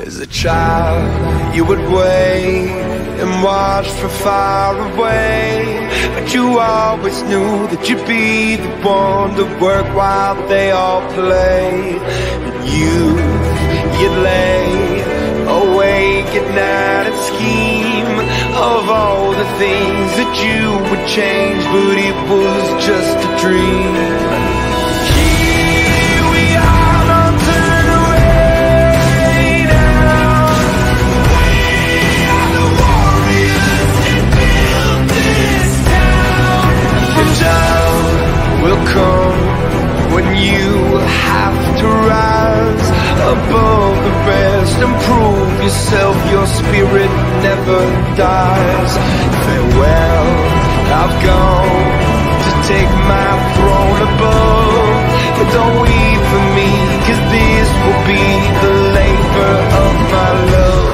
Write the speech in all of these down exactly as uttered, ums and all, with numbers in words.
As a child, you would wait and watch from far away, but you always knew that you'd be the one to work while they all played. And you, you'd lay awake at night and scheme of all the things that you would change, but it was just a dream. Will come when you have to rise above the rest and prove yourself. Your spirit never dies. Farewell, I've gone to take my throne above, but don't weep for me, 'cause this will be the labor of my love.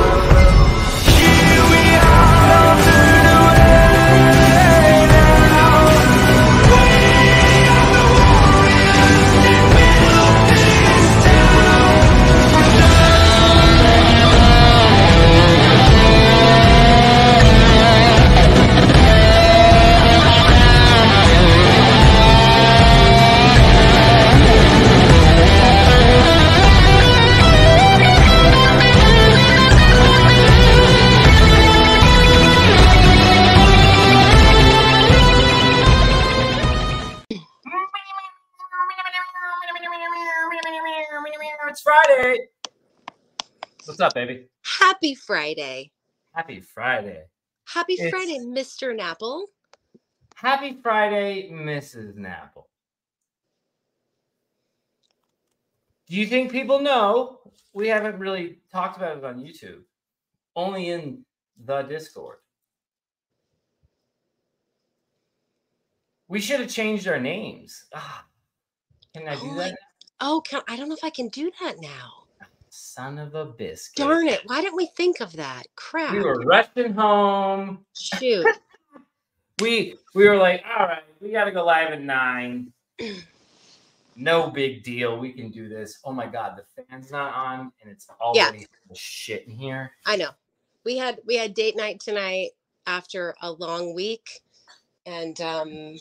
It's Friday. What's up, baby? Happy Friday. Happy Friday. Happy It's- Friday, Mister Napple. Happy Friday, Missus Napple. Do you think people know? We haven't really talked about it on YouTube. Only in the Discord. We should have changed our names. Ah, can I do Oh, that? Oh, can, I don't know if I can do that now. Son of a biscuit. Darn it. Why didn't we think of that? Crap. We were rushing home. Shoot. we we were like, all right, we got to go live at nine. No big deal. We can do this. Oh my God, the fan's not on, and it's already Yeah. shit in here. I know. We had we had date night tonight after a long week, and um,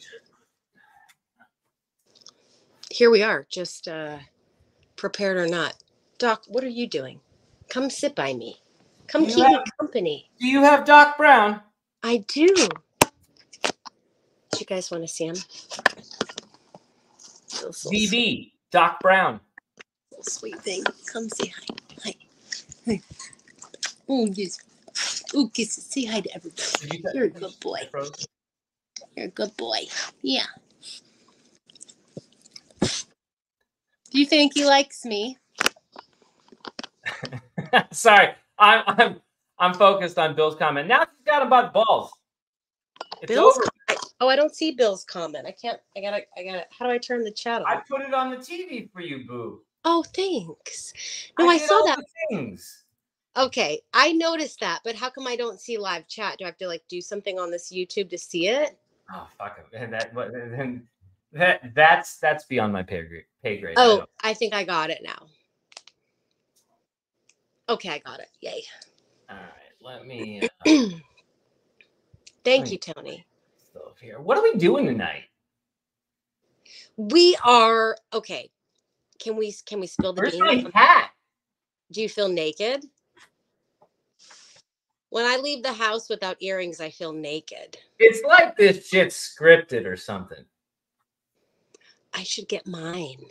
here we are, just uh, prepared or not. Doc, what are you doing? Come sit by me. Come Do you keep me have- company. Do you have Doc Brown? I do. Do you guys want to see him? This little D B, Doc Brown. little sweet thing. Come say hi. Hi. Hi. Oh, yes. Oh, kisses. Say hi to everybody. Did you- You're a good boy. You're a good boy. Yeah. Do you think he likes me? Sorry, I'm I'm I'm focused on Bill's comment. Now she's got him by the balls. It's Bill's. over. I, oh, I don't see Bill's comment. I can't. I gotta. I gotta. How do I turn the chat on? I put it on the T V for you, boo. Oh, thanks. No, I, did saw all that. the things. Okay, I noticed that, but how come I don't see live chat? Do I have to like do something on this YouTube to see it? Oh fuck it. And that what then that that's that's beyond my pay grade. Pay grade. I Oh, don't- I think I got it now. Okay, I got it. Yay. All right, let me. Uh, Thank me- you, Tony. stuff here. What are we doing tonight? We are okay. Can we can we spill the Where's beans? my hat? Do you feel naked? When I leave the house without earrings, I feel naked. It's like this shit's scripted or something. I should get mine.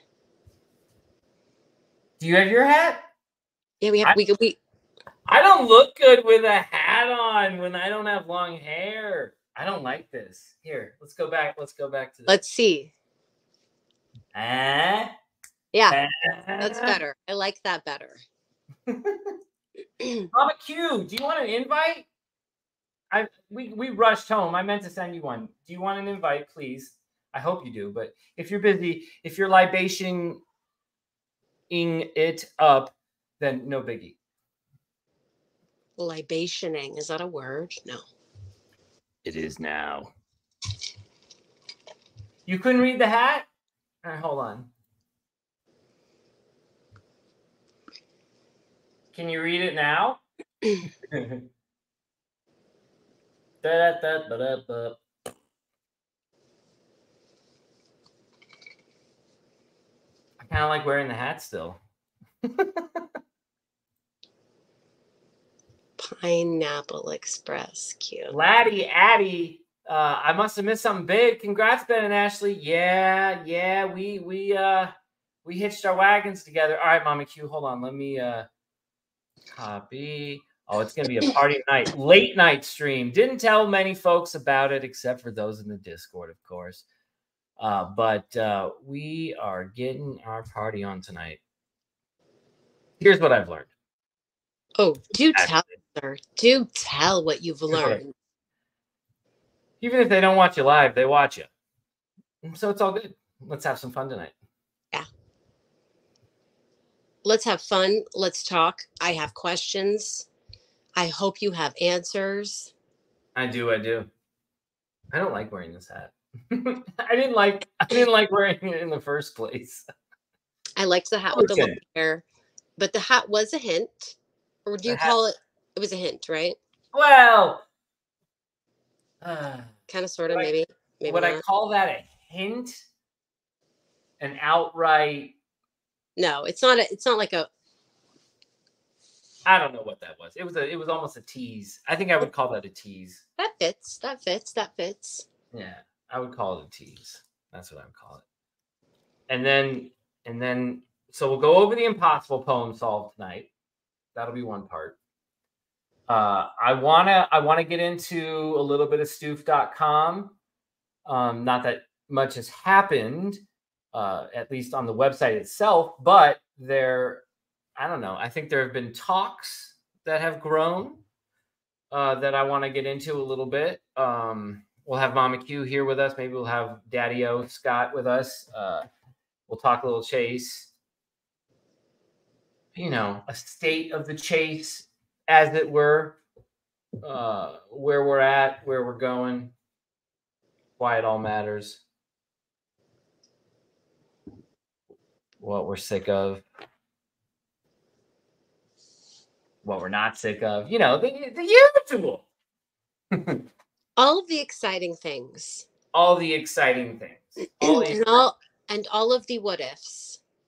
Do you have your hat? Yeah, we have I- we we I don't look good with a hat on when I don't have long hair. I don't like this. Here, let's go back. Let's go back to this. let's see. Ah, Yeah, ah. that's better. I like that better. Mama Q, do you want an invite? I we we rushed home. I meant to send you one. Do you want an invite, please? I hope you do. But if you're busy, if you're libationing it up, then no biggie. Libationing, is that a word? No. It is now. You couldn't read the hat? All right, hold on. Can you read it now? Da, da, da, da, da. I kind of like wearing the hat still. Pineapple Express, cute. Laddie, Addie, uh, I must have missed something big. Congrats, Ben and Ashley. Yeah, yeah, we we uh we hitched our wagons together. All right, Mama Q, hold on. Let me uh copy. Oh, it's gonna be a party night, late night stream. Didn't tell many folks about it except for those in the Discord, of course. Uh, but uh, we are getting our party on tonight. Here's what I've learned. Oh, do tell, sir. Do tell what you've learned. Even if they don't watch you live, they watch you. So it's all good. Let's have some fun tonight. Yeah. Let's have fun. Let's talk. I have questions. I hope you have answers. I do. I do. I don't like wearing this hat. I didn't like. I didn't like wearing it in the first place. I liked the hat with the long hair, but the hat was a hint. Or do you call it? It was a hint, right? Well, uh, kind of, sort of, maybe. Maybe would not. I call that a hint? An outright? No, it's not. A, it's not like a. I don't know what that was. It was a. It was almost a tease. I think I would call that a tease. That fits. That fits. That fits. Yeah, I would call it a tease. That's what I would call it. And then, and then, so we'll go over the impossible poem solved tonight. That'll be one part. Uh, I wanna I wanna get into a little bit of stoof dot com. Um, not that much has happened, uh, at least on the website itself, but there, I don't know. I think there have been talks that have grown uh, that I want to get into a little bit. Um, we'll have Mama Q here with us. Maybe we'll have Daddy-O Scott with us. Uh, we'll talk a little chase. You know, a state of the chase, as it were, uh, where we're at, where we're going, why it all matters, what we're sick of, what we're not sick of, you know, the, the usual. All of the exciting things. All the exciting things. All the and, all, and all of the what ifs.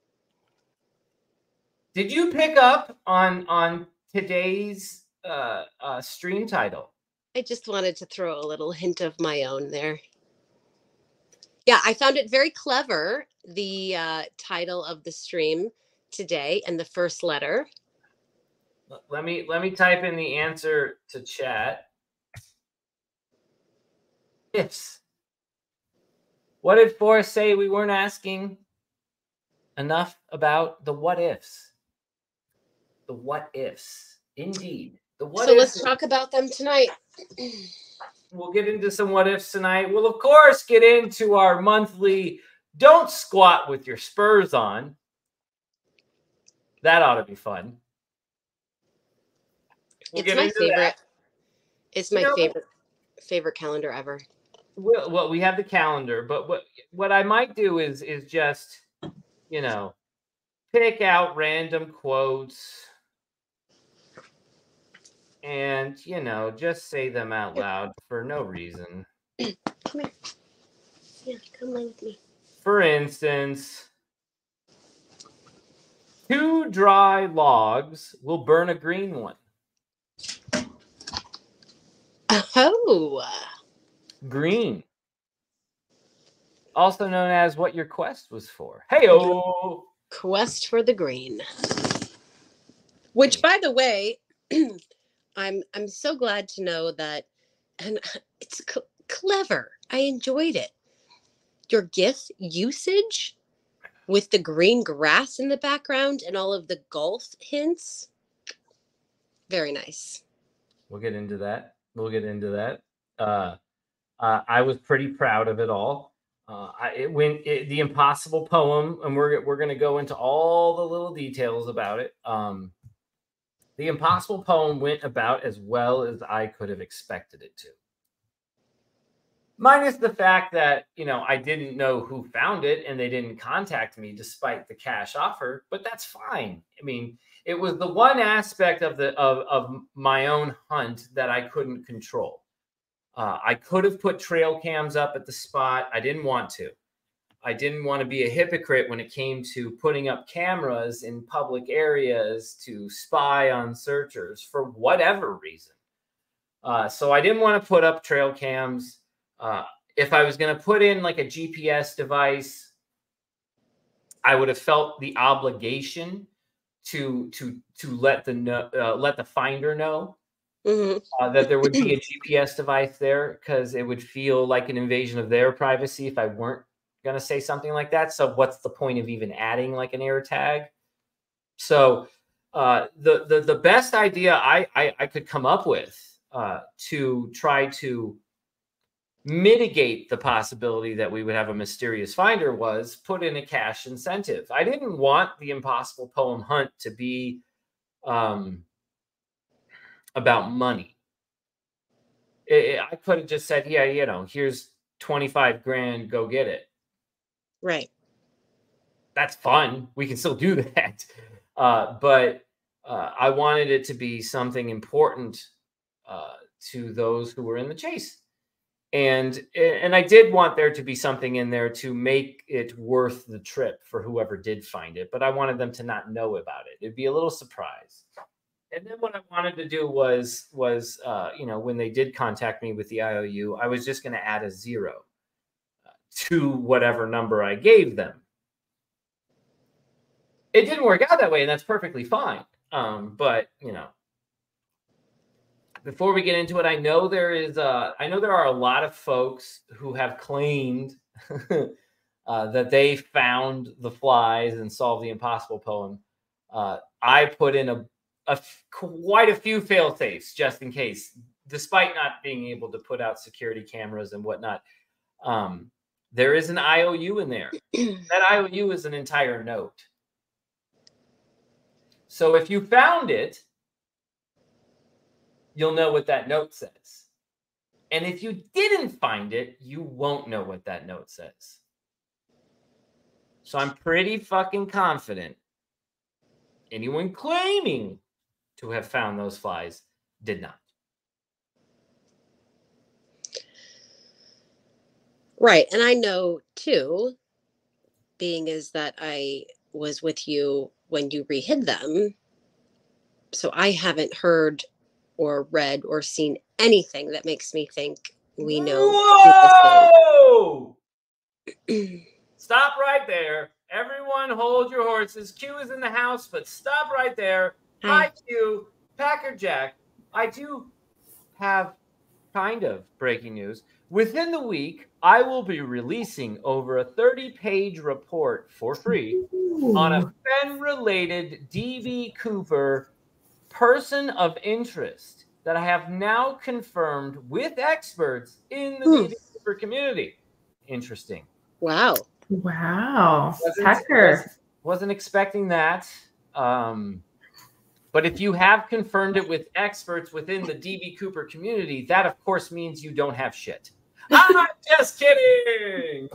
Did you pick up on on today's uh, uh, stream title? I just wanted to throw a little hint of my own there. Yeah, I found it very clever, the uh, title of the stream today and the first letter. Let me let me type in the answer to chat. Ifs. What did Forrest say? We weren't asking enough about the what ifs. The what ifs, indeed. The what so ifs. let's talk about them tonight. We'll get into some what ifs tonight. We'll, of course, get into our monthly don't squat with your spurs on. That ought to be fun. We'll it's my favorite. That. It's my you know, favorite favorite calendar ever. Well, well, we have the calendar, but what what I might do is is just, you know, pick out random quotes and, you know, just say them out loud for no reason. Come here. Yeah, come lay with me. For instance, two dry logs will burn a green one. Oh. Green. Also known as what your quest was for. Hey-o! Quest for the green. Which, by the way, I'm I'm so glad to know that, and it's cl- clever. I enjoyed it. Your GIF usage with the green grass in the background and all of the golf hints. Very nice. We'll get into that. We'll get into that. Uh, uh, I was pretty proud of it all. Uh, I, it went it, the impossible poem, and we're we're going to go into all the little details about it. Um, the impossible poem went about as well as I could have expected it to. Minus the fact that, you know, I didn't know who found it and they didn't contact me despite the cash offer, but that's fine. I mean, it was the one aspect of the of, of my own hunt that I couldn't control. Uh, I could have put trail cams up at the spot. I didn't want to. I didn't want to be a hypocrite when it came to putting up cameras in public areas to spy on searchers for whatever reason. Uh, so I didn't want to put up trail cams. Uh, if I was going to put in like a G P S device, I would have felt the obligation to to to let the uh, let the finder know mm-hmm. uh, that there would be a G P S device there, because it would feel like an invasion of their privacy if I weren't going to say something like that. So what's the point of even adding like an air tag? So uh, the the the best idea I I, I could come up with uh, to try to mitigate the possibility that we would have a mysterious finder was put in a cash incentive. I didn't want the Impossible Poem hunt to be um, about money. It, it, I could have just said, yeah, you know, here's twenty-five grand, go get it. Right. That's fun. We can still do that. Uh, but uh, I wanted it to be something important uh, to those who were in the chase. And and I did want there to be something in there to make it worth the trip for whoever did find it, but I wanted them to not know about it. It'd be a little surprise. And then what I wanted to do was, was uh, you know, when they did contact me with the I O U, I was just going to add a zero uh, to whatever number I gave them. It didn't work out that way, and that's perfectly fine. Um, but, you know, before we get into it, I know there is, uh, I know there are a lot of folks who have claimed uh, that they found the flies and solved the Impossible Poem. Uh, I put in a, a quite a few fail safes just in case, despite not being able to put out security cameras and whatnot. Um, there is an I O U in there. That I O U is an entire note. So if you found it, you'll know what that note says. And if you didn't find it, you won't know what that note says. So I'm pretty fucking confident anyone claiming to have found those flies did not. Right. And I know too, being is that I was with you when you rehid them. So I haven't heard or read or seen anything that makes me think we know. Whoa! Stop right there. Everyone hold your horses. Q is in the house, but stop right there. Hi, Hi Q. Packer Jack. I do have kind of breaking news. Within the week, I will be releasing over a thirty-page report for free Ooh. on a Fenn-related D B Cooper person of interest that I have now confirmed with experts in the D B Cooper community. Interesting. Wow. Wow. Wasn't, Packer. wasn't, wasn't expecting that. Um, but if you have confirmed it with experts within the D B Cooper community, that of course means you don't have shit. I'm just kidding.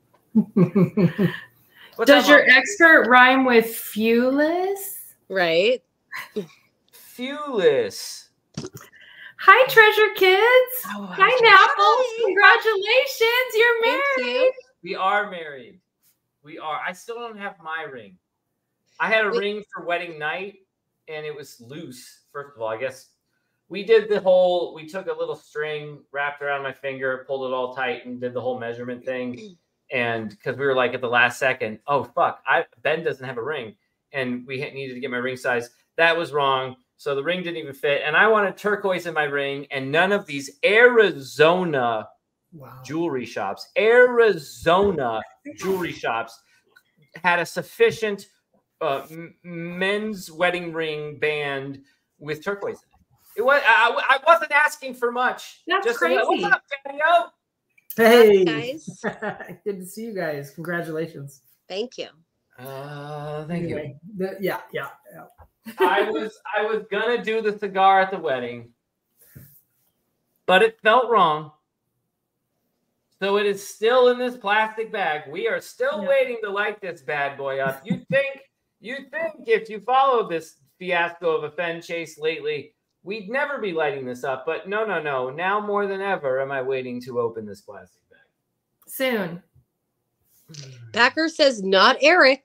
Does your on? expert rhyme with fewless? Right. Fewless. Hi, Treasure Kids. Oh, Pineapples. Congratulations. You're married. You. We are married. We are. I still don't have my ring. I had a Wait. ring for wedding night, and it was loose. First of all, I guess we did the whole, we took a little string, wrapped around my finger, pulled it all tight, and did the whole measurement thing. And because we were like at the last second, oh, fuck, I Ben doesn't have a ring. And we needed to get my ring size. That was wrong. So the ring didn't even fit. And I wanted turquoise in my ring. And none of these Arizona wow. jewelry shops, Arizona jewelry shops had a sufficient uh, men's wedding ring band with turquoise in it. It was, I, I wasn't asking for much. That's Just crazy. What's up, Daniel? Hey. Guys. Good to see you guys. Congratulations. Thank you. Uh, thank anyway, you. The, yeah, yeah, yeah. I was I was gonna do the cigar at the wedding, but it felt wrong. So it is still in this plastic bag. We are still Yeah. waiting to light this bad boy up. You think, you think if you follow this fiasco of a Fen chase lately, we'd never be lighting this up. But no, no, no. Now more than ever am I waiting to open this plastic bag. Soon. Packer says not Eric.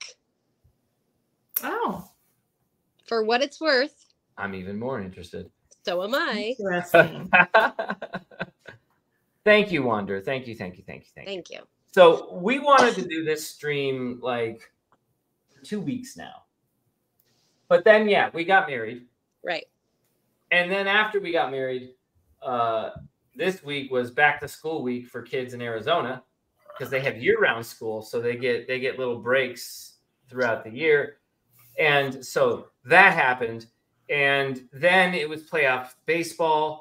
Oh. For what it's worth, I'm even more interested. so am I. Interesting. Thank you, Wander. Thank you, thank you, thank you, thank you. Thank you. So we wanted to do this stream like two weeks now. But then, yeah, we got married. Right. And then after we got married, uh, this week was back to school week for kids in Arizona because they have year-round school. So they get they get little breaks throughout the year. And so that happened. And then it was playoff baseball,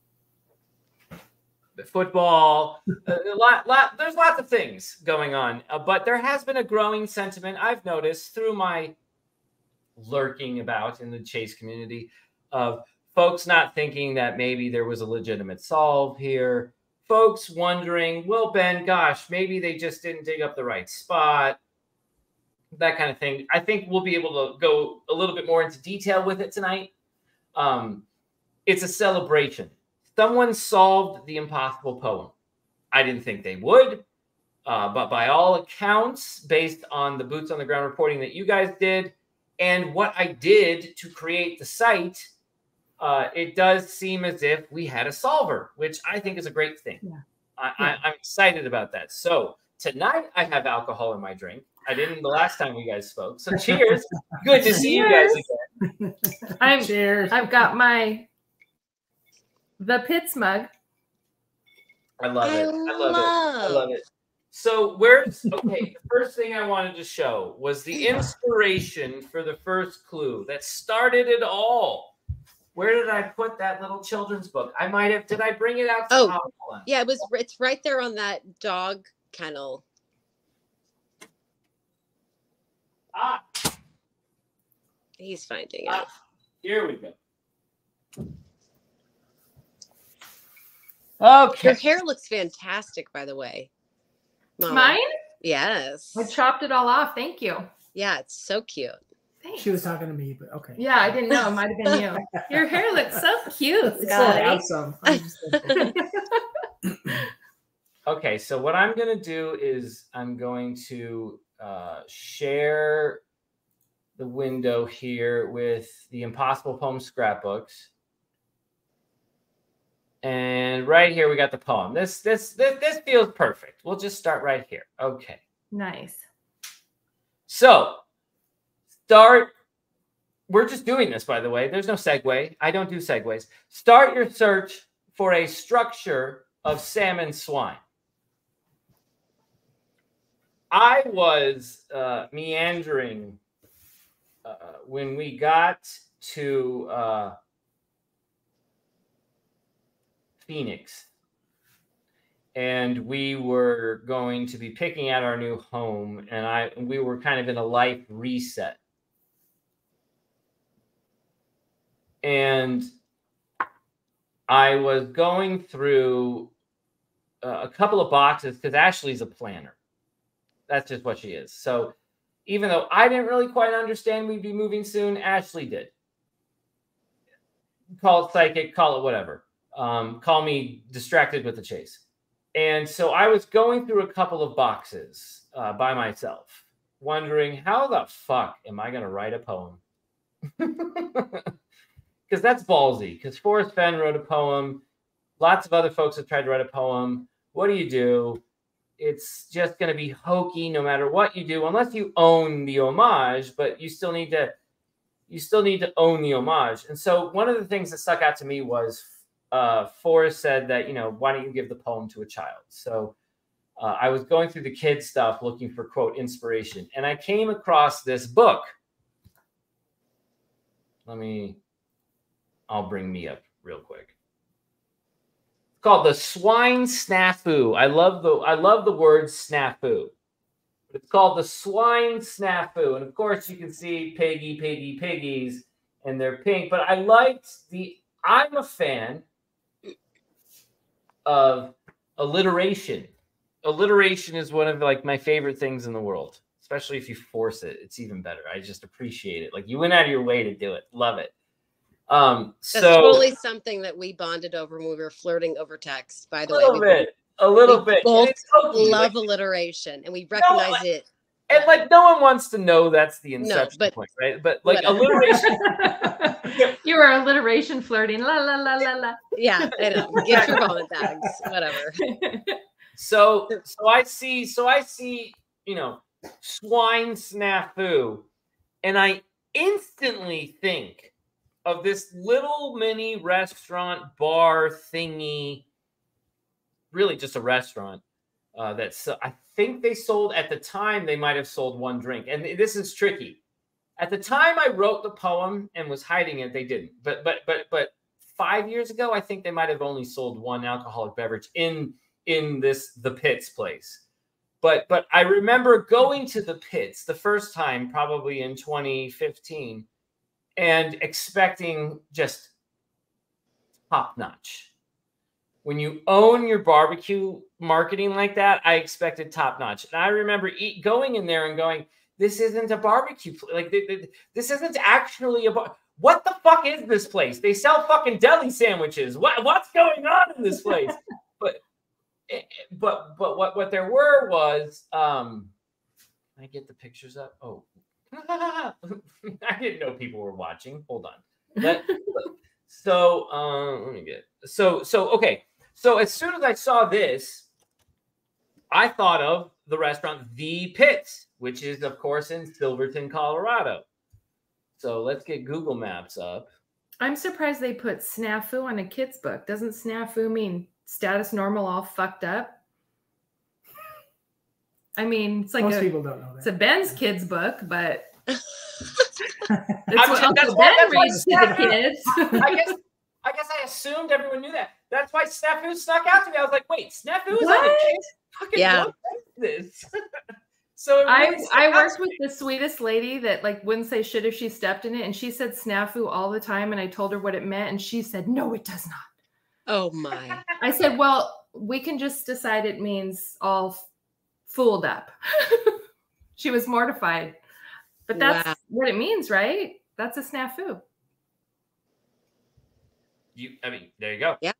football, a lot, lot, there's lots of things going on. Uh, but there has been a growing sentiment I've noticed through my lurking about in the Chase community of folks not thinking that maybe there was a legitimate solve here. Folks wondering, well, Ben, gosh, maybe they just didn't dig up the right spot. That kind of thing. I think we'll be able to go a little bit more into detail with it tonight. Um, it's a celebration. Someone solved the impossible poem. I didn't think they would, uh, but by all accounts, based on the boots on the ground reporting that you guys did and what I did to create the site, uh, it does seem as if we had a solver, which I think is a great thing. Yeah. I, Yeah. I, I'm excited about that. So tonight I have alcohol in my drink. I didn't the last time you guys spoke. So cheers. Good to see you guys again. I'm Cheers. I've got my the Pitts mug. I love I it. I love it. I love- love it. So where's okay? The first thing I wanted to show was the inspiration for the first clue that started it all. Where did I put that little children's book? I might have. Did I bring it out? To Oh, Hold on. Yeah, it was. It's right there on that dog kennel. Ah, He's finding it. ah, here we go. Okay. Your hair looks fantastic, by the way. Mama. Mine? Yes. I chopped it all off. Thank you. Yeah, it's so cute. Thanks. She was talking to me, but okay. Yeah, I didn't know. It might have been you. Your hair looks so cute, It's so Scotty. awesome. I'm just thinking. Okay, so what I'm going to do is I'm going to uh, share the window here with the Impossible Poem scrapbooks. And right here we got the poem. This this this this feels perfect. We'll just start right here. Okay. Nice. So, start we're just doing this, by the way. There's no segue. I don't do segues. Start your search for a structure of salmon swine. I was uh, meandering uh, when we got to uh, Phoenix, and we were going to be picking out our new home, and I we were kind of in a life reset. And I was going through uh, a couple of boxes because Ashley's a planner. That's just what she is. So even though I didn't really quite understand we'd be moving soon, Ashley did. Call it psychic, call it whatever. Um, call me distracted with the chase. And so I was going through a couple of boxes uh, by myself, wondering how the fuck am I going to write a poem? Because that's ballsy. Because Forrest Fenn wrote a poem. Lots of other folks have tried to write a poem. What do you do? It's just going to be hokey no matter what you do, unless you own the homage, but you still need to you still need to own the homage. And so one of the things that stuck out to me was uh, Forrest said that, you know, why don't you give the poem to a child? So uh, I was going through the kid stuff looking for, quote, inspiration. And I came across this book. Let me, I'll bring me up real quick. It's called The Swine Snafu. I love the I love the word snafu. It's called The Swine Snafu. And of course you can see piggy, piggy, piggies, and they're pink. But I liked the, I'm a fan of alliteration alliteration is one of like my favorite things in the world, especially if you force it. It's even better. I just appreciate it. Like you went out of your way to do it. Love it. Um, That's so totally something that we bonded over when we were flirting over text. By a the way, little we bit, a little we bit. both And it's hokey, love like, alliteration, and we recognize like- it. and like no one wants to know that's the inception but- point, right? But like whatever. alliteration. You were alliteration flirting. La la la la la. Yeah, I know. Get your vomit bags, whatever. So so I see so I see, you know, swine snafu, and I instantly think of this little mini restaurant bar thingy, really just a restaurant uh, that's I think they sold at the time they might have sold one drink. And this is tricky. At the time I wrote the poem and was hiding it, they didn't. But but but but five years ago, I think they might have only sold one alcoholic beverage in in this the Pits place. But but I remember going to the Pits the first time, probably in twenty fifteen, and expecting just top notch. When you own your barbecue marketing like that, I expected top notch. And I remember eat, going in there and going, this isn't a barbecue. Like this isn't actually a bar. What the fuck is this place? They sell fucking deli sandwiches. What what's going on in this place? but but but what what there were was um. Can I get the pictures up? Oh, I didn't know people were watching. Hold on. That, so um, let me get so so okay. So as soon as I saw this, I thought of the restaurant The Pits, which is, of course, in Silverton, Colorado. So let's get Google Maps up. I'm surprised they put snafu on a kid's book. Doesn't snafu mean status normal all fucked up? I mean, it's like Most a, people don't know that. it's a Ben's kids book, but it's I what mean, Uncle that's why- Ben that's why reads to the snafu- kids. I guess I guess I assumed everyone knew that. That's why snafu snuck out to me. I was like, wait, snafu is on What? the kids? Fucking Yeah. what is this? So it I really stuck I out worked to with me. the sweetest lady that like wouldn't say shit if she stepped in it, and she said snafu all the time, and I told her what it meant, and she said, no, it does not. Oh my. I said, well, we can just decide it means all f- fooled up. She was mortified. But that's Wow. what it means, right? That's a snafu. You, I mean, there you go. Yeah.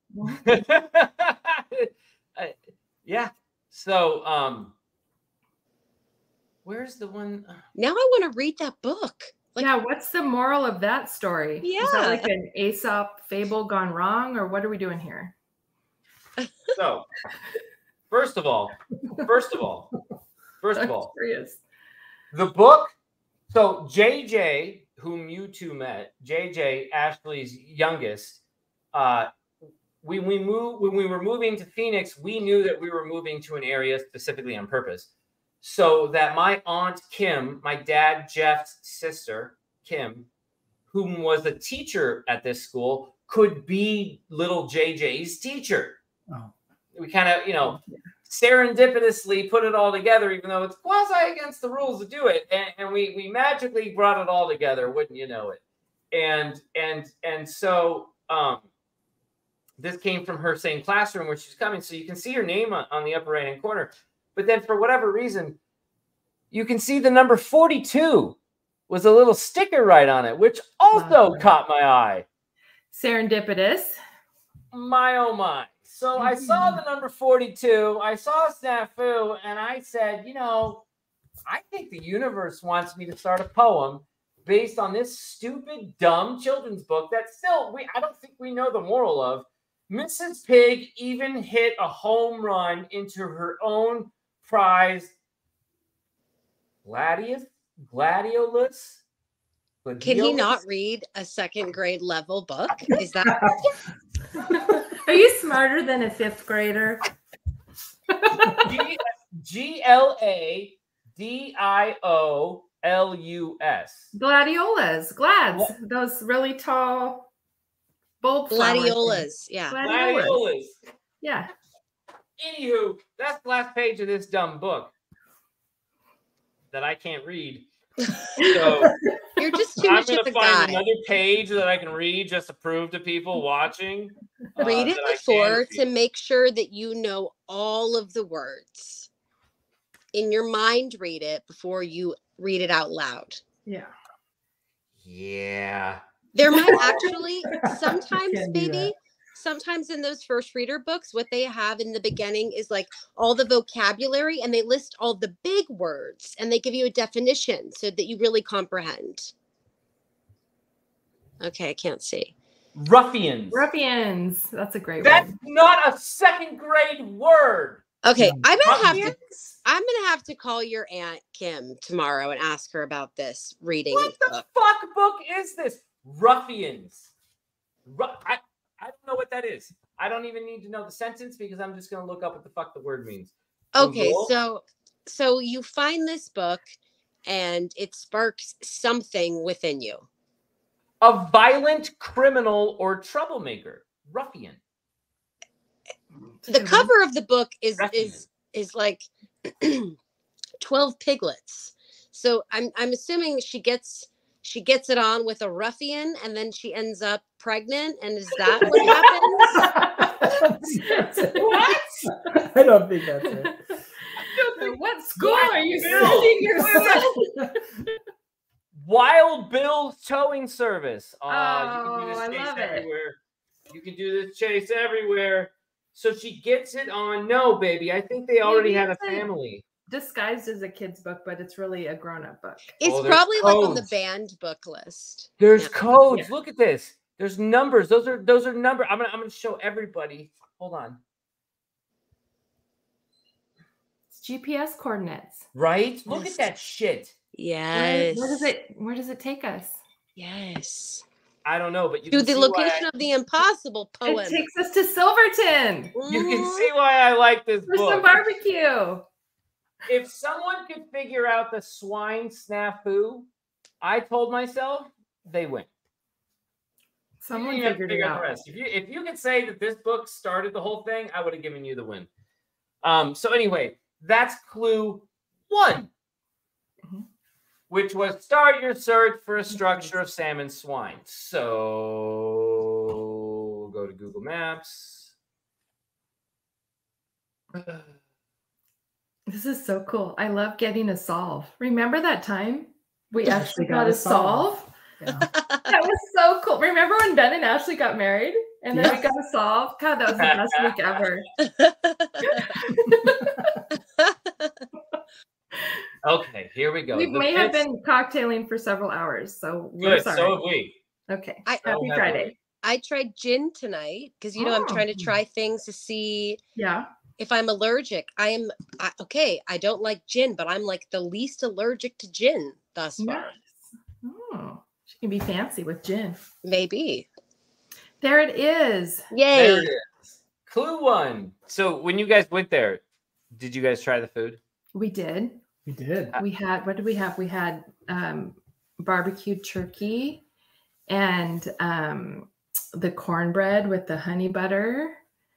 Uh, yeah. So, um, where's the one? Now I want to read that book. Like, Yeah, what's the moral of that story? Is Yeah. that like an Aesop fable gone wrong, or what are we doing here? So, first of all, first of all, first of I'm all, curious. the book. So J J, whom you two met, J J, Ashley's youngest, uh, we we moved when we were moving to Phoenix. We knew that we were moving to an area specifically on purpose, so that my aunt Kim, my dad Jeff's sister Kim, whom was a teacher at this school, could be little J J's teacher. Oh. We kind of, you know, serendipitously put it all together, even though it's quasi against the rules to do it, and, and we we magically brought it all together, wouldn't you know it? And and and so um, this came from her same classroom where she's coming, so you can see her name on, on the upper right hand corner. But then for whatever reason, you can see the number forty-two was a little sticker right on it, which also Wow. caught my eye. Serendipitous. My oh my. So I saw the number forty-two, I saw snafu, and I said, you know, I think the universe wants me to start a poem based on this stupid, dumb children's book that still, we I don't think we know the moral of. Missus Pig even hit a home run into her own prize gladius, gladiolus. can he Gladiolus? not read a second grade level book? Is that Are you smarter than a fifth grader? G- G L A D I O L U S. Gladiolas, glads, those really tall bulb flower things. gladiolas? Yeah. Gladiolas. Gladiolas. Yeah. Anywho, that's the last page of this dumb book that I can't read. So You're just too I'm much going of to a find guy. another page that I can read just to prove to people watching. uh, Read it that I can before read. to make sure that you know all of the words. In your mind, read it before you read it out loud. Yeah. Yeah. There might actually, sometimes, Can't do baby, that. sometimes in those first reader books, what they have in the beginning is like all the vocabulary and they list all the big words and they give you a definition so that you really comprehend. Okay, I can't see. Ruffians. Ruffians. That's a great That's one. not a second grade word. Okay, Yeah. I'm gonna have to Ruffians? I'm gonna have to call your Aunt Kim tomorrow and ask her about this reading What the book. fuck book is this? Ruffians. Ru- I, I don't know what that is. I don't even need to know the sentence because I'm just going to look up what the fuck the word means. Okay, Google. so so you find this book and it sparks something within you. A violent criminal or troublemaker. Ruffian. The cover of the book is Ruffian. is is like twelve piglets. So I'm I'm assuming she gets she gets it on with a ruffian and then she ends up pregnant, and is that what happens? What? I don't think that's it. So what school What are you bill? sending yourself? Wild Bill Towing Service. Oh, you can do Oh, this I chase love it. everywhere. You can do this chase everywhere. So she gets it on. No, baby. I think they already Maybe had a it's a- family. Disguised as a kid's book, but it's really a grown-up book. It's Oh, there's probably like on the codes. banned book list. There's Yeah. codes. Yeah. Look at this. There's numbers. Those are those are number. I'm gonna I'm gonna show everybody. Hold on. It's G P S coordinates. Right? Look Yes. at that shit. Where, Yes. where does it where does it take us? Yes. I don't know, but you To can the see location why of the impossible poem. It takes us to Silverton I, you can Mhm. see why I like this for some book. barbecue. If someone could figure out the swine snafu, I told myself they win. Someone You didn't have to figured it figure out out. the rest. If you if you could say that this book started the whole thing, I would have given you the win. Um. So anyway, that's clue one, Mhm. which was start your search for a structure of salmon swine. So go to Google Maps. This is so cool. I love getting a solve. Remember that time we Yes, actually we got, got a a solve. solve? Yeah. That was so cool. Remember when Ben and Ashley got married and then we Yes. got a solve? God, that was the best week ever. Okay, here we go. We The may have fifth- been cocktailing for several hours, so we're good. sorry. So have we. Okay. I- So Happy have Friday. we. I tried gin tonight because you know I'm Oh. trying to try things to see Yeah. if I'm allergic. I am I, okay. I don't like gin, but I'm like the least allergic to gin thus far. Nice. Oh, she can be fancy with gin. Maybe. There it is. Yay! There it is. Clue one. So when you guys went there, did you guys try the food? We did. We did. We had, what did we have? We had um, barbecued turkey and um, the cornbread with the honey butter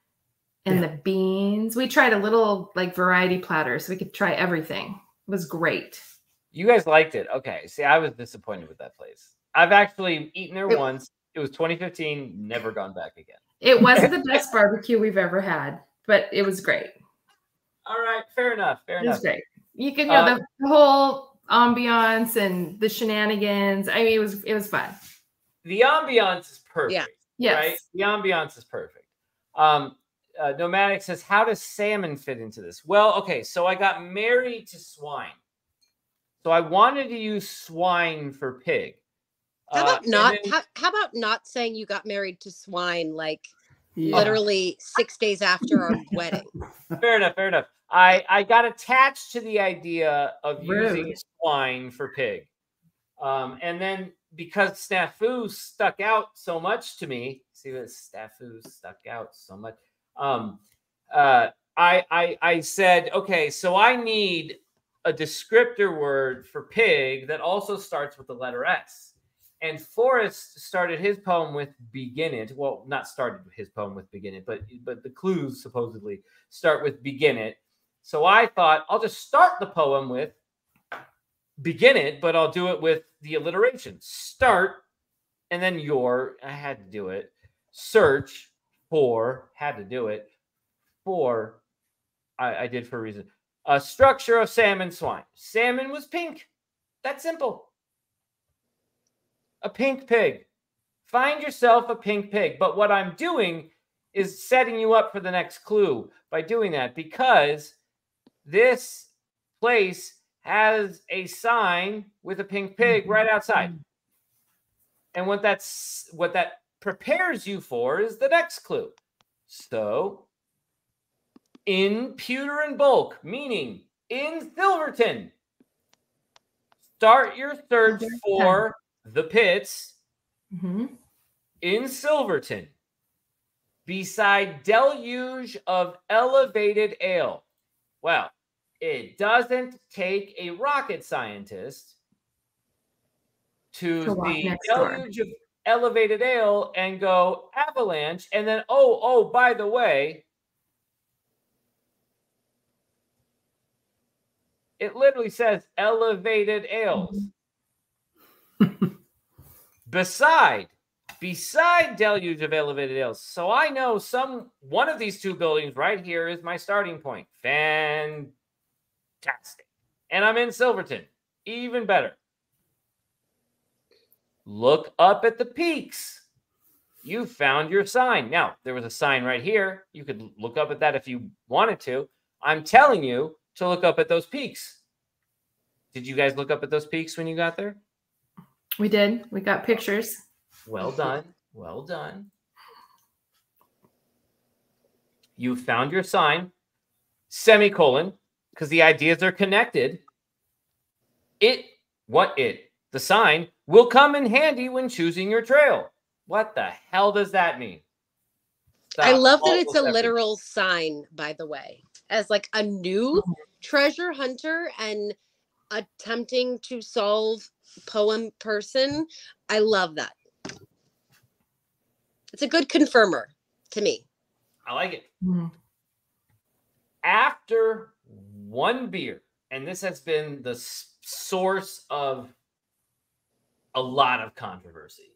and Yeah. the beans. We tried a little like variety platter so we could try everything. It was great. You guys liked it. Okay. See, I was disappointed with that place. I've actually eaten there It- once. It was twenty fifteen. Never gone back again. It wasn't the best barbecue we've ever had, but it was great. All right. Fair enough. Fair It was enough. great. You can, you know, Uh, the, the whole ambiance and the shenanigans. I mean, it was it was fun. The ambiance is perfect. Yeah. Yes. Right? The ambiance is perfect. Um, uh, Nomadic says, how does salmon fit into this? Well, okay. So I got married to swine. So I wanted to use swine for pig. How Uh, about and not? then- How, how about not saying you got married to swine like Yeah. literally six days after our wedding? Fair enough. Fair enough. I, I got attached to the idea of Rude. using swine for pig. Um, and then because snafu stuck out so much to me, see what snafu stuck out so much. Um, uh, I, I, I said, okay, so I need a descriptor word for pig that also starts with the letter S. And Forrest started his poem with begin it. Well, not started his poem with begin it, but but the clues supposedly start with begin it. So I thought I'll just start the poem with begin it, but I'll do it with the alliteration. Start, and then your, I had to do it. Search, for, had to do it, for, I, I did for a reason, a structure of salmon swine. Salmon was pink. That's simple. A pink pig. Find yourself a pink pig. But what I'm doing is setting you up for the next clue by doing that, because this place has a sign with a pink pig right outside. And what that's what that prepares you for is the next clue. So, in pewter and bulk, meaning in Silverton, start your search for the pits Mm-hmm. in Silverton beside deluge of elevated ale. Well, it doesn't take a rocket scientist to To walk see next door. deluge of elevated ale and go avalanche, and then oh oh by the way, it literally says elevated ales. beside beside deluge of elevated ales. So I know some one of these two buildings right here is my starting point. Fantastic. And I'm in Silverton. Even better. Look up at the peaks. You found your sign. Now, there was a sign right here. You could look up at that if you wanted to. I'm telling you to look up at those peaks. Did you guys look up at those peaks when you got there? We did. We got pictures. Well done. Well done. You found your sign, semicolon, because the ideas are connected. It, what it, the sign, will come in handy when choosing your trail. What the hell does that mean? Stop. I love that it's a Almost literal sign, by the way, as like a new treasure hunter and attempting to solve poem person. I love that. It's a good confirmer to me. I like it. Mm-hmm. After one beer, and this has been the s- source of a lot of controversy.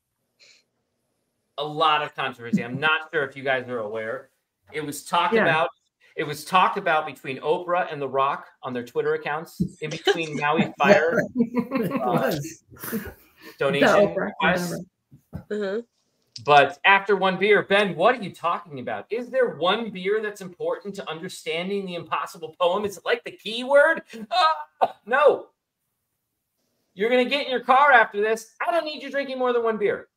A lot of controversy. I'm not sure if you guys are aware. It was talked Yeah. about. It was talked about between Oprah and The Rock on their Twitter accounts, in between Maui Fire It was. donation Oprah, requests. Uh-huh. But after one beer, Ben, what are you talking about? Is there one beer that's important to understanding the impossible poem? Is it like the keyword? Ah, no. You're going to get in your car after this. I don't need you drinking more than one beer.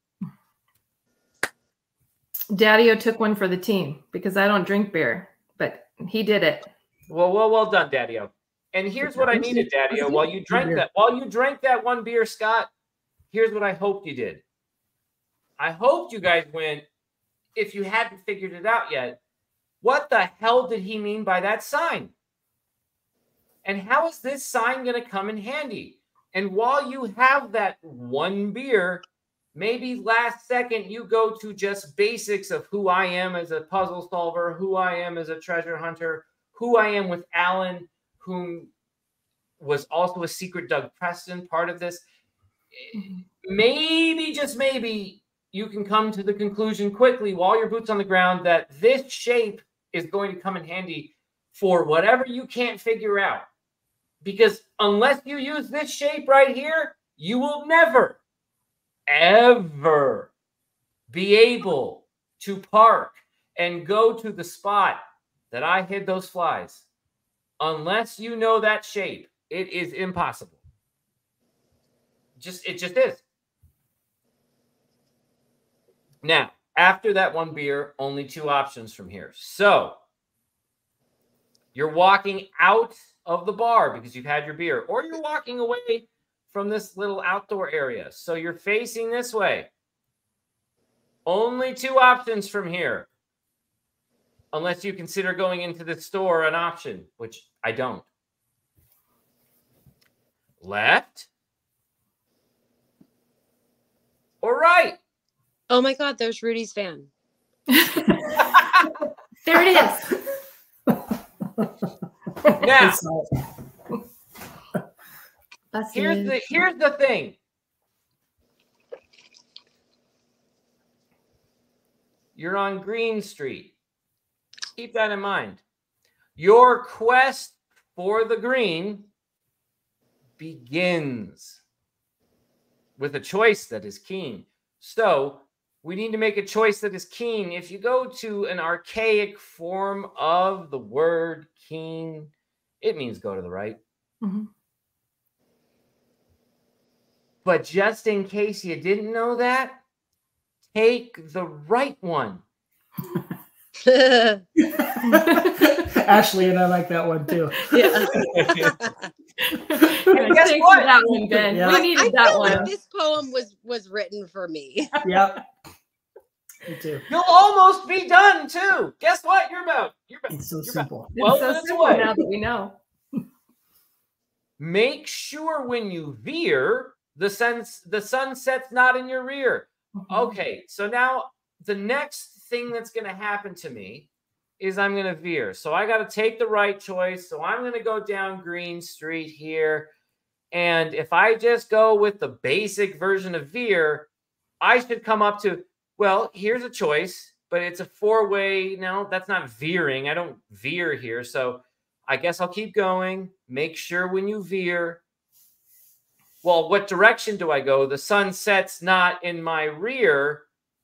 Daddy-O took one for the team because I don't drink beer, but he did it. Well, well, well done, Daddy-O. And here's what I needed, Daddy-O. While you drank that, while you drank that one beer, Scott, here's what I hoped you did. I hoped you guys went, if you hadn't figured it out yet, what the hell did he mean by that sign? And how is this sign going to come in handy? And while you have that one beer, maybe last second you go to just basics of who I am as a puzzle solver, who I am as a treasure hunter, who I am with Alan, whom was also a secret Doug Preston part of this. Maybe, just maybe, you can come to the conclusion quickly while your boots on the ground that this shape is going to come in handy for whatever you can't figure out. Because unless you use this shape right here, you will never, ever be able to park and go to the spot that I hid those flies. Unless you know that shape, it is impossible. Just, it just is. Now, after that one beer, only two options from here. So, you're walking out of the bar because you've had your beer, or you're walking away from this little outdoor area. So, you're facing this way. Only two options from here. Unless you consider going into the store an option, which I don't. Left or right? Oh my God, there's Rudy's van. There it is. Now, Busted. here's the here's the thing. You're on Green Street. Keep that in mind. Your quest for the green begins with a choice that is keen. So we need to make a choice that is keen. If you go to an archaic form of the word keen, it means go to the right. Mm-hmm. But just in case you didn't know that, take the right one. Ashley and I like that one too. Yeah. And guess Thanks what? for that one, Ben. Yeah. We needed I that feel one. like this poem was was written for me. Yep. Me too. You'll almost be done too. Guess what? You're about. You're about. It's so you're simple. About twelve It's so minutes simple away. now that we know. Make sure when you veer, the sun the sun sets not in your rear. Okay, so now the next thing that's going to happen to me is I'm going to veer. So I got to take the right choice. So I'm going to go down Green Street here. And if I just go with the basic version of veer, I should come up to, well, here's a choice, but it's a four-way. No, that's not veering. I don't veer here. So I guess I'll keep going. Make sure when you veer, well, what direction do I go? The sun sets not in my rear.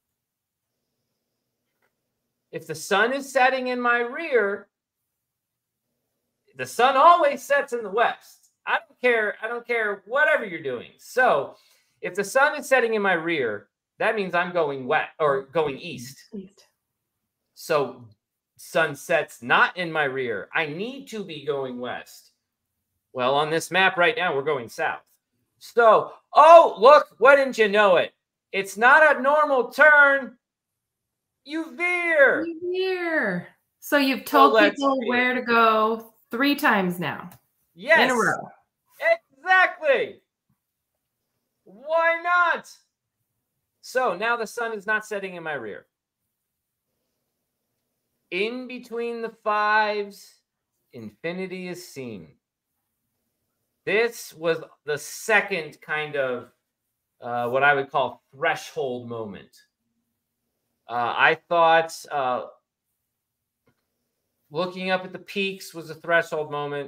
If the sun is setting in my rear, the sun always sets in the west. I don't care. I don't care whatever you're doing. So if the sun is setting in my rear, that means I'm going west or going east. East. So sun sets not in my rear. I need to be going west. Well, on this map right now, we're going south. So, oh, look, why didn't you know it? It's not a normal turn. You veer. You veer. So you've told So let's people veer. where to go three times now Yes. in a row. Exactly. Why not? So now the sun is not setting in my rear. In between the fives, infinity is seen. This was the second kind of uh, what I would call threshold moment. Uh, I thought uh, looking up at the peaks was a threshold moment.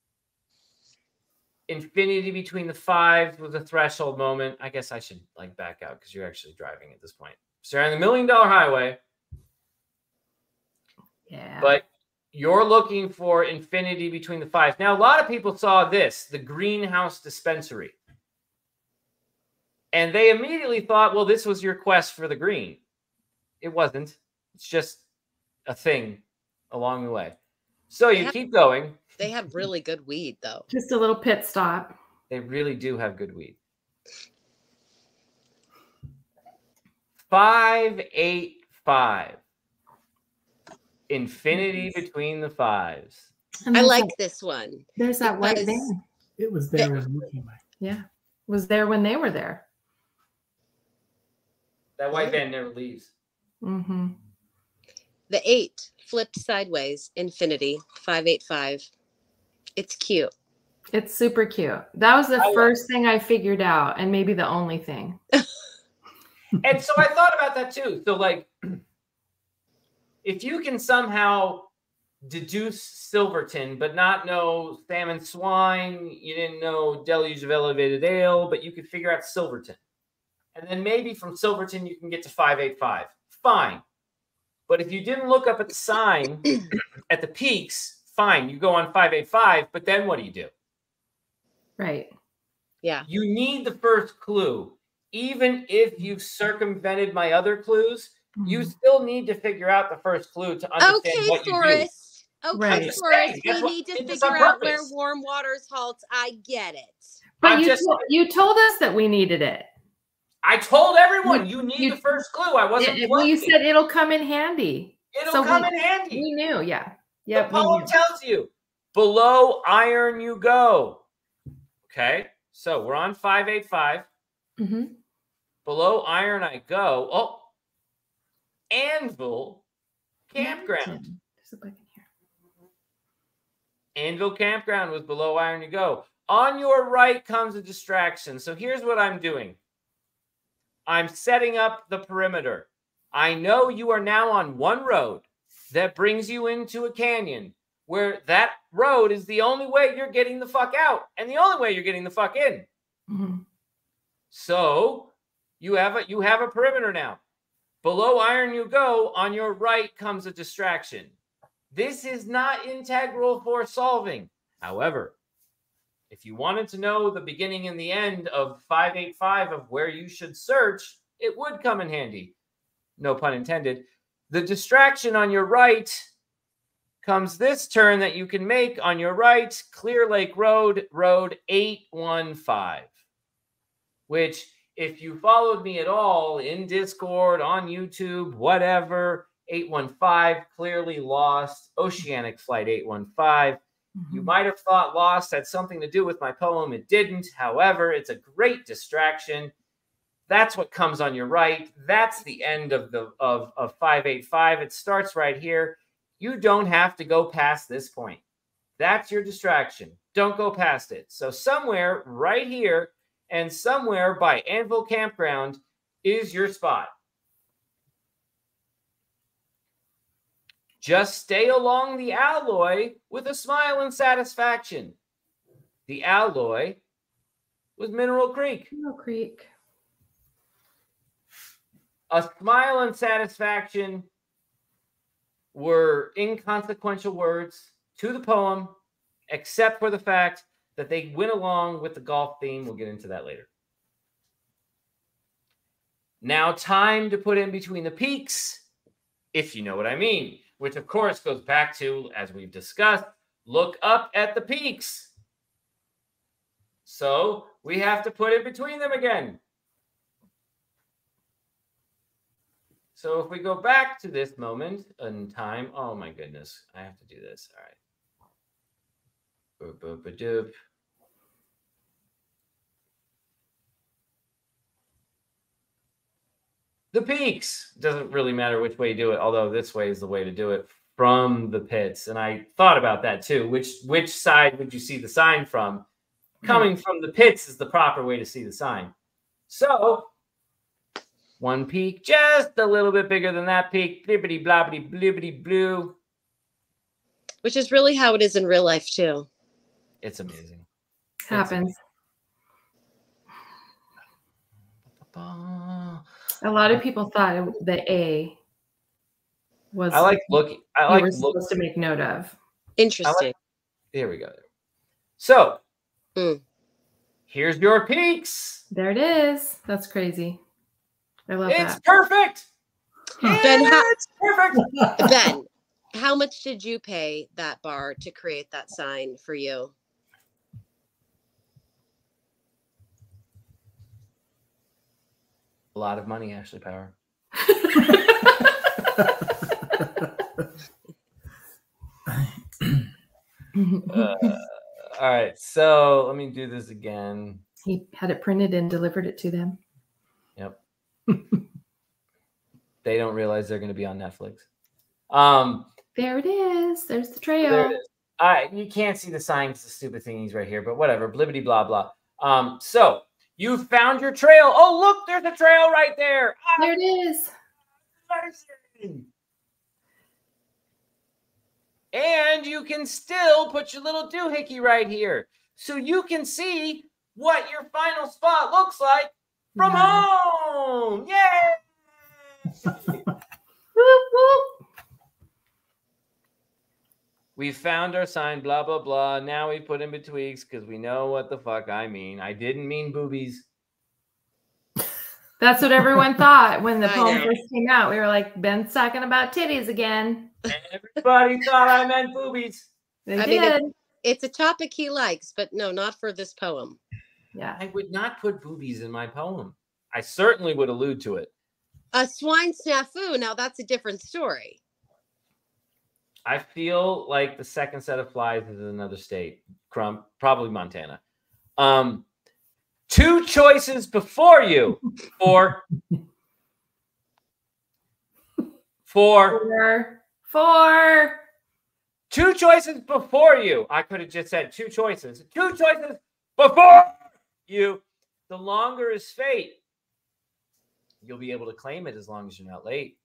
Infinity between the fives was a threshold moment. I guess I should like back out because you're actually driving at this point. So you're on the million dollar highway, Yeah. but you're looking for infinity between the fives. Now, a lot of people saw this, the greenhouse dispensary. And they immediately thought, well, this was your quest for the green. It wasn't. It's just a thing along the way. So you Yeah. keep going. They have really good weed, though. Just a little pit stop. They really do have good weed. Five, eight, five. Infinity between the fives. And I there's like that- this one. There's that white because- van. It was there when you came by. Yeah. Was there when they were there. That white van never leaves. Mm-hmm. The eight flipped sideways, infinity, five eight five. It's cute. It's super cute. That was the I love first thing I figured out, and maybe the only thing. And so I thought about that too. So, like, if you can somehow deduce Silverton, but not know Salmon Swine, you didn't know Deluge of Elevated Ale, but you could figure out Silverton. And then maybe from Silverton, you can get to five eight five. Fine. But if you didn't look up at the sign at the peaks, fine, you go on five eight five, but then what do you do? Right. Yeah. You need the first clue. Even if you've circumvented my other clues, you Mhm. still need to figure out the first clue to understand Okay, what you Forrest. Okay, Right. I'm just Forrest. saying, that's We what- need to it's just figure on out where purpose. warm waters halts. I get it. But I'm you, just- to- you told us that we needed it. do. I told everyone you need You- the first clue. I wasn't. It- it- well, you bluffing. said it'll come in handy. it'll so come we- in handy. We knew, yeah. The Yep. we poem knew. tells you, below iron you go. Okay, so we're on five eight five. Mhm. Below iron I go. Oh, Anvil Campground. Mountain. There's a bug in here. Anvil Campground was below iron you go. On your right comes a distraction. So here's what I'm doing. I'm setting up the perimeter. I know you are now on one road that brings you into a canyon where that road is the only way you're getting the fuck out and the only way you're getting the fuck in. Mm-hmm. So you have a you have a perimeter now. Below iron you go, on your right comes a distraction. This is not integral for solving. However, if you wanted to know the beginning and the end of five eight five of where you should search, it would come in handy. No pun intended. The distraction on your right comes this turn that you can make on your right, Clear Lake Road, Road eight one five, which if you followed me at all in Discord, on YouTube, whatever, eight one five, clearly lost, Oceanic Flight eight one five. Mm-hmm. You might have thought lost had something to do with my poem. It didn't. However, it's a great distraction. That's what comes on your right. That's the end of the of, of five eight five. It starts right here. You don't have to go past this point. That's your distraction. Don't go past it. So somewhere right here and somewhere by Anvil Campground is your spot. Just stay along the alloy with a smile and satisfaction. The alloy was Mineral Creek. Mineral Creek. A smile and satisfaction were inconsequential words to the poem, except for the fact that they went along with the golf theme. We'll get into that later. Now, time to put in between the peaks, if you know what I mean, which of course goes back to, as we've discussed, look up at the peaks. So we have to put in between them again. So if we go back to this moment in time, oh my goodness, I have to do this. All right. Boop, boop, boop, doop. The peaks. Doesn't really matter which way you do it, although this way is the way to do it, from the pits. And I thought about that too. Which which side would you see the sign from? Coming from the pits is the proper way to see the sign. So one peak, just a little bit bigger than that peak. Blibbity, blobbity, blibbity, blue. Which is really how it is in real life, too. It's amazing. Happens. It's amazing. A lot of people thought the A was. I like looking. I you like were look, supposed to make note of. Interesting. Like, here we go. So, mm. here's your peaks. There it is. That's crazy. I love it's that. Perfect. Ben, it's perfect. Ben, how much did you pay that bar to create that sign for you? A lot of money, Ashley Power. uh, all right, so let me do this again. He had it printed and delivered it to them. Yep. They don't realize they're going to be on Netflix. Um, there it is. There's the trail. There it is. I, you can't see the sign because the stupid thingy's right here, but whatever. Blibbity blah blah. Um, so you found your trail. Oh, look, there's a trail right there. Ah, there it is. And you can still put your little doohickey right here. So you can see what your final spot looks like from yeah. home. Yay! Whoop, whoop. We found our sign, blah, blah, blah. Now we put in between because we know what the fuck I mean. I didn't mean boobies. That's what everyone thought when the poem first came out. We were like, Ben's talking about titties again. Everybody thought I meant boobies. They I did. mean, it, it's a topic he likes, but no, not for this poem. Yeah. I would not put boobies in my poem. I certainly would allude to it. A swine snafu, now that's a different story. I feel like the second set of flies is in another state, Crump, probably Montana. Um, two choices before you. Four. Four. Four. Four. Two choices before you. I could have just said two choices. Two choices before you. The longer is fate. you'll be able to claim it as long as you're not late.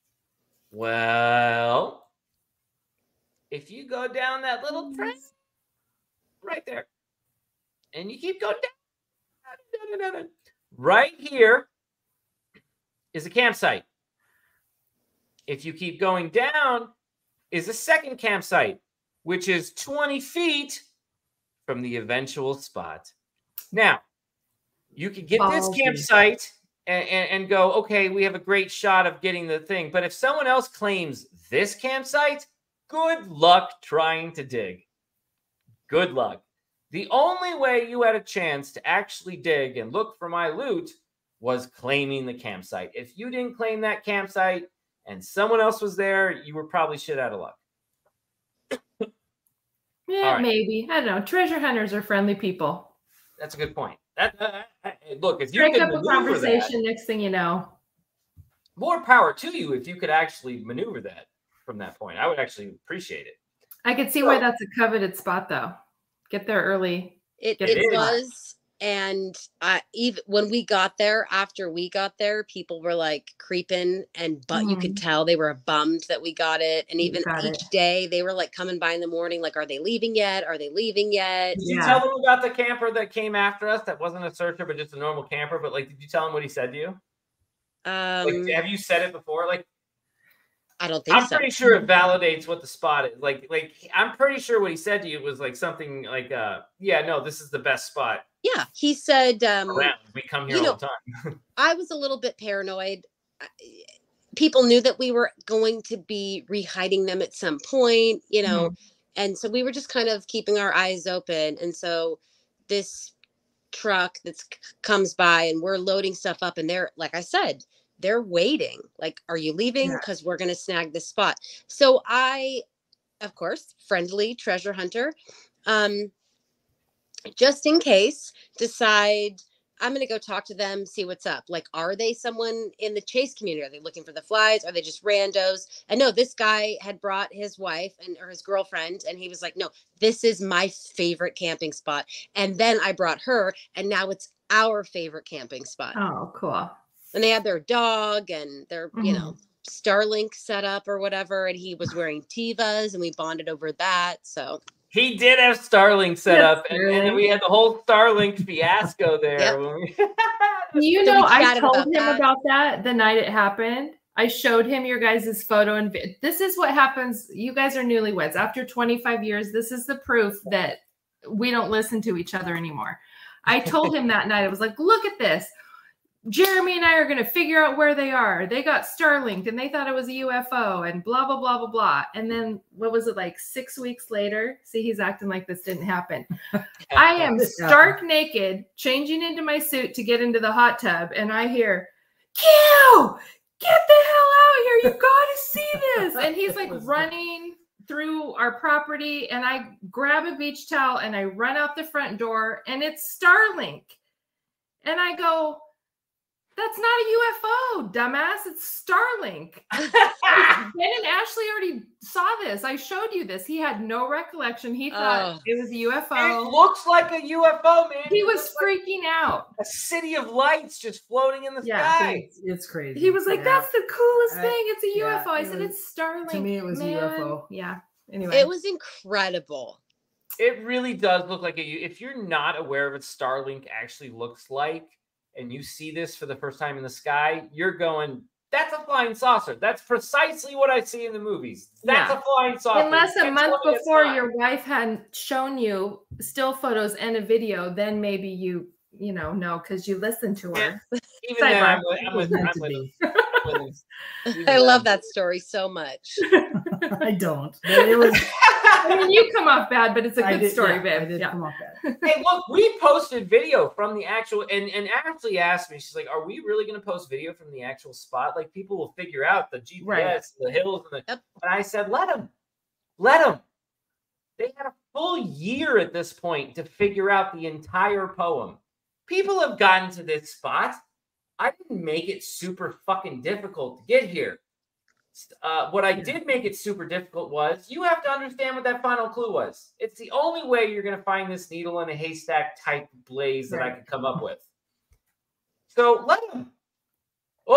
Well, if you go down that little trail right there, and you keep going down, down, down, down, down, right here is a campsite. If you keep going down, is a second campsite, which is twenty feet from the eventual spot. Now, you could get this Ballsy. campsite and, and, and go, okay, we have a great shot of getting the thing. But if someone else claims this campsite, good luck trying to dig. Good luck. The only way you had a chance to actually dig and look for my loot was claiming the campsite. If you didn't claim that campsite and someone else was there, you were probably shit out of luck. Yeah, right. maybe. I don't know. Treasure hunters are friendly people. That's a good point. That uh, uh, look, if you Strike could up a maneuver conversation. that, Next thing you know, more power to you if you could actually maneuver that from that point. I would actually appreciate it. I could see So- why that's a coveted spot, though. Get there early. It, Get it it. was, and I even when we got there, after we got there, people were like creeping, and but you could tell they were bummed that we got it. And You even got each it. day, they were like coming by in the morning, like, "Are they leaving yet? Are they leaving yet?" Did you Yeah. tell them about the camper that came after us? That wasn't a searcher, but just a normal camper. But like, did you tell him what he said to you? Um, Like, have you said it before? Like, I don't think I'm so. pretty sure it validates what the spot is. Like, like I'm pretty sure what he said to you was like something like, uh, yeah, no, this is the best spot Yeah, he said, um, around. We come here you all know, the time. I was a little bit paranoid. I- People knew that we were going to be rehiding them at some point, you know, and so we were just kind of keeping our eyes open. And so this truck that comes by and we're loading stuff up, and they're, like I said, they're waiting. Like, "Are you leaving? Yeah. Because we're going to snag this spot." So I, of course, friendly treasure hunter, um, just in case, decide I'm going to go talk to them, see what's up. Like, are they someone in the chase community? Are they looking for the flies? Are they just randos? And no, this guy had brought his wife and or his girlfriend, and he was like, "No, this is my favorite camping spot." And then I brought her, and now it's our favorite camping spot. Oh, cool. And they had their dog and their, you know, Mm-hmm. Starlink set up or whatever. And he was wearing Tevas, and we bonded over that. So He did have Starlink set Yes, up, and, and then we had the whole Starlink fiasco there. Yep. When we You So we know, I chatted told about him that. about that the night it happened. I showed him your guys' photo, and vi- this is what happens. You guys are newlyweds. After twenty-five years, this is the proof that we don't listen to each other anymore. I told him that night, I was like, "Look at this. Jeremy and I are going to figure out where they are. They got Starlinked and they thought it was a U F O and blah, blah, blah, blah, blah." And then what was it, like six weeks later? See, he's acting like this didn't happen. I am This stark naked, changing into my suit to get into the hot tub. And I hear, "Q, get the hell out here. You got to see this." And he's like running through our property. And I grab a beach towel and I run out the front door, and it's Starlink. And I go, "That's not a U F O, dumbass. It's Starlink." Ben and Ashley already saw this. I showed you this. He had no recollection. He thought Oh. it was a U F It O. looks like a U F O, man. He It was looks like freaking out. a city of lights just floating in the Yeah. sky. It's, it's crazy. He was like, Yeah. "That's the coolest I- thing. It's a yeah, U F O." I it said, was- "It's Starlink." to me, it was a U F O. man. Yeah. Anyway. It was incredible. It really does look like a. If you're not aware of what Starlink actually looks like, and you see this for the first time in the sky, you're going, "That's a flying saucer. That's precisely what I see in the movies. That's Yeah. a flying saucer." Unless You a can't month tell me it's before not. your wife hadn't shown you still photos and a video, then maybe you, you know, no, because you listened to her. Even then, I'm with, It I'm was with, meant I'm to with, be. with him. Even I then, love I'm that story so much. I don't. But it was. I mean, you come off bad, but it's a I good did, story, yeah, babe. I did Yeah. come off bad. Hey, look, we posted video from the actual, and, and Ashley asked me, she's like, "Are we really going to post video from the actual spot? Like, people will figure out the G P S, the hills, and the." Yep. And I said, "Let them, let them." They had a full year at this point to figure out the entire poem. People have gotten to this spot. I didn't make it super fucking difficult to get here. Uh, what I did make it super difficult was you have to understand what that final clue was. It's the only way you're going to find this needle in a haystack type blaze that I Right. could come up with. So let them. Oh,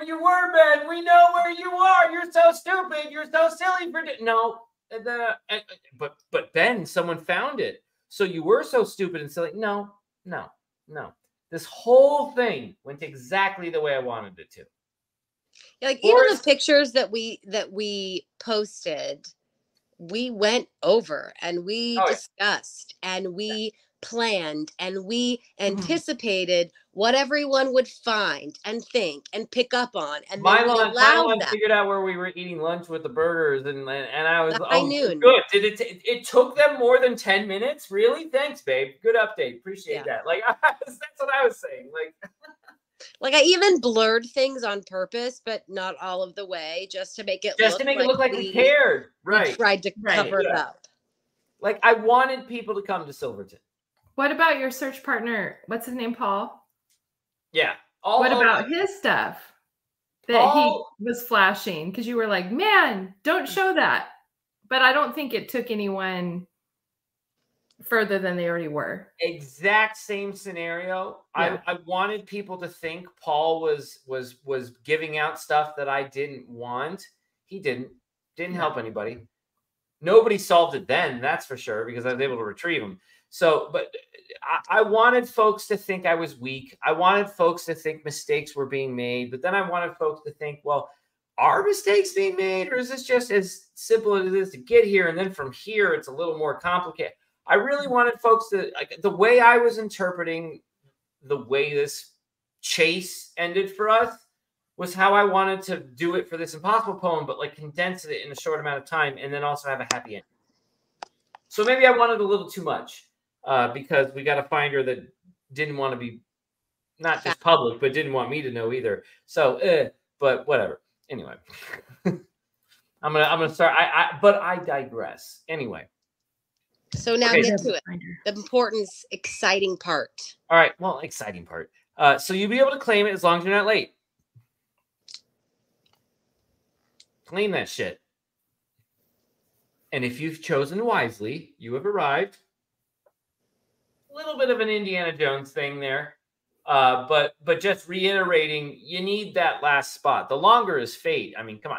where you were, Ben. We know where you are. You're so stupid. You're so silly for di-. No, the uh, but but Ben, someone found it. So you were so stupid and silly. No, no, no. This whole thing went exactly the way I wanted it to. Like Or even is- the pictures that we that we posted, we went over and we Oh, yeah. discussed and we planned and we Mm-hmm. anticipated what everyone would find and think and pick up on, and My then we lunch, my allowed lunch that. figured out where we were eating lunch with the burgers, and and, and I was The high oh noon. good. Did it? T- it took them more than ten minutes? Really? Thanks, babe. Good update. Appreciate Yeah. that. Like I was, that's what I was saying. Like Like I even blurred things on purpose, but not all of the way, just to make it just look to make like it look like we, we cared, we right? tried to Right, cover it yeah. up. Like I wanted people to come to Silverton. What about your search partner? What's his name, Paul? Yeah. All What of- about his stuff that Paul- he was flashing? Because you were like, man, don't show that. But I don't think it took anyone further than they already were. exact same scenario. Yeah. I, I wanted people to think Paul was was was giving out stuff that I didn't want. He didn't. Didn't Yeah. help anybody. Nobody solved it then, that's for sure, because I was able to retrieve them. So, but I, I wanted folks to think I was weak. I wanted folks to think mistakes were being made, but then I wanted folks to think, well, are mistakes being made, or is this just as simple as it is to get here, and then from here it's a little more complicated? I really wanted folks to, like, the way I was interpreting the way this chase ended for us was how I wanted to do it for this impossible poem, but like condense it in a short amount of time and then also have a happy ending. So maybe I wanted a little too much uh, because we got a finder that didn't want to be not just public, but didn't want me to know either. So, eh, but whatever. Anyway, I'm gonna I'm gonna start. I, I but I digress. Anyway. So now Okay. get to it. The important, exciting part. All right. Well, exciting part. Uh, so you'll be able to claim it as long as you're not late. Claim that shit. And if you've chosen wisely, you have arrived. A little bit of an Indiana Jones thing there. Uh, but but just reiterating, you need that last spot. The longer is fate. I mean, come on.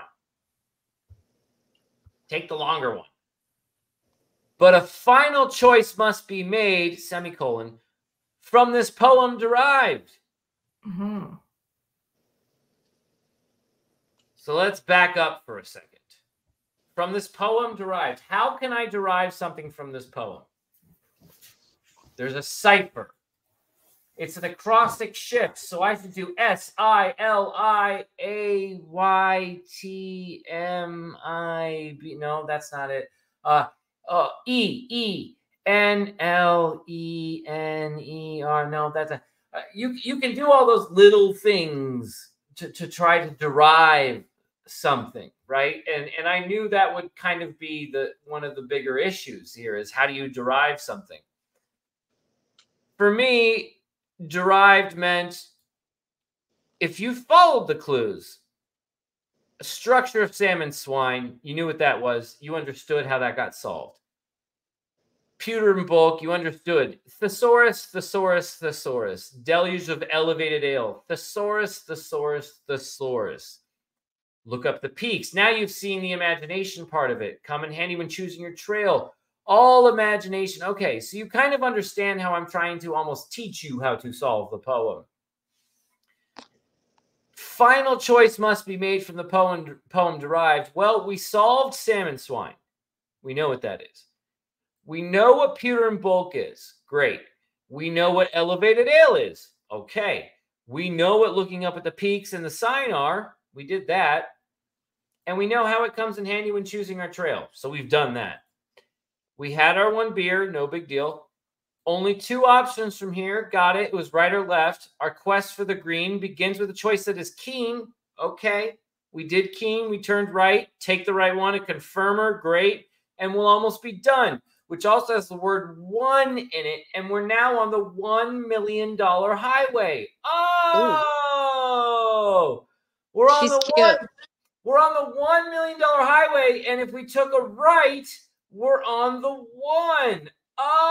Take the longer one. But a final choice must be made, semicolon, from this poem derived. Mm-hmm. So let's back up for a second. From this poem derived, how can I derive something from this poem? There's a cipher. It's an acrostic shift, so I should do S I L I A Y T M I B. No, that's not it. Uh, uh, E, E, N L E N E R. No, that's a. Uh, you, you can do all those little things to, to try to derive something, right? And and I knew that would kind of be the one of the bigger issues here is how do you derive something? For me, derived meant if you followed the clues, a structure of salmon swine, you knew what that was. You understood how that got solved. Pewter and bulk, you understood. Thesaurus, thesaurus, thesaurus. Deluge of elevated ale. Thesaurus, thesaurus, thesaurus. Look up the peaks. Now you've seen the imagination part of it. Come in handy when choosing your trail. All imagination. Okay, so you kind of understand how I'm trying to almost teach you how to solve the poem. Final choice must be made from the poem, poem derived. Well, we solved salmon swine. We know what that is. We know what pewter and bulk is. Great. We know what elevated ale is. Okay. We know what looking up at the peaks and the sign are. We did that. And we know how it comes in handy when choosing our trail. So we've done that. We had our one beer. No big deal. Only two options from here. Got it. It was right or left. Our quest for the green begins with a choice that is keen. Okay. We did keen. We turned right. Take the right one. A confirmer. Great. And we'll almost be done. Which also has the word one in it. And we're now on the one million dollar highway. Oh! Ooh. We're on She's the cute. one. We're on the one million dollar highway. And if we took a right, we're on the one.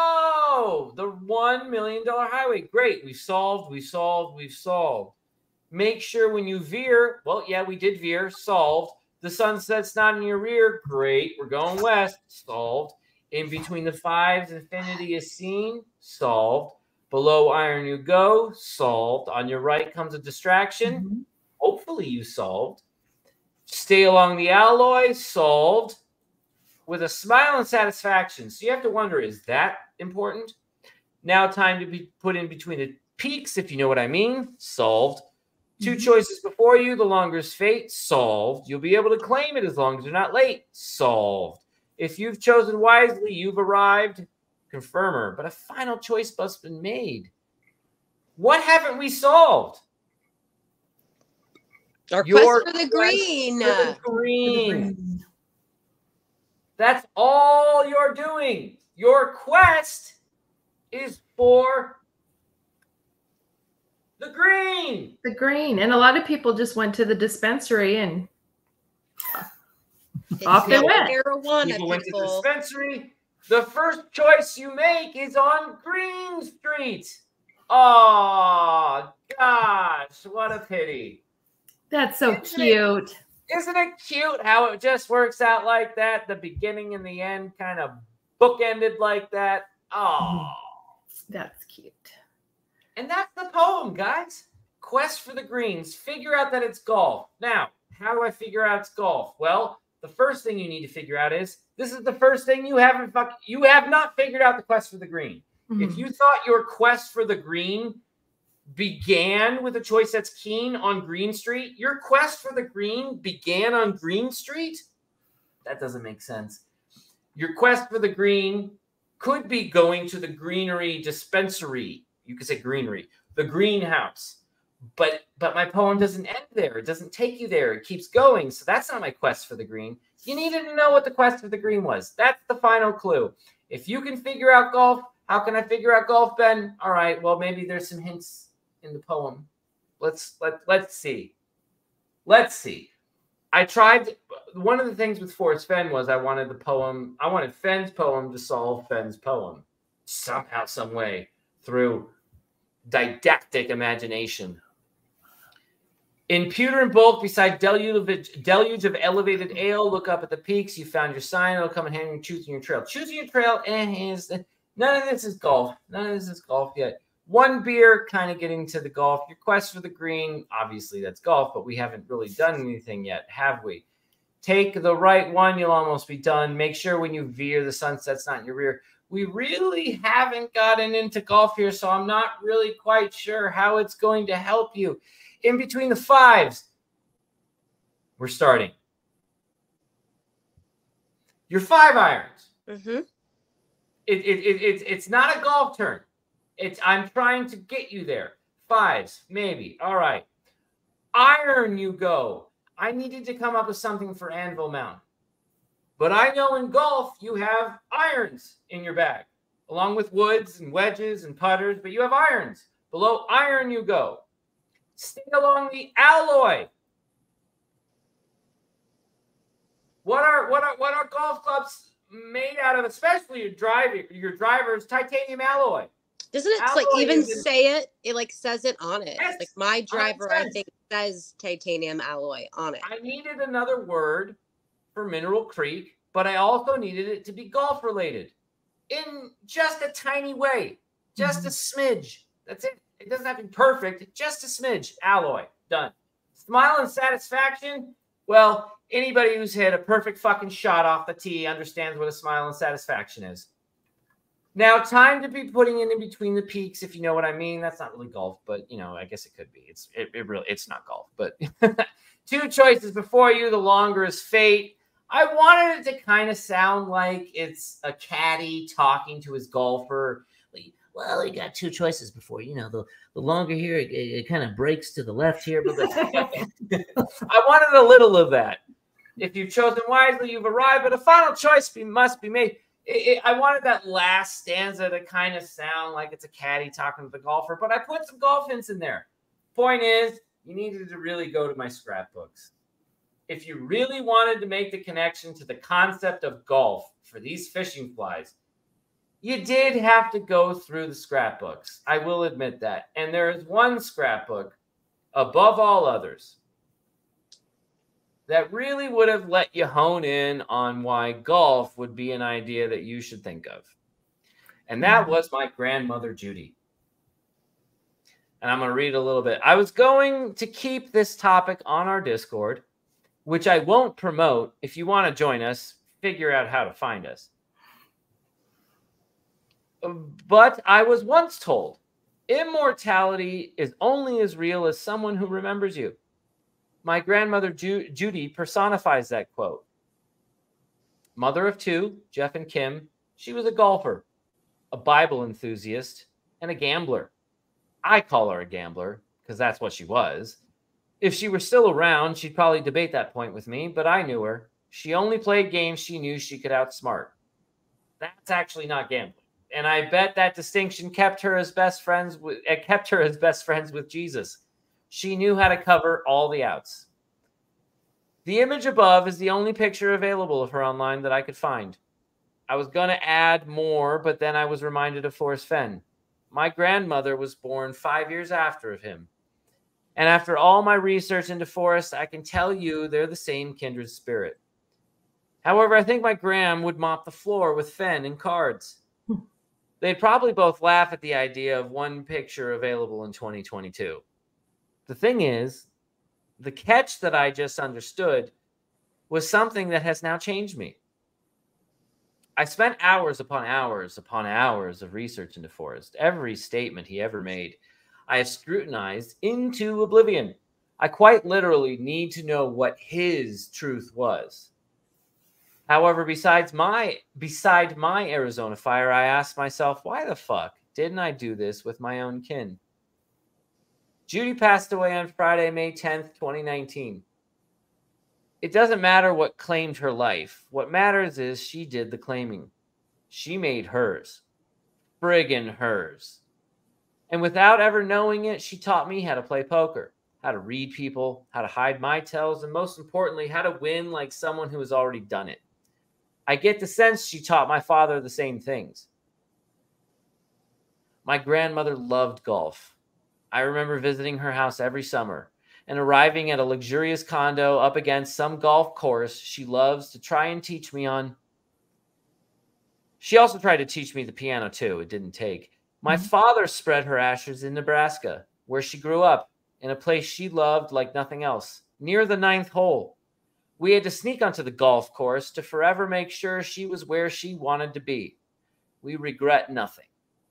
Oh, the one million dollar highway. Great. We've solved, we've solved, we've solved. Make sure when you veer, well, yeah, we did veer, solved. The sunset's not in your rear, great. We're going west, solved. In between the fives, infinity is seen, solved. Below iron you go, solved. On your right comes a distraction. Mm-hmm. Hopefully you solved. Stay along the alloy, solved. With a smile and satisfaction. So you have to wonder, is that important? Now time to be put in between the peaks, if you know what I mean. Solved. Two choices before you, the longer is fate. Solved. You'll be able to claim it as long as you're not late. Solved. If you've chosen wisely, you've arrived. Confirmer. But a final choice must have been made. What haven't we solved? Our Your quest for the quest green. for the green. That's all you're doing. Your quest is for the green. The green. And a lot of people just went to the dispensary and It's off they not went. marijuana, People went to the people. dispensary. The first choice you make is on Green Street. Oh, gosh, what a pity. That's so Isn't it- cute. Isn't it cute how it just works out like that? The beginning and the end kind of bookended like that. Oh. That's cute. And that's the poem, guys. Quest for the greens. Figure out that it's golf. Now, how do I figure out it's golf? Well, the first thing you need to figure out is this is the first thing you haven't fuck, you have not figured out the quest for the green. Mhm. If you thought your quest for the green began with a choice that's keen on Green Street, your quest for the green began on Green Street? That doesn't make sense. Your quest for the green could be going to the greenery dispensary. You could say greenery, the greenhouse. But but my poem doesn't end there. It doesn't take you there. It keeps going. So that's not my quest for the green. You needed to know what the quest for the green was. That's the final clue. If you can figure out golf, how can I figure out golf, Ben? All right, well, maybe there's some hints in the poem. Let's let let's see. Let's see. I tried. One of the things with Forrest Fenn was I wanted the poem. I wanted Fenn's poem to solve Fenn's poem somehow, some way through didactic imagination. In pewter and bulk, beside deluge, deluge of elevated ale, look up at the peaks. You found your sign. It'll come in handy in choosing your trail. Choosing your trail, and is none of this is golf. None of this is golf yet. One beer, kind of getting to the golf. Your quest for the green, obviously that's golf, but we haven't really done anything yet, have we? Take the right one, you'll almost be done. Make sure when you veer, the sunset's not in your rear. We really haven't gotten into golf here, so I'm not really quite sure how it's going to help you. In between the fives, we're starting. Your five irons. Mm-hmm. It, it, it, it, it's not a golf turn. It's I'm trying to get you there. Fives, maybe. All right. Iron you go. I needed to come up with something for Anvil Mountain. But I know in golf you have irons in your bag, along with woods and wedges and putters, but you have irons. Below iron you go. Stay along the alloy. What are what are what are golf clubs made out of, especially your driver, your driver's titanium alloy? Doesn't it Alloy like even is in- say it? It like says it on it. Yes, Like my driver, I says. think says titanium alloy on it. I needed another word for Mineral Creek, but I also needed it to be golf related in just a tiny way, just a smidge. That's it. It doesn't have to be perfect, just a smidge. Alloy, done. Smile and satisfaction. Well, anybody who's hit a perfect fucking shot off the tee understands what a smile and satisfaction is. Now, time to be putting it in between the peaks, if you know what I mean. That's not really golf, but you know, I guess it could be. It's it, it really it's not golf, but two choices before you. The longer is fate. I wanted it to kind of sound like it's a caddy talking to his golfer. Like, well, you got two choices before. You know, the, the longer here, it, it, it kind of breaks to the left here. But the, I wanted a little of that. If you've chosen wisely, you've arrived, but a final choice be, must be made. It, it, I wanted that last stanza to kind of sound like it's a caddy talking to the golfer, but I put some golf hints in there. Point is, you needed to really go to my scrapbooks. If you really wanted to make the connection to the concept of golf for these fishing flies, you did have to go through the scrapbooks. I will admit that. And there is one scrapbook above all others, that really would have let you hone in on why golf would be an idea that you should think of. And that was my grandmother, Judy. And I'm going to read a little bit. I was going to keep this topic on our Discord, which I won't promote. If you want to join us, figure out how to find us. But I was once told, immortality is only as real as someone who remembers you. My grandmother, Ju- Judy, personifies that quote. Mother of two, Jeff and Kim, she was a golfer, a Bible enthusiast, and a gambler. I call her a gambler because that's what she was. If she were still around, she'd probably debate that point with me, but I knew her. She only played games she knew she could outsmart. That's actually not gambling. And I bet that distinction kept her as best friends with, it kept her as best friends with Jesus. She knew how to cover all the outs. The image above is the only picture available of her online that I could find. I was going to add more, but then I was reminded of Forrest Fenn. My grandmother was born five years after of him. And after all my research into Forrest, I can tell you they're the same kindred spirit. However, I think my gram would mop the floor with Fenn and cards. They'd probably both laugh at the idea of one picture available in twenty twenty-two. The thing is, the catch that I just understood was something that has now changed me. I spent hours upon hours upon hours of research into Forrest. Every statement he ever made, I have scrutinized into oblivion. I quite literally need to know what his truth was. However, besides my, beside my Arizona fire, I asked myself, why the fuck didn't I do this with my own kin? Judy passed away on Friday, May tenth, twenty nineteen. It doesn't matter what claimed her life. What matters is she did the claiming. She made hers. Friggin' hers. And without ever knowing it, she taught me how to play poker, how to read people, how to hide my tells, and most importantly, how to win like someone who has already done it. I get the sense she taught my father the same things. My grandmother loved golf. I remember visiting her house every summer and arriving at a luxurious condo up against some golf course she loves to try and teach me on. She also tried to teach me the piano too. It didn't take. My mm-hmm. father spread her ashes in Nebraska, where she grew up, in a place she loved like nothing else, near the ninth hole. We had to sneak onto the golf course to forever make sure she was where she wanted to be. We regret nothing.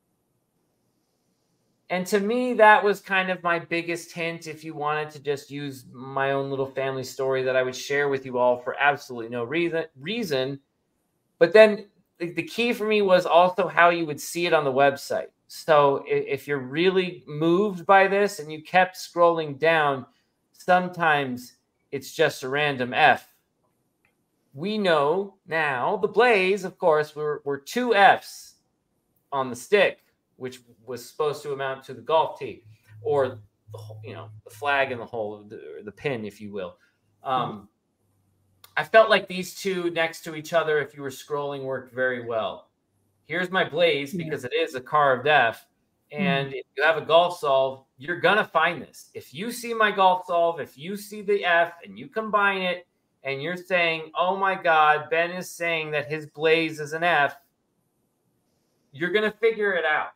And to me, that was kind of my biggest hint if you wanted to just use my own little family story that I would share with you all for absolutely no reason. reason. But then the, the key for me was also how you would see it on the website. So if you're really moved by this and you kept scrolling down, sometimes it's just a random F. We know now the Blaze, of course, were, were two Fs on the stick, which was supposed to amount to the golf tee, or the, you know, the flag in the hole, the, or the pin, if you will. Um, I felt like these two next to each other, if you were scrolling, worked very well. Here's my Blaze because it is a carved F. And mm. if you have a golf solve, you're going to find this. If you see my golf solve, if you see the F and you combine it and you're saying, oh my God, Ben is saying that his Blaze is an F, you're going to figure it out.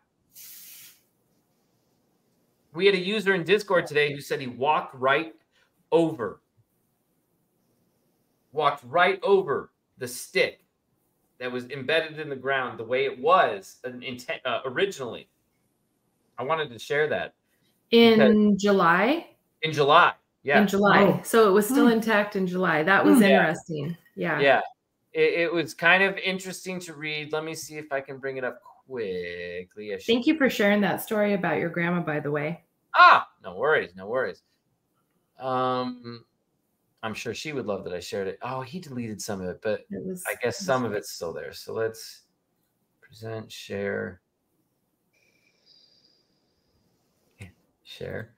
We had a user in Discord today who said he walked right over, walked right over the stick that was embedded in the ground the way it was intent, uh, originally. I wanted to share that. In July? In July, yeah. In July. Oh. So it was still intact in July. That was yeah. interesting. Yeah. Yeah. It, it was kind of interesting to read. Let me see if I can bring it up quickly. Thank you for sharing that story about your grandma, by the way. Ah, no worries. No worries. Um, I'm sure she would love that I shared it. Oh, he deleted some of it, but it was, I guess some of it's still there. So let's present, share. Share.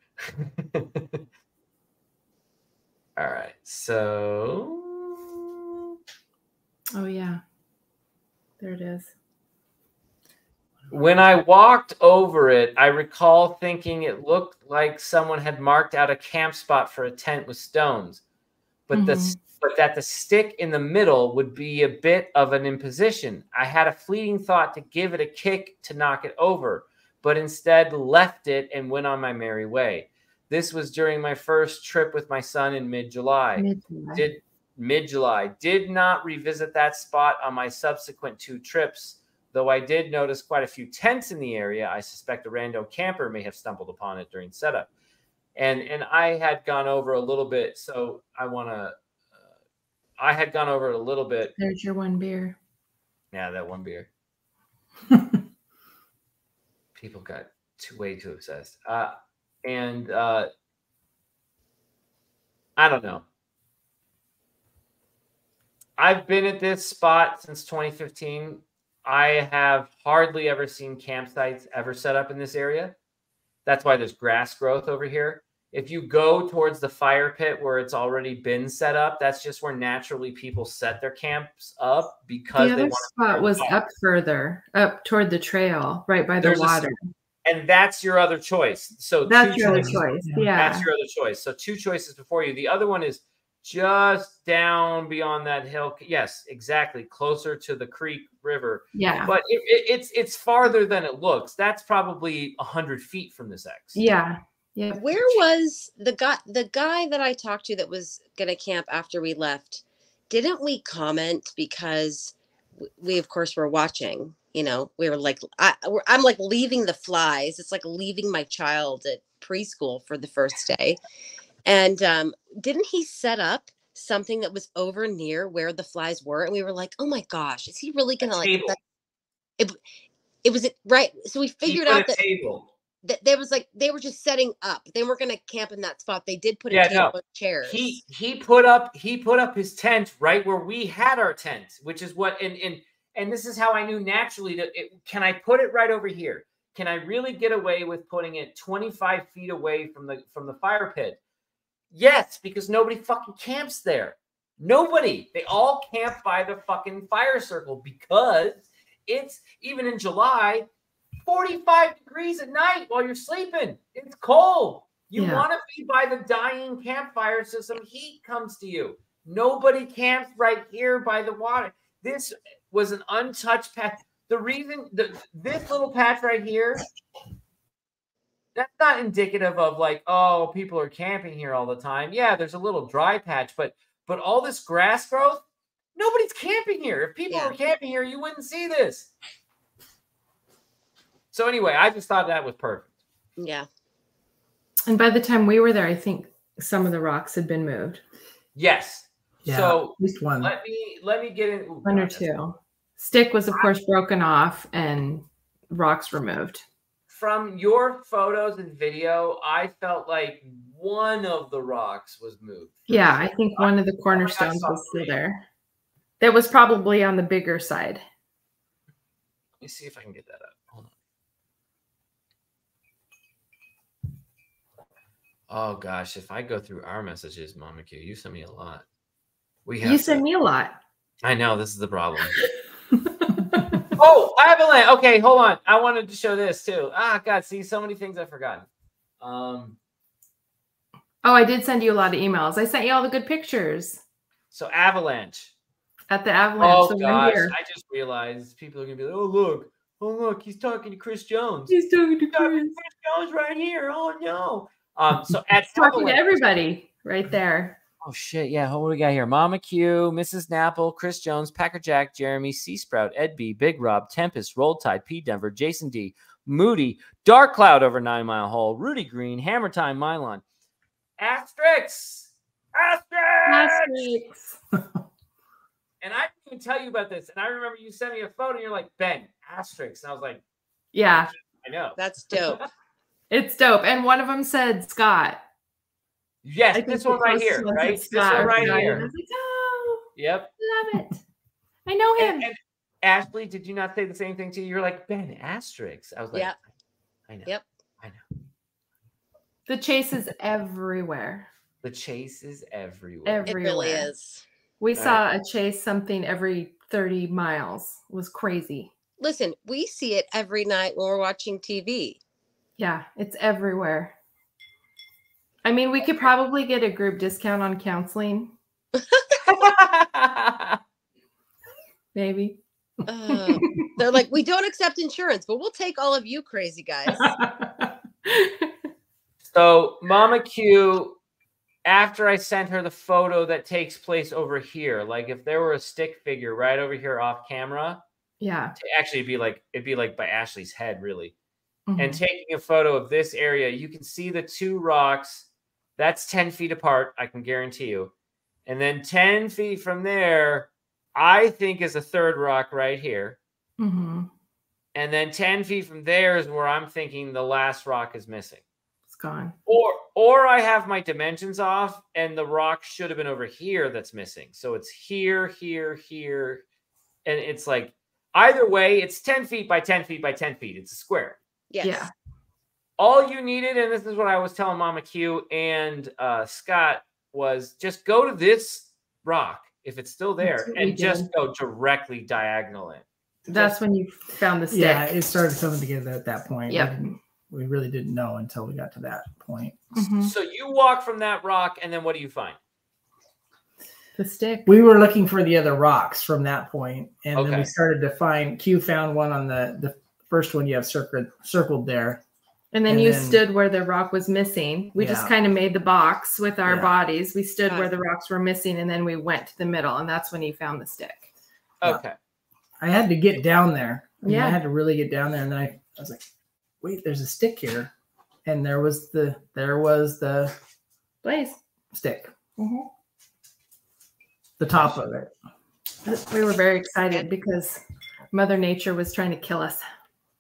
All right. So. Oh, yeah. There it is. When I walked over it, I recall thinking it looked like someone had marked out a camp spot for a tent with stones, but the Mhm. but that the stick in the middle would be a bit of an imposition. I had a fleeting thought to give it a kick to knock it over, but instead left it and went on my merry way. This was during my first trip with my son in mid-July. Mid-July. Did mid-July. Did not revisit that spot on my subsequent two trips, though I did notice quite a few tents in the area. I suspect a rando camper may have stumbled upon it during setup. And and I had gone over a little bit, so I want to I had gone over it a little bit. There's your one beer. Yeah, that one beer. People got too, way too obsessed. Uh, and uh, I don't know. I've been at this spot since twenty fifteen. I have hardly ever seen campsites ever set up in this area. That's why there's grass growth over here. If you go towards the fire pit where it's already been set up, that's just where naturally people set their camps up because The they other want spot was up further, up toward the trail, right by the There's a- water. and that's your other choice. So That's two your other choices. choice. Yeah. Yeah. That's your other choice. So two choices before you. The other one is just down beyond that hill. Yes, exactly. Closer to the creek river. Yeah. But it, it, it's it's farther than it looks. That's probably a hundred feet from this X. Yeah. Yeah. Where was the guy the guy that I talked to that was gonna camp after we left? Didn't we comment because w- we of course were watching, you know, we were like I we're- I'm like leaving the flies. It's like leaving my child at preschool for the first day. And um didn't he set up something that was over near where the flies were? And we were like, oh my gosh, is he really A gonna like table. set- it it was right. So we He figured put out a that table. that there was like they were just setting up. They weren't going to camp in that spot. They did put a Yeah, table no. and chairs. He he put up he put up his tent right where we had our tent, which is what and and and this is how I knew naturally that it, can I put it right over here? Can I really get away with putting it twenty-five feet away from the from the fire pit? Yes, because nobody fucking camps there. Nobody. They all camp by the fucking fire circle because it's even in July, forty-five degrees at night while you're sleeping. It's cold. You Yeah. want to be by the dying campfire so some heat comes to you. Nobody camps right here by the water. This was an untouched patch. The reason the, this little patch right here, that's not indicative of like, oh, people are camping here all the time. Yeah, there's a little dry patch, but but all this grass growth, nobody's camping here. If people Yeah. were camping here, you wouldn't see this. So anyway, I just thought that was perfect. Yeah. And by the time we were there, I think some of the rocks had been moved. Yes. Yeah, So at least one. let me let me get in. ooh, One or God, that's- two. Stick was, of course, broken off and rocks removed. From your photos and video, I felt like one of the rocks was moved. Yeah, I think one of the cornerstones saw was still three. there. That was probably on the bigger side. Let me see if I can get that up. Hold on. Oh gosh, if I go through our messages, Mama Q, you sent me a lot. We have You to- sent me a lot. I know this is the problem. Oh, Avalanche. Okay, hold on. I wanted to show this too. Ah, God, see so many things I've forgotten. Um, Oh, I did send you a lot of emails. I sent you all the good pictures so Avalanche. at the Avalanche. Oh the one gosh, here. I just realized people are gonna be like, oh look, oh look, he's talking to Chris Jones. He's talking to He's talking Chris. to Chris Jones right here. Oh no. Um, so at He's talking to Avalanche- everybody right there. Oh shit, yeah. What do we got here? Mama Q, Missus Napple, Chris Jones, Packer Jack, Jeremy, Sea Sprout, Ed B, Big Rob, Tempest, Roll Tide, P Denver, Jason D, Moody, Dark Cloud over Nine Mile Hole, Rudy Green, Hammer Time, Mylon, Asterix, Asterix. Asterix. And I didn't even tell you about this. And I remember you sent me a photo and you're like, Ben, Asterix. And I was like, Yeah, I know. That's dope. it's dope. And one of them said Scott. Yes, I think this the one right closest here, one said right? This Scott one or right Scotty. And I here. was like, oh, Yep. love it. I know him. And, and Ashley, did you not say the same thing to you? You're like, Ben, Asterix. I was like, Yeah. I know. Yep. I know. The chase is everywhere. The chase is everywhere. Every- It really Everywhere. is. We All saw a chase something every thirty miles. It was crazy. Listen, we see it every night when we're watching T V. Yeah, it's everywhere. I mean, we could probably get a group discount on counseling. Maybe. Uh, they're like, we don't accept insurance, but we'll take all of you crazy guys. So Mama Q, after I sent her the photo that takes place over here, like if there were a stick figure right over here off camera, Yeah. to actually be like, it'd be like by Ashley's head, really. Mhm. And taking a photo of this area, you can see the two rocks. That's ten feet apart, I can guarantee you. And then ten feet from there, I think is a third rock right here. Mhm. And then ten feet from there is where I'm thinking the last rock is missing. It's gone. Or or I have my dimensions off and the rock should have been over here that's missing. So it's here, here, here. And it's like, either way, it's ten feet by ten feet by ten feet. It's a square. Yes. Yeah. All you needed, and this is what I was telling Mama Q and uh, Scott, was just go to this rock if it's still there That's what we and just did. go directly diagonal in. That's when you found the stick. Yeah, it started coming together at that point. Yep. We, didn't, we really didn't know until we got to that point. Mhm. So you walk from that rock, and then what do you find? The stick. We were looking for the other rocks from that point, and then Okay. we started to find. Q found one on the the first one you have circled circled there. And then And you then- stood where the rock was missing. We just Yeah. kind of made the box with our Yeah. bodies. We stood Got where it. the rocks were missing, and then we went to the middle, and that's when you found the stick. Yeah. Okay. I had to get down there. I mean, Yeah. I had to really get down there, and then I, I was like, "Wait, there's a stick here," and there was the there was the Blaze. stick, Mhm. the top of it. We were very excited because Mother Nature was trying to kill us.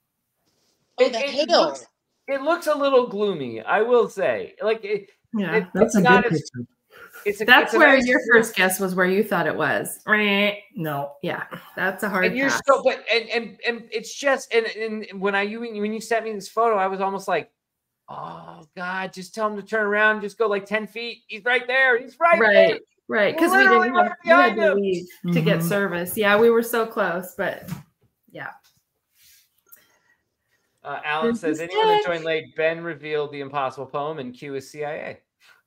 Oh, the it, hail. looks, it looks a little gloomy, I will say. Like it, Yeah. it- That's it's a not good as- picture. it's a, That's it's a where nice your view. first guess was where you thought it was. No, Yeah, that's a hard And you're pass. so, but and and and it's just and and when I you when you sent me this photo, I was almost like, oh God, just tell him to turn around, just go like ten feet. He's right there. He's right, there. Right, right. Because we Literally didn't have, right we had behind to him. leave to get Mhm. service. Yeah, we were so close, but yeah. Uh, Alan This says, is anyone that it. joined late, Ben revealed the impossible poem, and Q is C I A.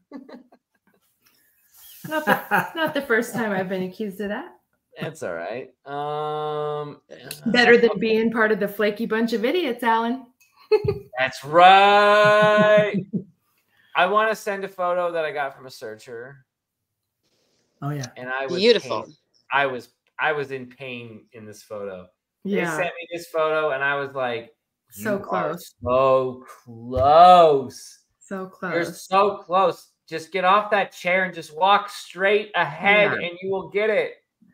Not the, not the first time I've been accused of that. That's all right. Um, Better than being part of the flaky bunch of idiots, Alan. That's right. I want to send a photo that I got from a searcher, oh yeah, and I was Beautiful. pain- I was I was in pain in this photo. They Yeah, sent me this photo, and I was like, So "You are close. so close. so You're close. so close. Just get off that chair and just walk straight ahead, Yeah. and you will get it."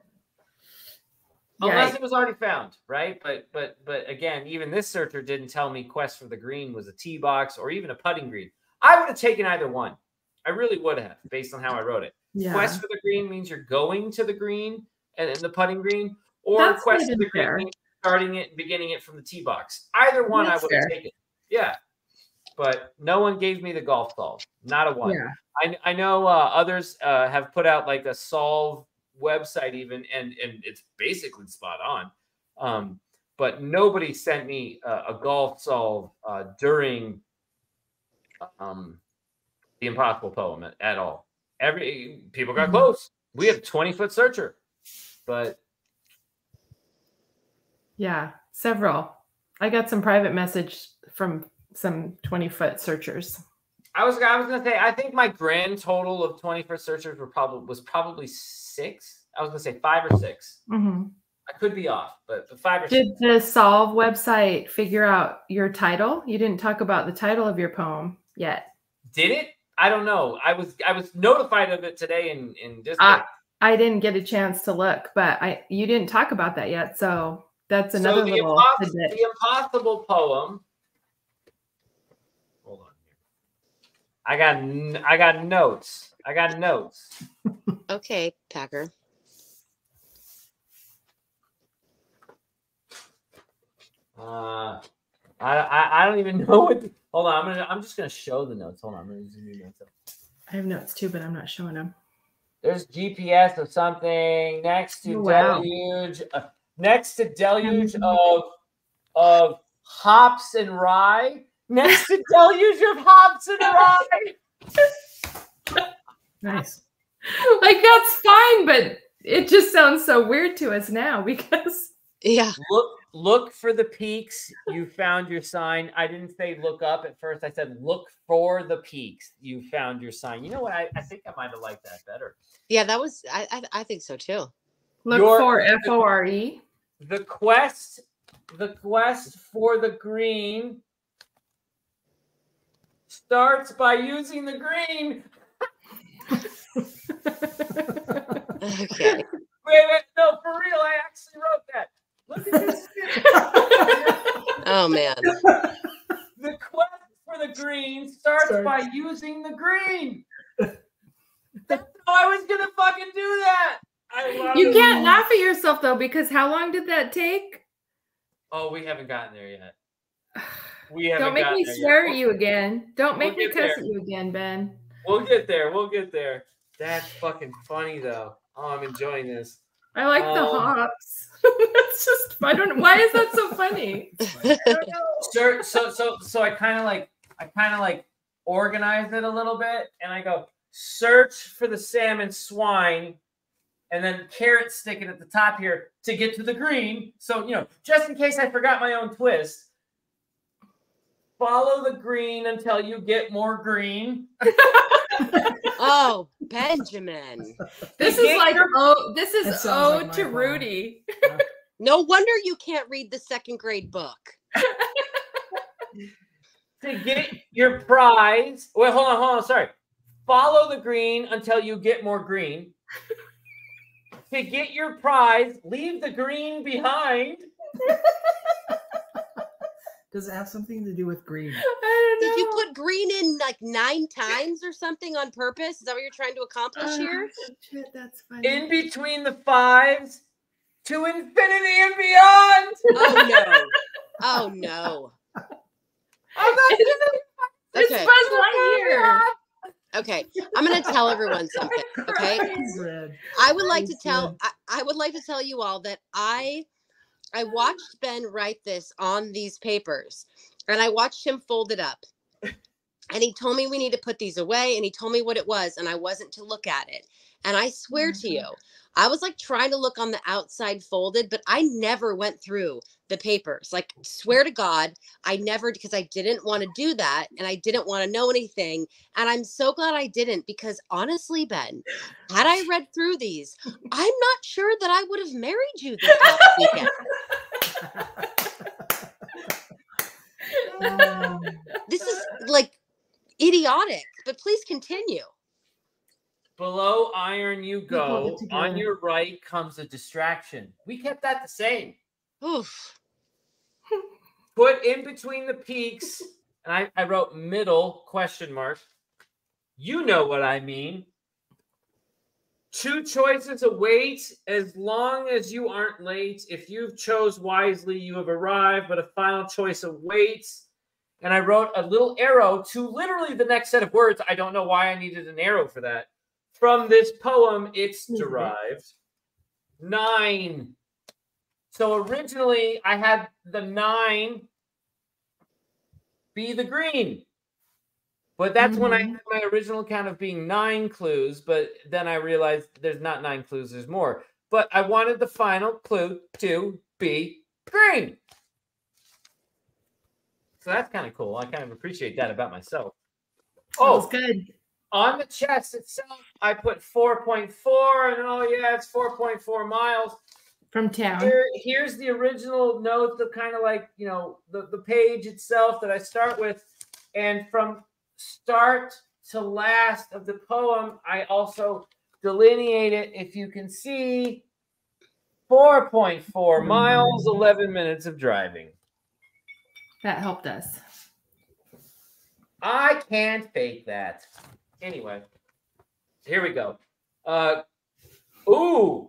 Unless Yeah, it was already found, right? But but but again, even this searcher didn't tell me Quest for the Green was a tee box or even a putting green. I would have taken either one. I really would have, based on how I wrote it. yeah. Quest for the Green means you're going to the green and, and the putting green, or That's Quest not for the even Green fair. means starting it and beginning it from the tee box. Either one That's I would have fair. taken. Yeah. But no one gave me the golf solve. Not a one. Yeah. I, I know uh, others uh, have put out like a solve website even, and and it's basically spot on. Um, but nobody sent me uh, a golf solve uh, during um, the Impossible Poem at, at all. Every people got Mhm. close. We have twenty foot searcher, but Yeah, several. I got some private message from some twenty foot searchers. I was I was gonna say I think my grand total of twenty foot searchers were probably was probably six. I was gonna say five or six. Mhm. I could be off, but, but five or Did six. the Solve website figure out your title? You didn't talk about the title of your poem yet. Did it? I don't know. I was I was notified of it today in in Discord. I I didn't get a chance to look, but I you didn't talk about that yet. So that's another so the, little impos- tidbit. the impossible poem. Hold on. I got n- I got notes. I got notes. Okay, Packer. Uh, I, I I don't even know what. The, hold on. I'm gonna I'm just gonna show the notes. Hold on. I'm gonna zoom in notes up. I have notes too, but I'm not showing them. There's G P S of something next to Oh, wow. deluge. Uh, next to deluge of of hops and rye. Next to deluge of hops and rye. Nice. Like that's fine, but it just sounds so weird to us now because Yeah. Look, look for the peaks. You found your sign. I didn't say look up at first. I said look for the peaks. You found your sign. You know what? I, I think I might have liked that better. Yeah, that was I I, I think so too. look Your- for F O R E. The quest, the quest for the green starts by using the green. Okay. Wait, wait, no, for real, I actually wrote that. Look at this shit. Oh man. The quest for the green starts Starts. by using the green. That's how I was gonna fucking do that. I love You it. can't laugh at yourself though, because how long did that take? Oh, we haven't gotten there yet. We haven't Don't make gotten me there yet. swear at We'll- you again. Don't we'll make me get cuss there. at you again, Ben. We'll get there. We'll get there. That's fucking funny though. Oh, I'm enjoying this. I like the Um, hops. That's just I don't know why is that so funny? I don't know. Sir, so so so I kind of like I kind of like organize it a little bit, and I go search for the salmon swine, and then carrot stick it at the top here to get to the green. So you know, just in case I forgot my own twist. Follow the green until you get more green. Oh, Benjamin. This To is get like your- oh, this That is sounds ode like my to poem. Rudy. No wonder you can't read the second grade book. To get your prize. Wait, hold on, hold on. Sorry. Follow the green until you get more green. To get your prize, leave the green behind. Does it have something to do with green? I don't know. Did you put green in like nine times or something on purpose? Is that what you're trying to accomplish Oh, here? shit, that's funny. In between the fives to infinity and beyond. Oh no. Oh no. I'm not doing It's Okay. Buzz Lightyear. Okay. I'm gonna tell everyone something. Okay. Red. I would like to Thanks, tell Red. I, I would like to tell you all that I I watched Ben write this on these papers and I watched him fold it up. And he told me we need to put these away and he told me what it was and I wasn't to look at it. And I swear to you, I was like trying to look on the outside folded, but I never went through the papers. Like, swear to God, I never, because I didn't want to do that and I didn't want to know anything. And I'm so glad I didn't because honestly, Ben, had I read through these, I'm not sure that I would have married you this last weekend. Um, This is like idiotic, but please continue. Below iron you hold go. it together. On your right comes a distraction. We kept that the same. Oof. Put in between the peaks, and I, I wrote middle question mark. You know what I mean. Two choices await as long as you aren't late. If you've chose wisely, you have arrived, but a final choice awaits. And I wrote a little arrow to literally the next set of words. I don't know why I needed an arrow for that. From this poem, it's Mhm. derived. Nine. So originally I had the nine be the green. But that's when I Mhm. had my original count of being nine clues. But then I realized there's not nine clues, there's more. But I wanted the final clue to be green. So that's kind of cool. I kind of appreciate that about myself. That was Oh, good. on the chest itself, I put four point four, and oh yeah, it's four point four miles. From town. Here, here's the original note, the kind of like, you know, the, the page itself that I start with. And from start to last of the poem, I also delineate it, if you can see, four point four miles, eleven minutes of driving. That helped us. I can't fake that. Anyway, here we go. Uh, ooh.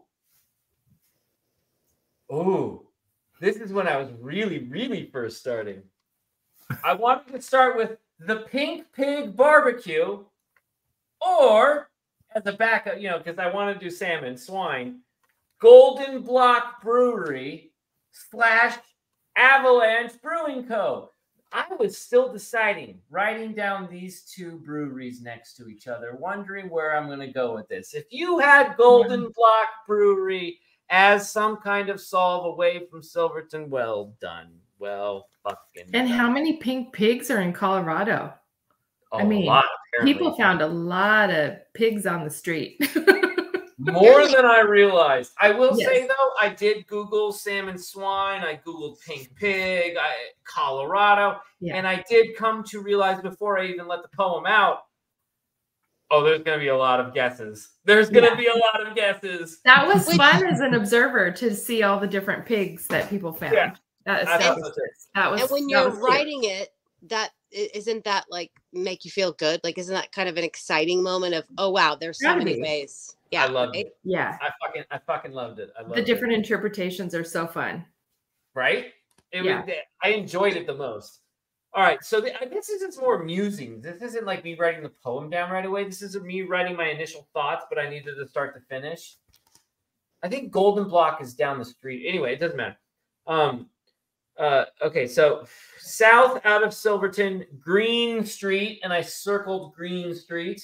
Ooh. This is when I was really, really first starting. I wanted to start with the Pink Pig Barbecue, or as a backup, you know, because I want to do salmon, swine. Golden Block Brewery slash Avalanche Brewing Co. I was still deciding, writing down these two breweries next to each other, wondering where I'm going to go with this. If you had Golden Block Brewery as some kind of solve away from Silverton, well done. Well fucking And done. how many pink pigs are in Colorado? Oh, I mean, a lot, people apparently. found a lot of pigs on the street. More than I realized. I will Yes. say, though, I did Google salmon swine. I Googled pink pig, I, Colorado. Yeah. And I did come to realize before I even let the poem out, oh, there's going to be a lot of guesses. There's going to Yeah. be a lot of guesses. That was Which- fun as an observer to see all the different pigs that people found. Yeah. That, is, I that, thought was, so too. that was And when that you're was cute. writing it, that i- isn't that like make you feel good? Like, isn't that kind of an exciting moment of, oh wow, there's so Gotta many be. ways. Yeah, I loved right? it. Yeah. I fucking, I fucking loved it. I loved The different it. interpretations are so fun. Right? It Yeah. was, I enjoyed it the most. All right, so the, I guess this is more musing. This isn't like me writing the poem down right away. This is me writing my initial thoughts, but I needed to start to finish. I think Golden Block is down the street. Anyway, it doesn't matter. Um, uh, okay, so south out of Silverton, Green Street, and I circled Green Street.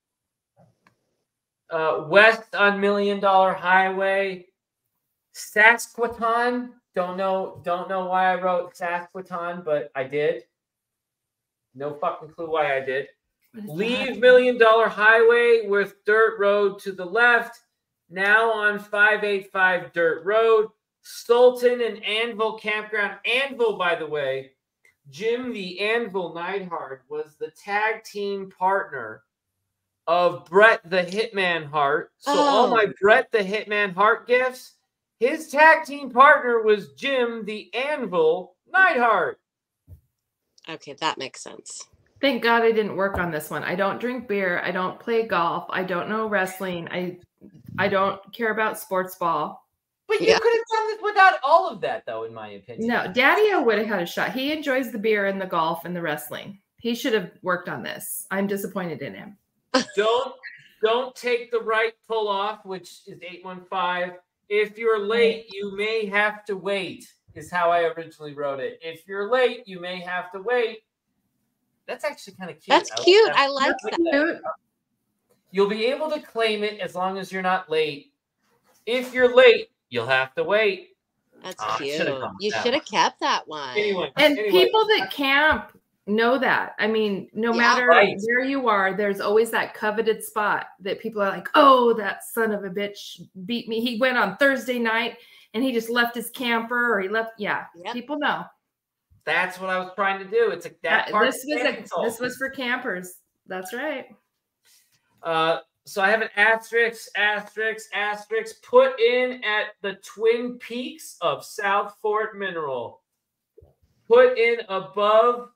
Uh, west on Million Dollar Highway, Saskatoon. Don't know, don't know why I wrote Saskatoon, but I did. No fucking clue why I did. What is Leave that? Million Dollar Highway with dirt road to the left. Now on five eighty-five Dirt Road. Sultan and Anvil Campground. Anvil, by the way, Jim the Anvil Neidhart was the tag team partner of Brett the Hitman Hart. So all Oh. my Brett the Hitman Hart gifts, his tag team partner was Jim the Anvil Neidhart. Okay, that makes sense. Thank God I didn't work on this one. I don't drink beer. I don't play golf. I don't know wrestling. I I don't care about sports ball. But you Yeah. could have done this without all of that, though, in my opinion. No, Daddy-O would have had a shot. He enjoys the beer and the golf and the wrestling. He should have worked on this. I'm disappointed in him. Don't don't take the right pull off, which is eight one five. If you're late, you may have to wait, is how I originally wrote it. If you're late, you may have to wait. That's actually kind of cute. That's I like cute. that. I like That's that. cute. You'll be able to claim it as long as you're not late. If you're late, you'll have to wait. That's Ah, I cute. should've gone with You that should have one. kept that one. Anyway, And anyway, people that camp know that. I mean, no Yeah, matter right. where you are, there's always that coveted spot that people are like, oh, that son of a bitch beat me. He went on Thursday night and he just left his camper or he left. Yeah, Yep. people know. that's what I was trying to do. It's like that Uh, part. this was a, this was for campers. That's right. Uh, so I have an asterisk, asterisk, asterisk put in at the Twin Peaks of South Fort Mineral. Put in above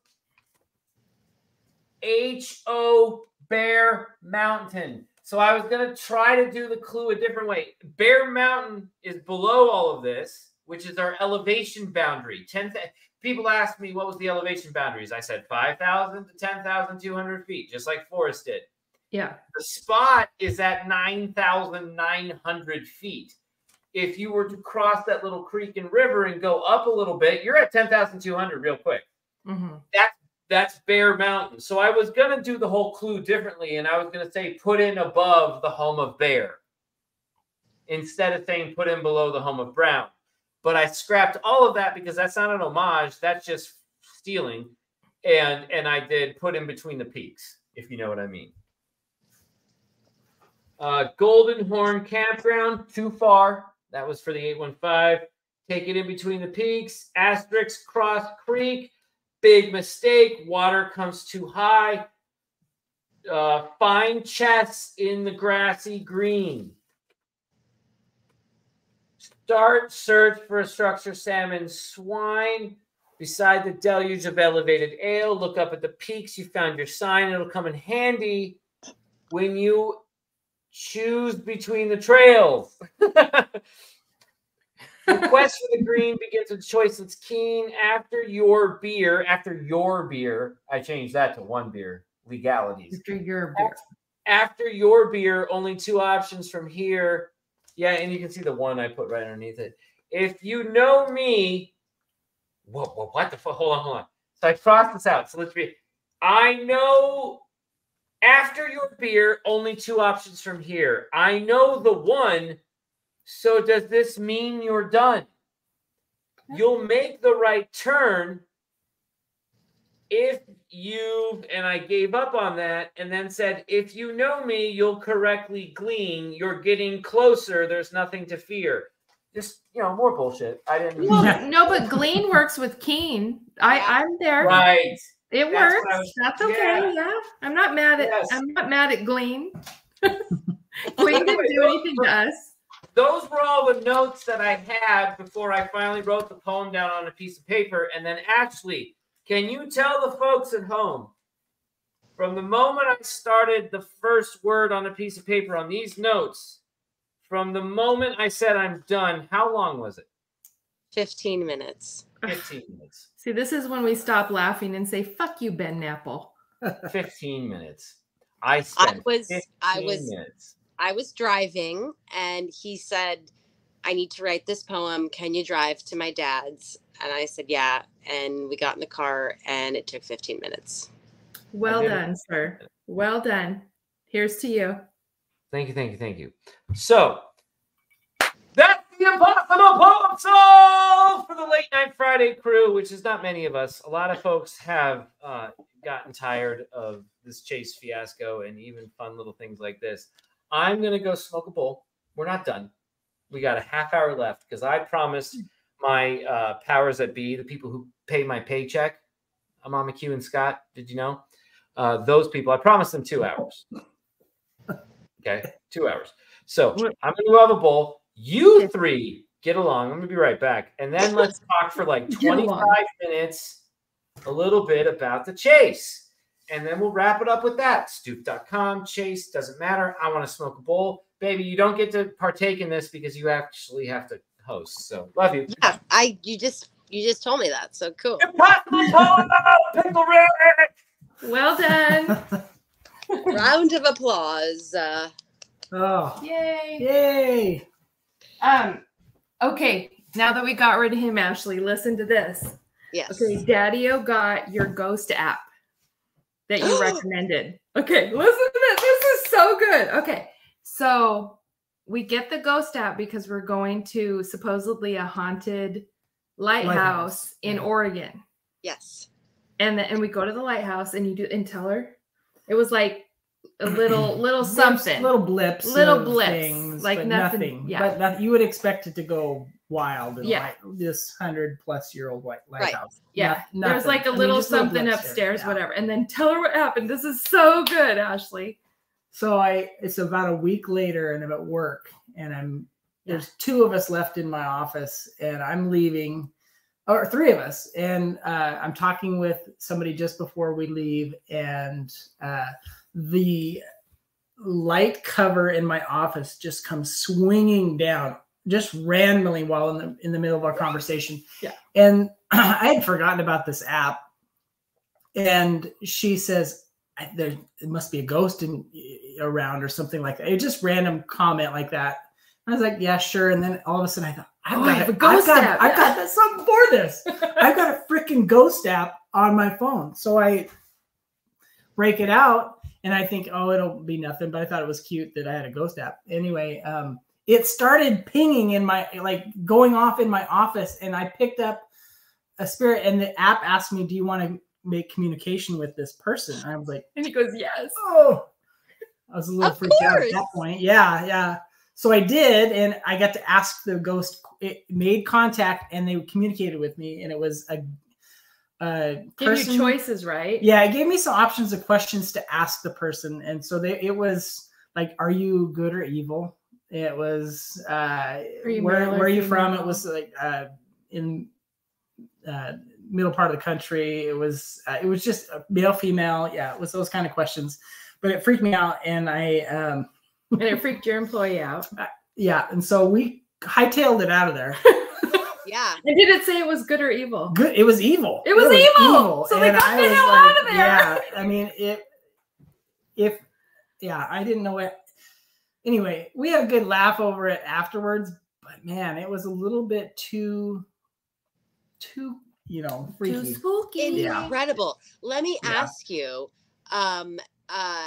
H O Bear Mountain. So I was going to try to do the clue a different way. Bear Mountain is below all of this, which is our elevation boundary. ten th- People asked me what was the elevation boundaries. I said five thousand to ten thousand two hundred feet, just like Forrest did. Yeah. The spot is at nine thousand nine hundred feet. If you were to cross that little creek and river and go up a little bit, you're at ten thousand two hundred real quick. Mhm. That's that's Bear Mountain. So I was going to do the whole clue differently, and I was going to say put in above the home of Bear instead of saying put in below the home of Brown. But I scrapped all of that because that's not an homage. That's just stealing. And, and I did put in between the peaks, if you know what I mean. Uh, Golden Horn Campground, too far. That was for the eight one five. Take it in between the peaks. Asterisk Cross Creek. Big mistake. Water comes too high. Uh, find chests in the grassy green. Start search for a structure salmon swine. Beside the deluge of elevated ale, look up at the peaks. You found your sign. It'll come in handy when you choose between the trails. The quest for the green begins with choice that's keen. After your beer, after your beer, I changed that to one beer. Legalities. After your beer. After your beer, only two options from here. Yeah, and you can see the one I put right underneath it. If you know me, whoa, whoa, what the fuck? Hold on, hold on. So I crossed this out. So let's be. I know after your beer, only two options from here. I know the one. So does this mean you're done? You'll make the right turn if you, and I gave up on that and then said, if you know me, you'll correctly glean. You're getting closer. There's nothing to fear. Just, you know, more bullshit. I didn't. Well, no, but glean works with keen. I, I'm there. Right. It That's what works. I was- That's okay. yeah. Yeah. I'm not mad at Yes. I'm not mad at Glean. Glean didn't do anything to us. Those were all the notes that I had before I finally wrote the poem down on a piece of paper. And then actually, can you tell the folks at home, from the moment I started the first word on a piece of paper on these notes, from the moment I said I'm done, how long was it? fifteen minutes. fifteen minutes. See, this is when we stop laughing and say, fuck you, Ben Napple. fifteen minutes. I I spent was fifteen I was minutes. I was driving and he said, I need to write this poem. Can you drive to my dad's? And I said, yeah. And we got in the car and it took fifteen minutes. Well did it. done, sir. Well done. Here's to you. Thank you, thank you, thank you. So, that's the Impossible Poem Solved for the Late Night Friday crew, which is not many of us. A lot of folks have uh, gotten tired of this Chase fiasco and even fun little things like this. I'm going to go smoke a bowl. We're not done. We got a half hour left because I promised my uh, powers that be, the people who pay my paycheck, Amon McHugh and Scott, did you know? Uh, those people, I promised them two hours. Okay, two hours. So I'm going to go have a bowl. You three get along. I'm going to be right back. And then let's talk for like twenty-five minutes, a little bit about the Chase. And then we'll wrap it up with that. Stoop dot com, Chase, doesn't matter. I want to smoke a bowl. Baby, you don't get to partake in this because you actually have to host. So love you. Yeah, I you just you just told me that. So cool. Impossible Poem, Pickle Rick! Well done. Round of applause. Uh, Oh, Yay. yay! Um, okay. Now that we got rid of him, Ashley, listen to this. yes. Okay, Daddy-O got your ghost app that you recommended. Okay, listen to this. This is so good. Okay, so we get the ghost app because we're going to supposedly a haunted lighthouse, Lighthouse, in yeah. Oregon. Yes. And the, and we go to the lighthouse and you do and tell her. It was like a little little something. little blips, Little of blips, things, like but nothing- nothing. yeah. But that, you would expect it to go wild. In Yeah. like this hundred plus year old white lighthouse. Yeah, No- there's nothing. like a I mean, little just little something blips there. upstairs, Yeah. whatever. And then tell her what happened. This is so good, Ashley. So I, it's about a week later, and I'm at work, and I'm there's two of us left in my office, and I'm leaving, or three of us, and uh, I'm talking with somebody just before we leave, and uh, the light cover in my office just comes swinging down just randomly while in the in the middle of our conversation. Yeah. And I had forgotten about this app, and she says, I, there it must be a ghost in around or something like that. It just random comment like that. I was like, yeah, sure. And then all of a sudden I thought, I've Oh, got I have a a ghost I've got, app, I've yeah. got something for this. I've got a freaking ghost app on my phone. So I break it out and I think, oh, it'll be nothing. But I thought it was cute that I had a ghost app. Anyway, um, it started pinging in my, like going off in my office, and I picked up a spirit, and the app asked me, do you want to make communication with this person? And I was like, And he goes, yes. oh, I was a little Of freaked out at course. that point. Yeah, yeah. So I did, and I got to ask the ghost. It made contact, and they communicated with me, and it was a, a Give person. you choices, right? Yeah, it gave me some options of questions to ask the person, and so they, it was like, "Are you good or evil?" It was, uh, you "Where male or where are you from?" female? It was like uh, in uh, middle part of the country. It was uh, it was just male, female. Yeah, it was those kind of questions, but it freaked me out, and I. Um, And it freaked your employee out. Yeah, and so we hightailed it out of there. Yeah. And did it say it was good or evil? Good, it was evil. It was evil! So they And got I the was hell out of there. Yeah, I mean, it. If yeah, I didn't know it. anyway, we had a good laugh over it afterwards, but man, it was a little bit too, too, you know, freaky. Too spooky. Yeah. Incredible. Let me Yeah. ask you, um, uh,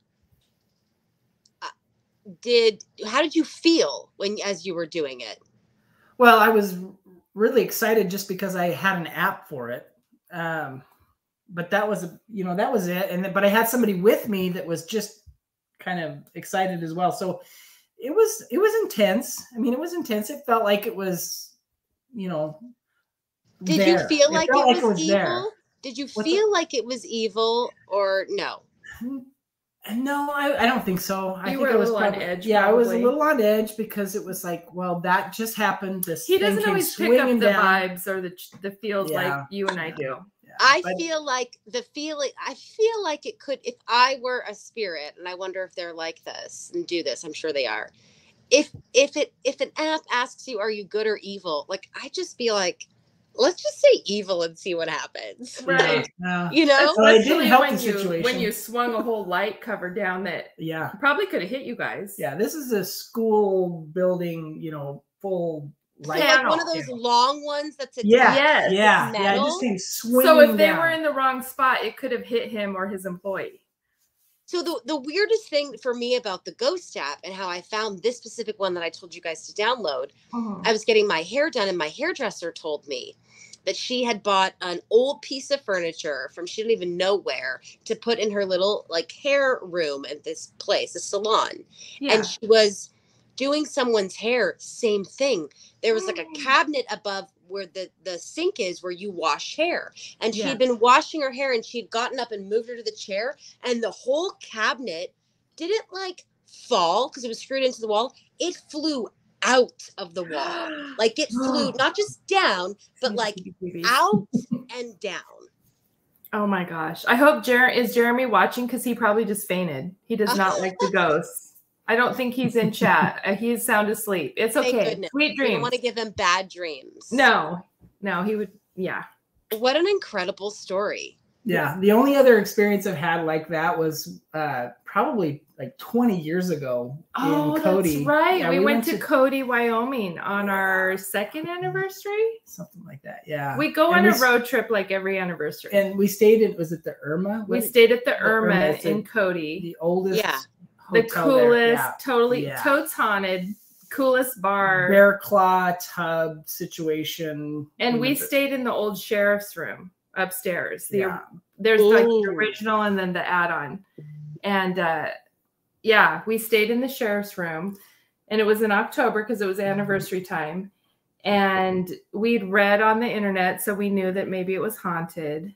uh, did how did you feel when as you were doing it? Well, I was really excited just because I had an app for it. Um, but that was, you know, that was it. And then, but I had somebody with me that was just kind of excited as well. So it was, it was intense. I mean, it was intense. It felt like it was, you know, Did there. you feel It like felt it like was, it was evil? there. Did you What's feel like it was evil or no? No, I, I don't think so. I You think were I a was little on probably, edge, yeah, I was a probably. little on edge because it was like, well, that just happened. This He thing doesn't came always pick up swinging the down. vibes or the the feels Yeah. like you and I do. Yeah, I but- feel like the feeling, I feel like it could, if I were a spirit, and I wonder if they're like this and do this, I'm sure they are. If, if it, if an app asks you, are you good or evil? Like, I just be like, let's just say evil and see what happens. Right. Yeah. You know? Well, it didn't Especially help when the you situation. when you swung a whole light cover down that Yeah. probably could have hit you guys. Yeah. This is a school building, you know, full light. So like one of panel, those you know. long ones that's attached. Yeah. Yes. Yeah. It's Yeah. It just metal. came swinging So if they down. were in the wrong spot, it could have hit him or his employee. So the, the weirdest thing for me about the Ghost app and how I found this specific one that I told you guys to download, I was getting my hair done and my hairdresser told me that she had bought an old piece of furniture from she didn't even know where to put in her little like hair room at this place, a salon. Yeah. And she was doing someone's hair, same thing. There was like a cabinet above where the, the sink is where you wash hair. And she Yeah. had been washing her hair and she'd gotten up and moved her to the chair. And the whole cabinet didn't like fall because it was screwed into the wall. It flew out of the wall. Like it flew not just down, but like out and down. Oh my gosh. I hope Jer- is Jeremy watching because he probably just fainted. He does not like the ghosts. I don't think he's in chat. Uh, he's sound asleep. It's Thank okay. goodness. Sweet We don't dreams. want to give him bad dreams. No, no, he would. Yeah. What an incredible story. Yeah. The only other experience I've had like that was uh, probably like twenty years ago Oh, in Cody. that's right. Yeah, we, went, to, Cody, Wyoming on our second anniversary. something like that. Yeah. We go And on we a s- road trip like every anniversary. And we stayed in, was it the Irma? we What- stayed at the the Irma Irma, it's a- in Cody. the oldest Yeah. The hotel there. coolest, Yeah. totally Yeah. totes haunted, coolest bar. Bear claw tub situation. and in we the- stayed in the old sheriff's room upstairs. The Yeah. there's like the Ooh. original and then the add-on. And uh yeah, we stayed in the sheriff's room and it was in October because it was anniversary time. And we'd read on the internet, so we knew that maybe it was haunted.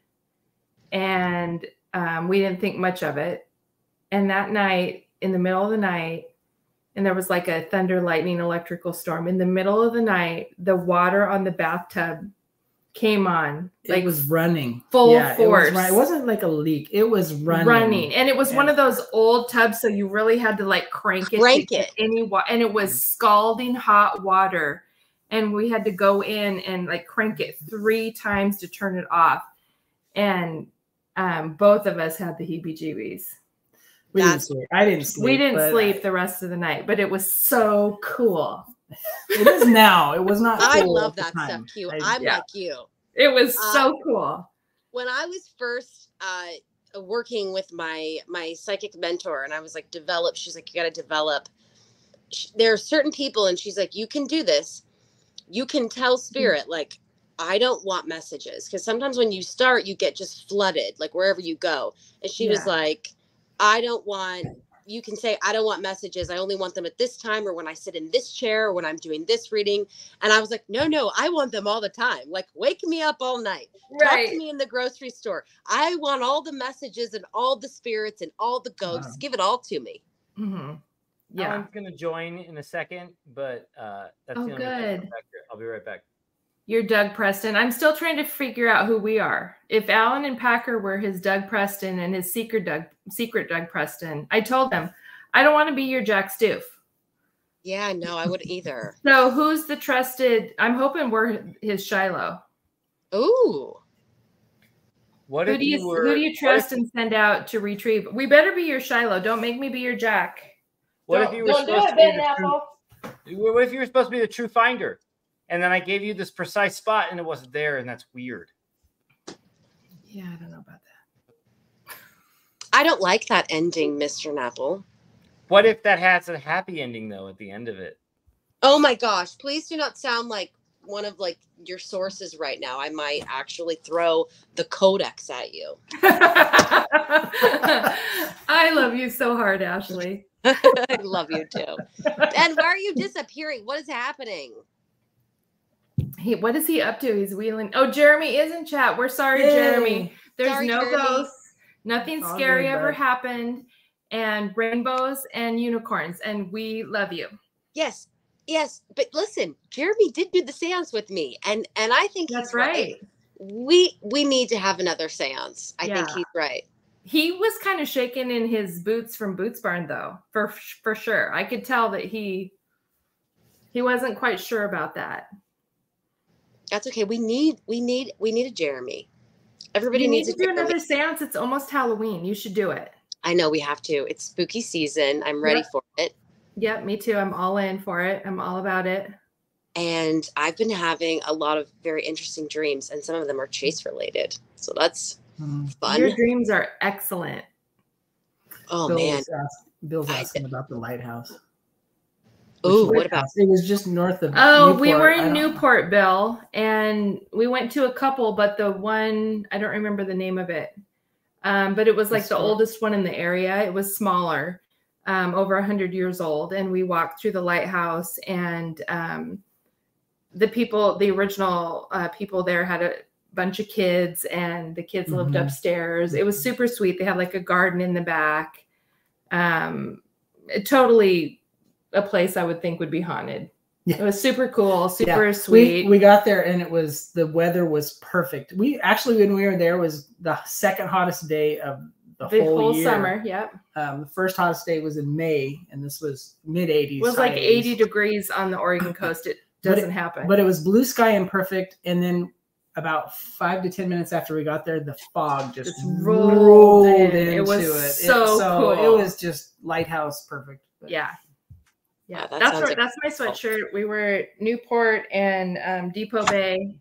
And um, we didn't think much of it. And that night, in the middle of the night, and there was like a thunder, lightning, electrical storm. In the middle of the night, the water on the bathtub came on. It Like was running full Yeah, force. It, was, run- it wasn't like a leak. It was running. running. And it was one Yeah. of those old tubs, so you really had to like crank it. Crank to get it. Any wa- and it was scalding hot water. And we had to go in and like crank it three times to turn it off. And um, both of us had the heebie-jeebies. We didn't That's- sleep. I didn't sleep. We didn't but sleep the rest of the night, but it was so cool. It is now. It was not. I cool love at the that time. stuff, Q. I- I'm yeah. like you. It was Uh, so cool. When I was first uh, working with my my psychic mentor, and I was like, develop. She's like, you got to develop. Sh- There are certain people, and she's like, you can do this. You can tell spirit, like, I don't want messages, because sometimes when you start, you get just flooded, like wherever you go. And she was Yeah. like, I don't want. You can say, I don't want messages. I only want them at this time, or when I sit in this chair, or when I'm doing this reading. And I was like, no, no, I want them all the time. Like, wake me up all night. Talk to me in the grocery store. I want all the messages and all the spirits and all the ghosts. Wow. Give it all to me. hmm Yeah. Alan's gonna join in a second, but uh, that's Oh, the only thing good. back here. I'll be right back. You're Doug Preston. I'm still trying to figure out who we are. If Alan and Packer were his Doug Preston and his secret Doug, secret Doug Preston, I told them, I don't want to be your Jack Stoof. Yeah, no, I wouldn't either. So who's the trusted? I'm hoping we're his Shiloh. Ooh. What Who if do you, you were? who do you what trust if- and send out to retrieve? We better be your Shiloh. Don't make me be your Jack. What don't, if you were don't do supposed it, to be Ben the Apple. true, what if you were supposed to be the true finder, and then I gave you this precise spot and it wasn't there, and that's weird. Yeah, I don't know about that. I don't like that ending, Mister Napple. What if that has a happy ending though at the end of it? Oh my gosh, please do not sound like one of like your sources right now. I might actually throw the codex at you. I love you so hard, Ashley. I love you too. And why are you disappearing? What is happening? He, what is he up to? He's wheeling. Oh, Jeremy is in chat. We're sorry, Yay. Jeremy. There's Sorry, no Jeremy. ghosts. Nothing All scary good, ever bud. happened. And rainbows and unicorns. And we love you. Yes, yes. But listen, Jeremy did do the seance with me, and and I think That's he's right. right. We we need to have another seance. I think Yeah. he's right. He was kind of shaking in his boots from Boots Barn, though, for for sure. I could tell that he he wasn't quite sure about that. That's okay. We need we need we need a Jeremy. Everybody You need needs to a do Jeremy. another seance. It's almost Halloween. You should do it. I know we have to. It's spooky season. I'm ready Yep. for it. Yep, me too. I'm all in for it. I'm all about it. And I've been having a lot of very interesting dreams, and some of them are chase related. So that's Mm. fun. Your dreams are excellent. Oh Bill man. was ask- Bill's I- asking about the lighthouse. Ooh, Which what about lighthouse? It was just north of. Oh, we Newport. were I in don't- Newport, Bill, and we went to a couple, but the one, I don't remember the name of it. Um, but it was like the Historic. oldest one in the area. It was smaller, um, over a hundred years old. And we walked through the lighthouse, and um, the people, the original uh, people there had a bunch of kids, and the kids lived Mhm. upstairs. It was super sweet. They had like a garden in the back. Um, totally a place I would think would be haunted. Yeah. It was super cool, super Yeah. sweet. We, we got there and it was the weather was perfect. We actually when we were there was the second hottest day of the, the whole, whole year. summer, yep. Um, the first hottest day was in May, and this was mid eighties. It was like eighty degrees on the Oregon coast. It But it- doesn't happen. But it was blue sky and perfect. And then about five to ten minutes after we got there, the fog just Just rolled rolled, in. into It was it. so so cool. it was just lighthouse perfect. But yeah. Yeah, Wow, that that's sounds where, like- that's my sweatshirt. We were at Newport and um, Depot Bay.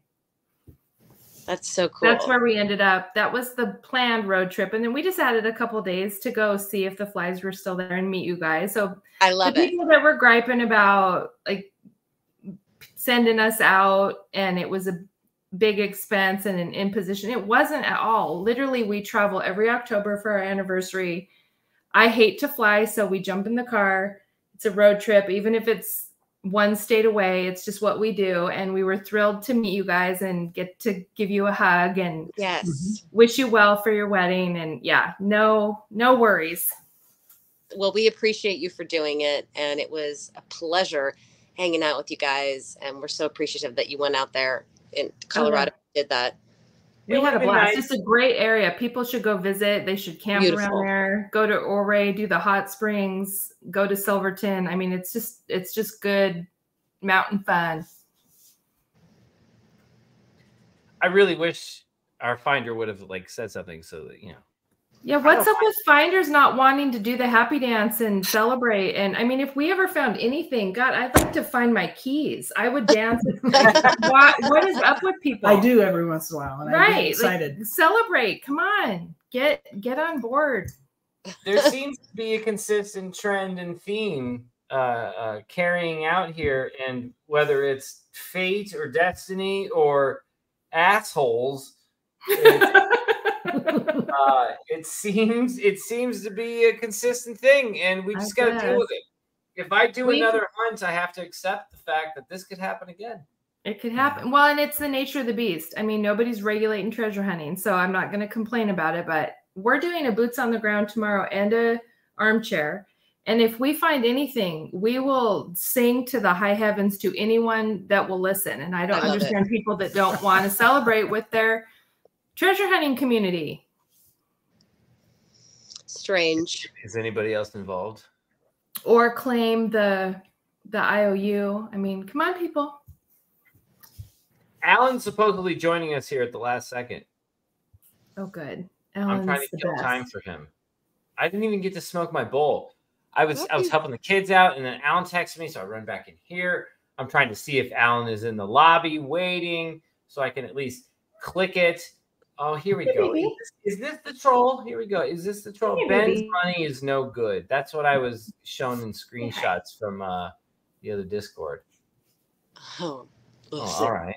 That's so cool. That's where we ended up. That was the planned road trip, and then we just added a couple days to go see if the flies were still there and meet you guys. So I love the it. people that were griping about like sending us out and it was a big expense and an imposition, it wasn't at all. Literally, we travel every October for our anniversary. I hate to fly, so we jump in the car. It's a road trip, even if it's one state away. It's just what we do. And we were thrilled to meet you guys and get to give you a hug and Yes. wish you well for your wedding. And yeah, no, no worries. Well, we appreciate you for doing it, and it was a pleasure hanging out with you guys. And we're so appreciative that you went out there in Colorado and did that. We It had a would've been blast. nice. It's a great area. People should go visit. They should camp Beautiful. around there. Go to Ouray, do the hot springs. Go to Silverton. I mean, it's just it's just good mountain fun. I really wish our finder would have like said something so that you know. Yeah, what's up with finders not wanting to do the happy dance and celebrate? And I mean, if we ever found anything, God, I'd like to find my keys. I would dance. what, what is up with people? I do every once in a while, and I get Right. excited. Like, celebrate. Come on. Get get on board. There seems to be a consistent trend and theme uh, uh, carrying out here, and whether it's fate or destiny or assholes, it, uh, it seems it seems to be a consistent thing, and we I just got to guess. deal with it. If I do We- another hunt, I have to accept the fact that this could happen again. It could happen. Well, and it's the nature of the beast. I mean, nobody's regulating treasure hunting, so I'm not going to complain about it. But we're doing a boots on the ground tomorrow and a armchair. And if we find anything, we will sing to the high heavens to anyone that will listen. And I don't I love it. understand people that don't want to celebrate with their treasure hunting community. Strange. Is anybody else involved? Or claim the the I O U. I mean, come on, people. Alan's supposedly joining us here at the last second. Oh, good. I'm Alan's trying to the kill best. time for him. I didn't even get to smoke my bowl. I was I was helping the kids out, and then Alan texted me, so I run back in here. I'm trying to see if Alan is in the lobby waiting, so I can at least click it. Oh, here we go. Is this, is this the troll? Here we go. Is this the troll? Hey, Ben's baby. money is no good. That's what I was shown in screenshots from uh, the other Discord. Oh, Oh, all right.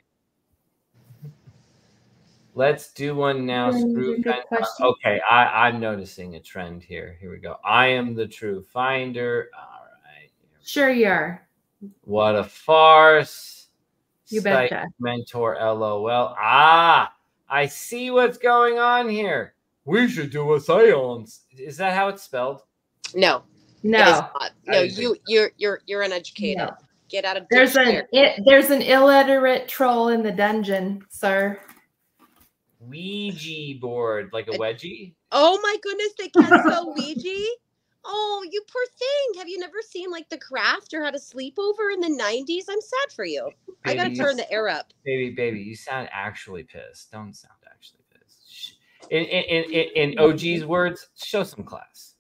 Let's do one now. Screw Good Ben. question. Okay, I, I'm noticing a trend here. Here we go. I am the true finder. All right. Sure you are. What a farce. You Psych betcha. Mentor LOL. Ah, I see what's going on here. We should do a seance. Is that how it's spelled? no, it is No. not. I No, didn't you think you're you're you're uneducated. No. Get out of There's an dictionary. it, there's an illiterate troll in the dungeon, sir. Ouija board, like a wedgie? Oh my goodness, they can't spell Ouija. Oh, you poor thing. Have you never seen like The Craft or How to Sleep Over in the nineties? I'm sad for you. I gotta Baby, turn the air up. Baby, baby, you sound actually pissed. Don't sound actually pissed. Sh- In, in, in, in O G's words, show some class.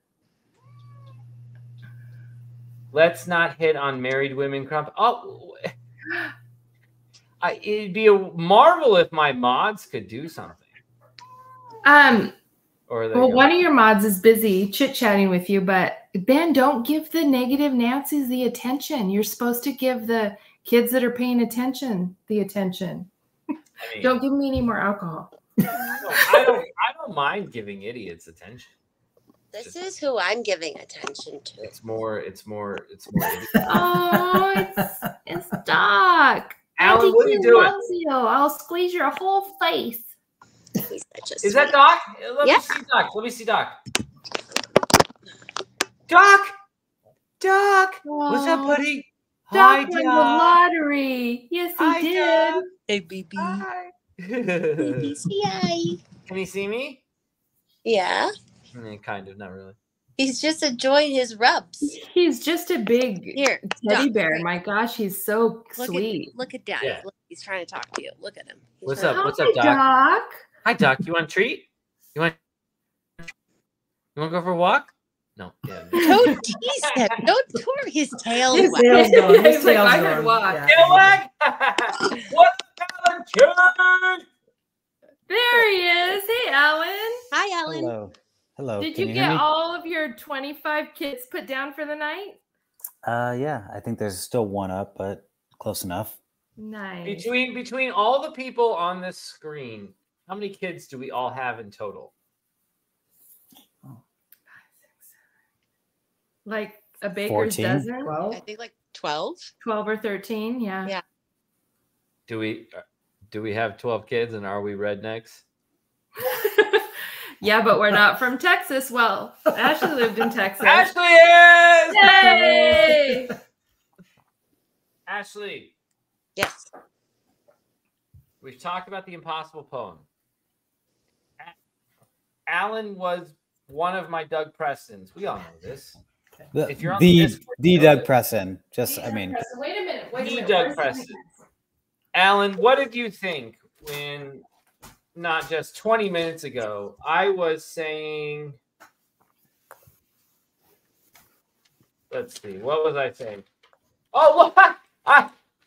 Let's not hit on married women. Crump. Oh, I, it'd be a marvel if my mods could do something. Um, Or they well, go, one of your mods is busy chit-chatting with you, but Ben, don't give the negative Nancy's the attention. You're supposed to give the kids that are paying attention the attention. I mean, Don't give me any more alcohol. I don't, I don't, I don't mind giving idiots attention. This is who I'm giving attention to. It's more, it's more, it's more. Oh, it's it's Doc. Alan, Auntie what are you Q doing? loves you. I'll squeeze your whole face. He's such a Is that sweet- Doc? Let Yeah. me see Doc. Let me see Doc. Doc! Doc! What's up, Oh, buddy? Hi, Doc won the Doc. lottery. Yes, he Hi, did. Doc. Hey, baby. Hi. Baby, say hi. Can he see me? Yeah, Mm, kind of, not really. he's just enjoying his rubs. He's just a big Here, teddy Doc, bear. right. My gosh, he's so Look sweet. at look at Daddy. Yeah. Look, he's trying to talk to you. Look at him. He's What's trying up? to- What's up, Hi, Doc? Doc. Hi, Doc. You want a treat? You want? You want to go for a walk? No. Yeah. no. Don't tease him. Don't twirl his tail. His wag. tail's going. His He's like, tail's I heard going. walk. Yeah. Tail wag! What's up, Alan? There he is. Hey, Alan. Hi, Alan. Hello. Hello. Did Can you hear get me? all of your twenty-five kids put down for the night? Uh, yeah, I think there's still one up, but close enough. Nice. Between between all the people on this screen, how many kids do we all have in total? Like a baker's fourteen? dozen? Well, I think like twelve. twelve or thirteen, yeah. Yeah. Do we uh, do we have twelve kids, and are we rednecks? Yeah, but we're not from Texas. Well, Ashley lived in Texas. Ashley is. Yay! Ashley, Yes. we've talked about the impossible poem. A- Alan was one of my Doug Prestons. We all know this. The, If you're on the, Discord, the you know Doug that- Preston. Just, I mean, Wait a minute. Wait a The minute. Doug Where's the Preston. minutes? Alan, what did you think when not just twenty minutes ago I was saying, let's see, what was I saying? Oh, look, I,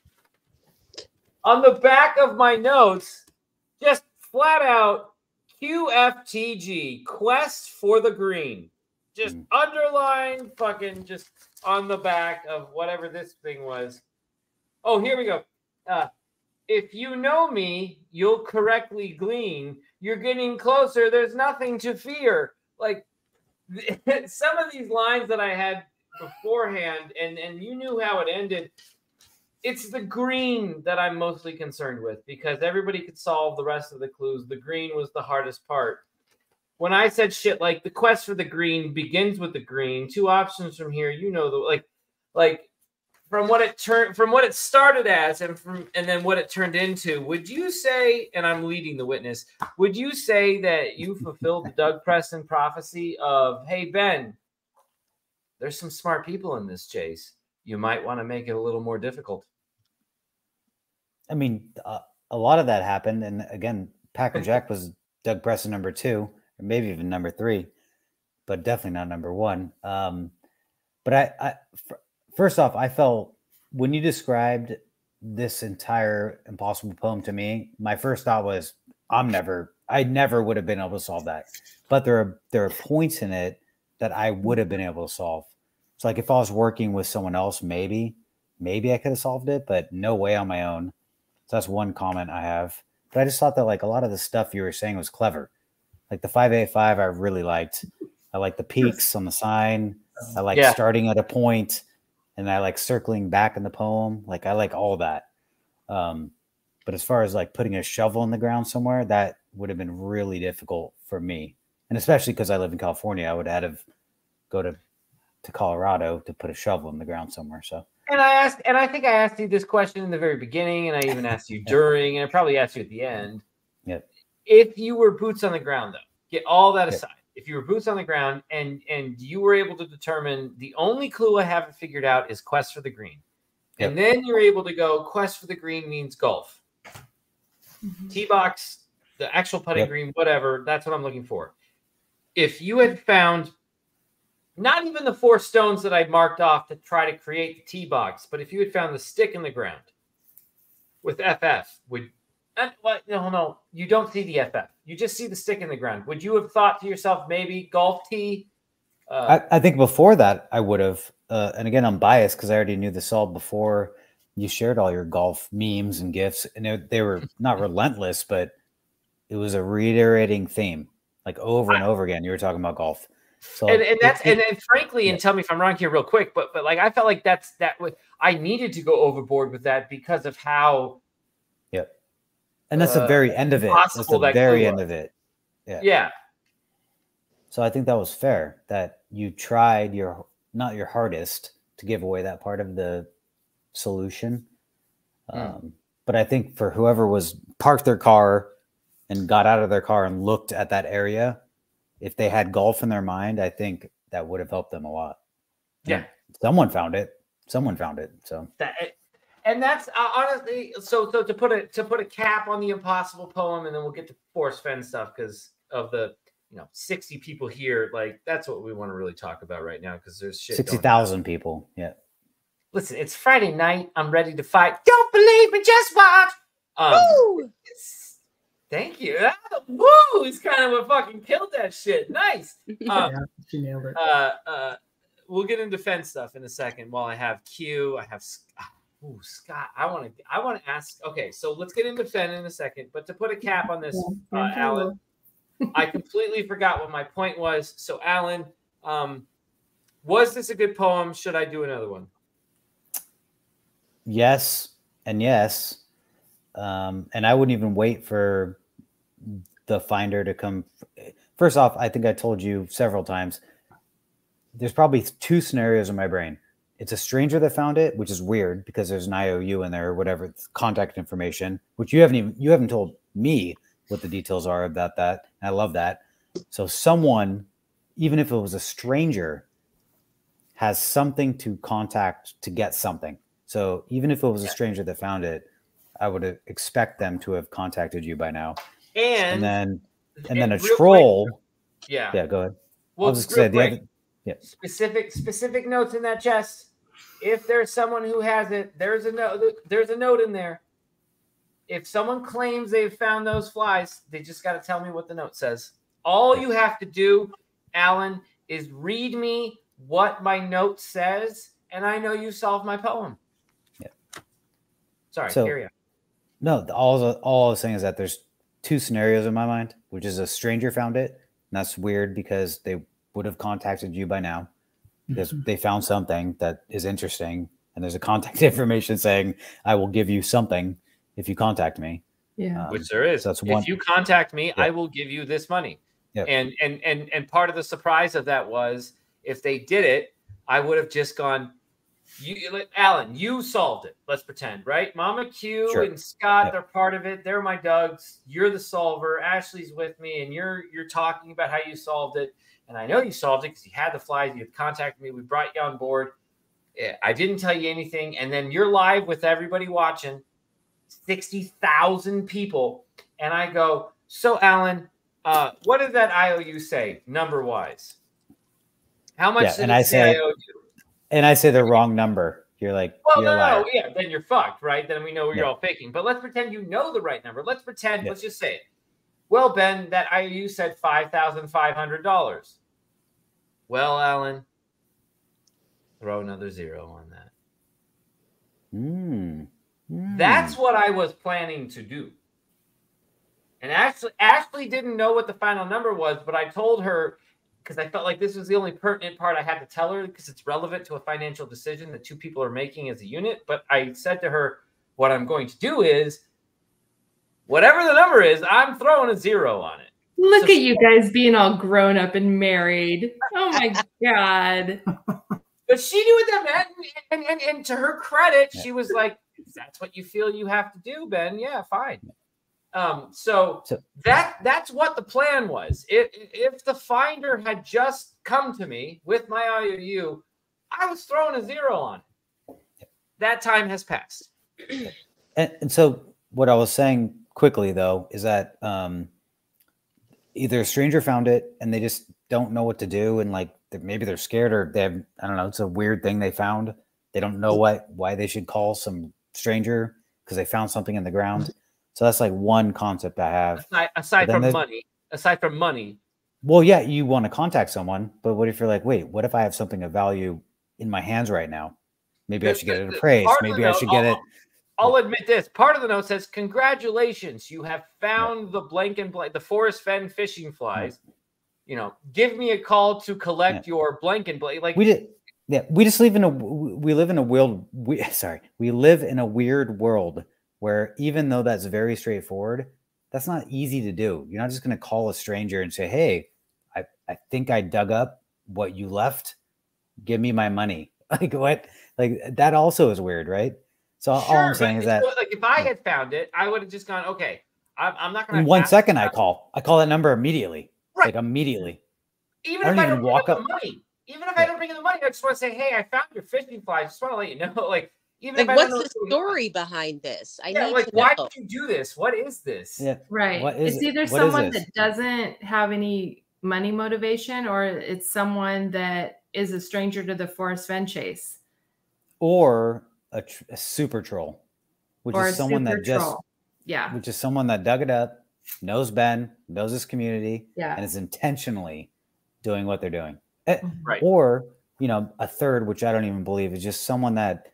on the back of my notes, just flat out Q F T G, Quest for the Green. Just Mm. underline fucking just on the back of whatever this thing was. Oh, here we go. Uh, if you know me, you'll correctly glean. You're getting closer. There's nothing to fear. Like some of these lines that I had beforehand, and, and you knew how it ended. It's the green that I'm mostly concerned with because everybody could solve the rest of the clues. The green was the hardest part. When I said shit like the quest for the green begins with the green, two options from here, you know, the like, like from what it turned, from what it started as, and from and then what it turned into. Would you say, and I'm leading the witness, would you say that you fulfilled the Doug Preston prophecy of, hey Ben, there's some smart people in this chase. You might want to make it a little more difficult. I mean, uh, a lot of that happened. And again, Packer Jack was Doug Preston number two, or maybe even number three, but definitely not number one. Um, but I, I f- first off, I felt when you described this entire impossible poem to me, my first thought was, I'm never, I never would have been able to solve that. But there are there are points in it that I would have been able to solve. So like if I was working with someone else, maybe, maybe I could have solved it, but no way on my own. So that's one comment I have. But I just thought that like a lot of the stuff you were saying was clever. Like the five eight five, I really liked. I like the peaks on the sign. I like Yeah. starting at a point, and I like circling back in the poem. Like I like all that. Um, but as far as like putting a shovel in the ground somewhere, that would have been really difficult for me. And especially because I live in California, I would have had to go to, to Colorado to put a shovel in the ground somewhere. So And I asked, and I think I asked you this question in the very beginning, and I even asked you during, and I probably asked you at the end. Yep. If you were boots on the ground, though, get all that Yep. aside. If you were boots on the ground and and you were able to determine the only clue I haven't figured out is quest for the green, Yep. and then you're able to go quest for the green means golf, tee box, the actual putting Yep. green, whatever. That's what I'm looking for. If you had found not even the four stones that I marked off to try to create the tee box, but if you had found the stick in the ground with F F, would uh, what? No, no, you don't see the F F. You just see the stick in the ground. Would you have thought to yourself, maybe golf tee? Uh, I, I think before that I would have, uh, and again, I'm biased because I already knew the solve before you shared all your golf memes and gifs, and they, they were not relentless, but it was a reiterating theme, like over and over again. You were talking about golf. So and, and that's it- and, and frankly, and yeah. tell me if I'm wrong here, real quick. But but like I felt like that's that. Was, I needed to go overboard with that because of how. Yep. And that's the uh, very end of it. That's impossible the that very clue end was. of it. Yeah. Yeah. So I think that was fair that you tried your not your hardest to give away that part of the solution. Hmm. Um, but I think for whoever was parked their car and got out of their car and looked at that area, if they had golf in their mind, I think that would have helped them a lot. Yeah. And someone found it. Someone found it. So That, and that's uh, honestly so. So to put a to put a cap on the impossible poem, and then we'll get to Force Fen stuff because of the you know sixty people here. Like that's what we want to really talk about right now because there's shit. sixty going on. thousand people. Yeah. Listen, it's Friday night. I'm ready to fight. Don't believe me, just watch. Um, Woo! it's- thank you. Ah, woo! He's kind of what fucking killed that shit. Nice. Um, Yeah, she nailed it. uh, uh, we'll get into Fen stuff in a second. While I have Q, I have Scott. Ooh, Scott. I want to. I want to ask. Okay, so let's get into Fen in a second. But to put a cap on this, uh, Alan, I completely forgot what my point was. So, Alan, um, was this a good poem? Should I do another one? Yes and yes. Um, and I wouldn't even wait for the finder to come. First off, I think I told you several times, there's probably two scenarios in my brain. It's a stranger that found it, which is weird because there's an I O U in there or whatever, it's contact information, which you haven't even, you haven't told me what the details are about that. And I love that. So someone, even if it was a stranger, has something to contact to get something. So even if it was a stranger that found it, I would expect them to have contacted you by now. And, And then, and then a real troll. quick- yeah. Yeah, go ahead. Well, I'll just real say the quick, other. Yeah. specific specific notes in that chest. If there's someone who has it, there's a note. There's a note in there. If someone claims they've found those flies, they just got to tell me what the note says. All you have to do, Alan, is read me what my note says, and I know you solved my poem. Yeah. Sorry, So- carry on. No, all all I was saying is that there's two scenarios in my mind, which is a stranger found it, and that's weird because they would have contacted you by now because they found something that is interesting, and there's a contact information saying I will give you something if you contact me. Yeah. Um, Which there is. so that's one- If you contact me, Yeah. I will give you this money. Yeah. And and and and part of the surprise of that was if they did it, I would have just gone. You, like, Alan, you solved it. Let's pretend, right? Mama Q Sure. and Scott, Yeah. they're part of it. They're my Dougs. You're the solver. Ashley's with me, and you're you're talking about how you solved it. And I know you solved it because you had the flies. You had contacted me. We brought you on board. Yeah, I didn't tell you anything, and then you're live with everybody watching, sixty thousand people, and I go, so Alan, uh, what did that I O U say number wise? How much Yeah, did and it I say say- I owed you? and I say the wrong number, you're like, Well, you're no, a liar. no, yeah, then you're fucked, right? Then we know you're Yeah. all faking. But let's pretend you know the right number. Let's pretend, Yeah. let's just say it. Well, Ben, that I U said five thousand five hundred dollars. Well, Alan, throw another zero on that. Mm. Mm. That's what I was planning to do. And Ashley, Ashley didn't know what the final number was, but I told her because I felt like this was the only pertinent part I had to tell her because it's relevant to a financial decision that two people are making as a unit. But I said to her, what I'm going to do is, whatever the number is, I'm throwing a zero on it. Look So at she- you guys being all grown up and married. Oh my God. But she knew what that meant. And, and, and to her credit, Yeah. she was like, if that's what you feel you have to do, Ben, yeah, fine. Um, so, So- that that's what the plan was. If, if the finder had just come to me with my I O U, I was throwing a zero on it. That time has passed. And, and so what I was saying quickly though is that um, either a stranger found it and they just don't know what to do, and like they- maybe they're scared or they have, I don't know, it's a weird thing they found. They don't know what why they should call some stranger because they found something in the ground. So that's like one concept I have. Aside, aside But then from there's- money, aside from money, Well, yeah, you want to contact someone, but what if you're like, wait, what if I have something of value in my hands right now? Maybe I The- should get the- it the appraised. part of the Maybe I note- should get it. I'll admit this. Part of the note says, congratulations, you have found the blank and blank, the Forest Fen fishing flies. You know, give me a call to collect your blank and blank. Like, We did. Yeah, we just live in a we live in a weird. We, sorry, we live in a weird world where even though that's very straightforward, that's not easy to do. You're not just going to call a stranger and say, "Hey, I I think I dug up what you left. Give me my money." Like what? Like that also is weird, right? So all sure, I'm saying but is that so, like, if I had found it, I would have just gone, okay, I'm, I'm not going in to. one second I call. I call that number immediately. Right. Like immediately. Even I if don't I even don't bring walk up up- the money, even if I Yeah. don't bring in the money, I just want to say, hey, I found your fishing flies. Just want to let you know, like, even Like, if I what's don't know the what's going on. story behind this? I Yeah, need like, to why know. did you do this? What is this? Yeah. Right. What is It's it? either What is someone this? that doesn't have any money motivation or it's someone that is a stranger to the Forest Fen chase. Or a, tr- a super troll, which or is a someone super that just troll. Yeah. which is someone that dug it up, knows Ben, knows his community, Yeah. and is intentionally doing what they're doing. Eh, Right. Or, you know, a third, which I don't even believe, is just someone that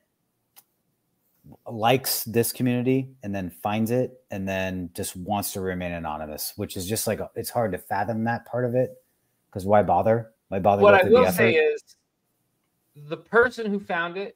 likes this community and then finds it and then just wants to remain anonymous, which is just like, it's hard to fathom that part of it because why bother? Why bother? What go I through the will effort? say is the person who found it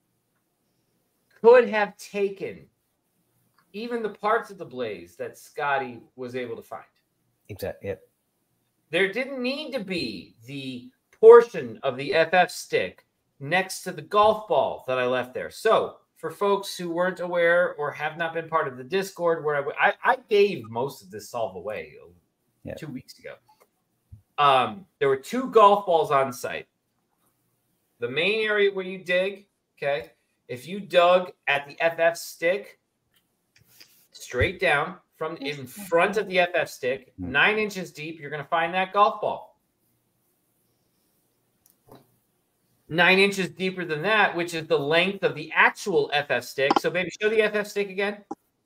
could have taken even the parts of the blaze that Scotty was able to find. Exactly. Yep. There didn't need to be the portion of the F F stick next to the golf ball that I left there. So for folks who weren't aware or have not been part of the Discord, where I, I, I gave most of this solve away Yeah. two weeks ago. Um, there were two golf balls on site. The main area where you dig, okay, if you dug at the F F stick, straight down from in front of the F F stick, Hmm. nine inches deep, you're going to find that golf ball. Nine inches deeper than that, which is the length of the actual F F stick. So, baby, show the F F stick again.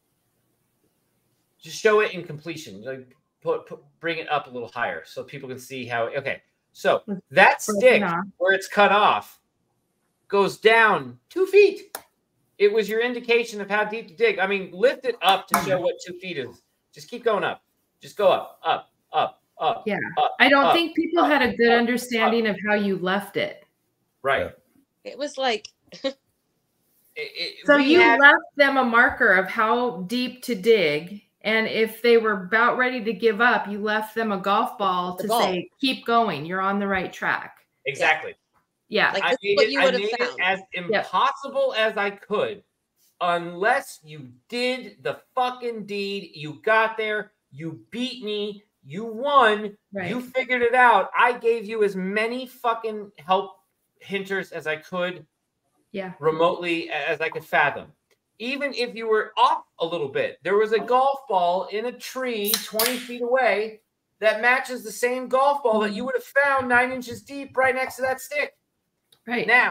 Just show it in completion. Like, put, put, bring it up a little higher so people can see how. Okay, so that stick off. where it's cut off goes down two feet. It was your indication of how deep to dig. I mean, lift it up to show what two feet is. Just keep going up. Just go up, up, up, up. Yeah. up, I don't up. think people had a good understanding of how you left it. Right. It was like, It- it- So we you had- left them a marker of how deep to dig. And if they were about ready to give up, you left them a golf ball The to ball. say, keep going. You're on the right track. exactly. Yeah. Like- I this is made, what it, you I would have made it found. as impossible as I could, unless you did the fucking deed. You got there. You beat me. You won. Right. You figured it out. I gave you as many fucking help hinters as I could yeah. remotely as I could fathom. Even if you were off a little bit, there was a golf ball in a tree twenty feet away that matches the same golf ball that you would have found nine inches deep right next to that stick. Right. Now,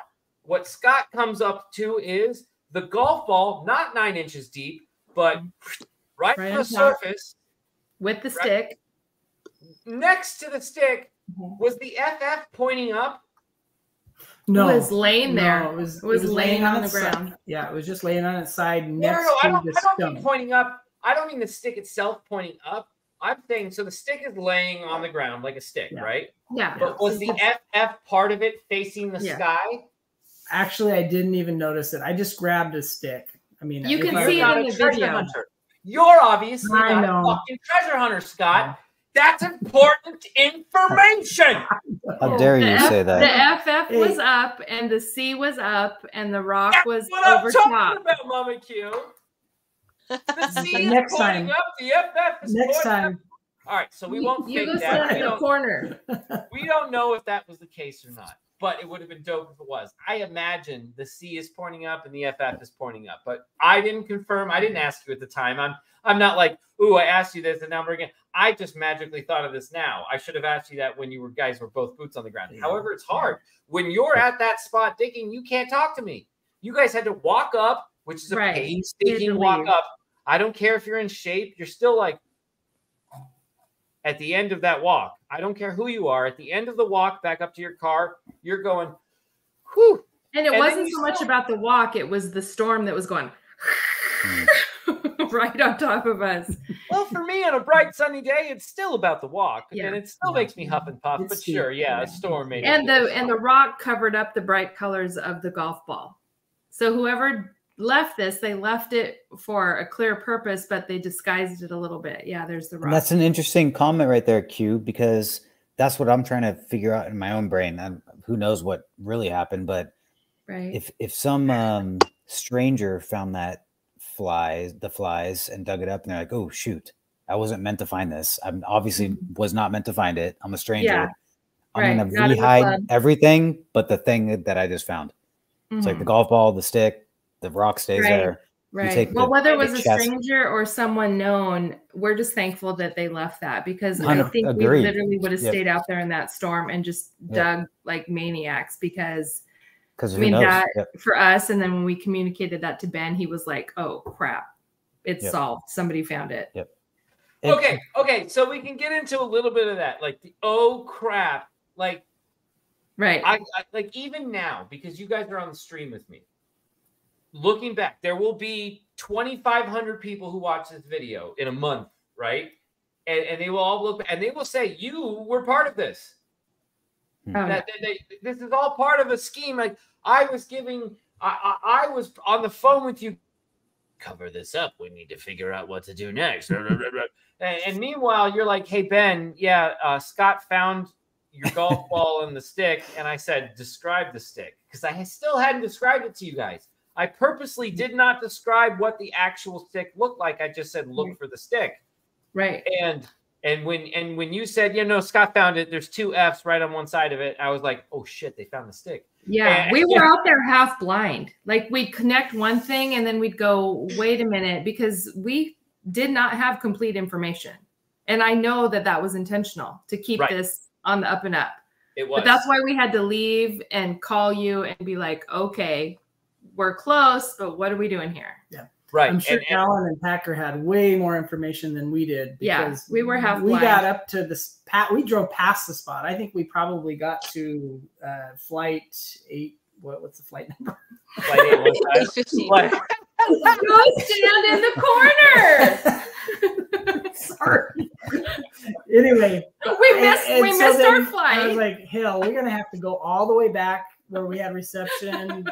What Scott comes up to is the golf ball, not nine inches deep, but right, Right on on the top. surface, With the Right. stick. next to the stick, Mhm. was the F F pointing up. No, It was laying no, there. it was, It was laying on the its side. ground. Yeah, it was just laying on its side No, no, next no, I to don't, the I don't stone. mean pointing up. I don't mean the stick itself pointing up. I'm saying, so the stick is laying on the ground like a stick, Yeah. right? Yeah. But was the F F part of it facing the Yeah. sky? Actually, I didn't even notice it. I just grabbed a stick. I mean, You if can I- see You're it not in a the treasure video. hunter. You're obviously I not know. a fucking treasure hunter, Scott. That's important information. How dare The you F- say The that? F F Hey. was up and the C was up and the rock That's was what I'm over talking top. about, Mama Q. The C is Next pointing time. up. The F F is Next pointing up. time. All right, so we You- won't you fake go that. stand We in the don't, corner. we don't know if that was the case or not, but it would have been dope if it was. I imagine the C is pointing up and the F F is pointing up, but I didn't confirm. I didn't ask you at the time. I'm I'm not like, ooh, I asked you this and now we're again. I just magically thought of this now. I should have asked you that when you were guys were both boots on the ground. Yeah. However, it's hard when you're at that spot digging. You can't talk to me. You guys had to walk up, which is a Right. You had painstaking to walk leave. up. I don't care if you're in shape. You're still like at the end of that walk. I don't care who you are. At the end of the walk back up to your car, you're going, whew. And it And then wasn't you so much still- about the walk, it was the storm that was going right on top of us. Well, for me on a bright sunny day, it's still about the walk. Yeah. And it still Yeah. makes me huff and puff. It's but steep. sure, yeah, Yeah. a storm made And it the worse. and the rock covered up the bright colors of the golf ball. So whoever left this, they left it for a clear purpose, but they disguised it a little bit. Yeah, there's the rock. And that's an interesting comment right there, Q, because that's what I'm trying to figure out in my own brain. And who knows what really happened, but right. if if some um, stranger found that flies, the flies, and dug it up, and they're like, "Oh shoot, I wasn't meant to find this. I'm obviously was not meant to find it. I'm a stranger. Yeah, I'm right, gonna not in the rehide club." everything, but the thing that I just found. It's like the Mhm. golf ball, the stick, the rock stays Right. there. Right. take Well, the- whether it the was a chest- stranger or someone known, we're just thankful that they left that because I Hundred- think we agreed. literally would have Yep. stayed out there in that storm and just Yep. dug like maniacs because Because I who mean, knows? that Yep. for us, and then when we communicated that to Ben, he was like, "Oh crap, it's Yep. solved. Somebody found it." It- Okay, okay, so we can get into a little bit of that, like the oh crap, like Right. I, I like even now because you guys are on the stream with me. Looking back, there will be twenty-five hundred people who watch this video in a month, right? And, and they will all look and they will say you were part of this. Oh, That they, they, this is all part of a scheme. Like I was giving, I, I, I was on the phone with you. Cover this up. We need to figure out what to do next. and, and meanwhile, you're like, "Hey Ben, yeah, uh, Scott found your golf ball and the stick," and I said, "Describe the stick," because I still hadn't described it to you guys. I purposely did not describe what the actual stick looked like. I just said, "Look for the stick." right. And and when and when you said, you know, Scott found it, there's two F's right on one side of it. I was like, oh shit, they found the stick. Yeah, And- we were out there half blind. Like we'd connect one thing and then we'd go, "Wait a minute," because we did not have complete information. And I know that that was intentional to keep Right. this on the up and up. It was. But that's why we had to leave and call you and be like, "Okay, we're close, but what are we doing here?" right. I'm sure and, and- Alan and Packer had way more information than we did. Yeah, because we were half We blind. got up to this. Pat, we drove past the spot. I think we probably got to uh, flight eight. What, what's the flight number? Flight eight one five. eight fifteen. Flight- Go stand in the corner. Sorry. Anyway, We missed and- and we so missed our then I was flight. like, "Hell, we're gonna have to go all the way back where we had reception."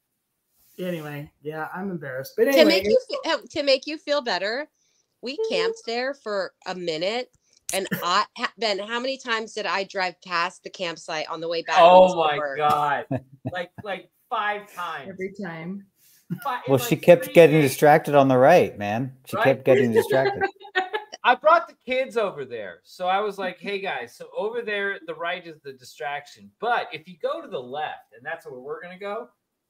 Anyway, yeah, I'm embarrassed, but To anyway, make you fe- to make you feel better, we camped there for a minute, and I ha- Ben, how many times did I drive past the campsite on the way back? oh my Over? god. Like like five times. Every time. Five- Well, in she like kept three getting days. distracted on the right, man. She Right? kept getting distracted. I brought the kids over there. So I was like, hey guys, so over there, the right is the distraction. But if you go to the left, and that's where we're going to go,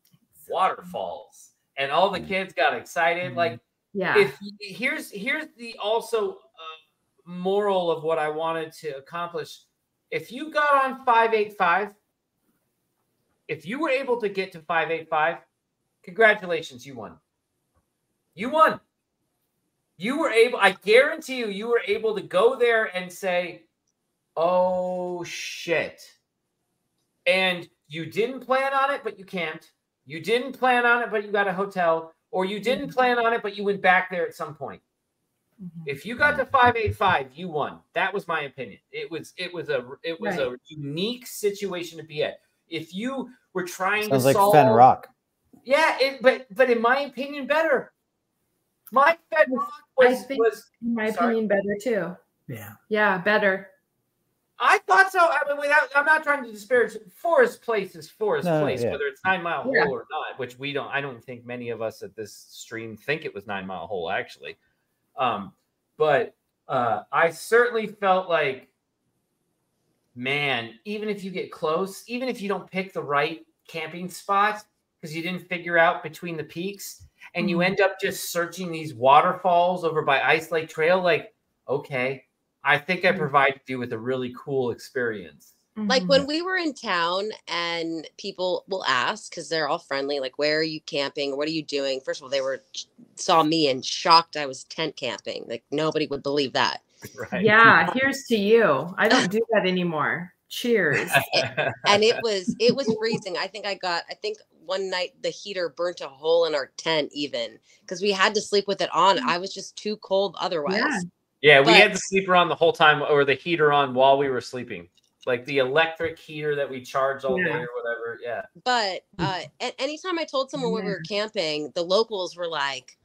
waterfalls. And all the kids got excited. Like, Yeah. if here's here's the also uh, moral of what I wanted to accomplish. If you got on five eighty-five, if you were able to get to five eighty-five, congratulations, you won. You won. You were able, I guarantee you, you were able to go there and say, oh, shit. And you didn't plan on it, but you camped. You didn't plan on it, but you got a hotel. Or you didn't plan on it, but you went back there at some point. Mm-hmm. If you got to five eighty-five, you won. That was my opinion. It was it was a it was right. a unique situation to be at. If you were trying Sounds to like solve, Fenn Rock. Yeah, it, but but in my opinion, better. My Fenn Rock was, I think was in my sorry. opinion better too. Yeah. Yeah, better. I thought so. I mean, without, I'm not trying to disparage. Forest Place is Forest no, Place, yeah. whether it's Nine Mile yeah. Hole or not, which we don't. I don't think many of us at this stream think it was Nine Mile Hole, actually. Um, but uh, I certainly felt like, man, even if you get close, even if you don't pick the right camping spot because you didn't figure out between the peaks, and mm-hmm. you end up just searching these waterfalls over by Ice Lake Trail, like, okay. I think I provided you with a really cool experience. Like when we were in town and people will ask, because they're all friendly, like, where are you camping? What are you doing? First of all, they were saw me and shocked I was tent camping. Like nobody would believe that. Right. Yeah, here's to you. I don't do that anymore. Cheers. It, and it was it was freezing. I think I got I think one night the heater burnt a hole in our tent even because we had to sleep with it on. I was just too cold otherwise. Yeah. Yeah, we but, had the sleeper on the whole time or the heater on while we were sleeping. Like the electric heater that we charged all yeah. day or whatever. Yeah. But uh, anytime I told someone yeah. when we were camping, the locals were like,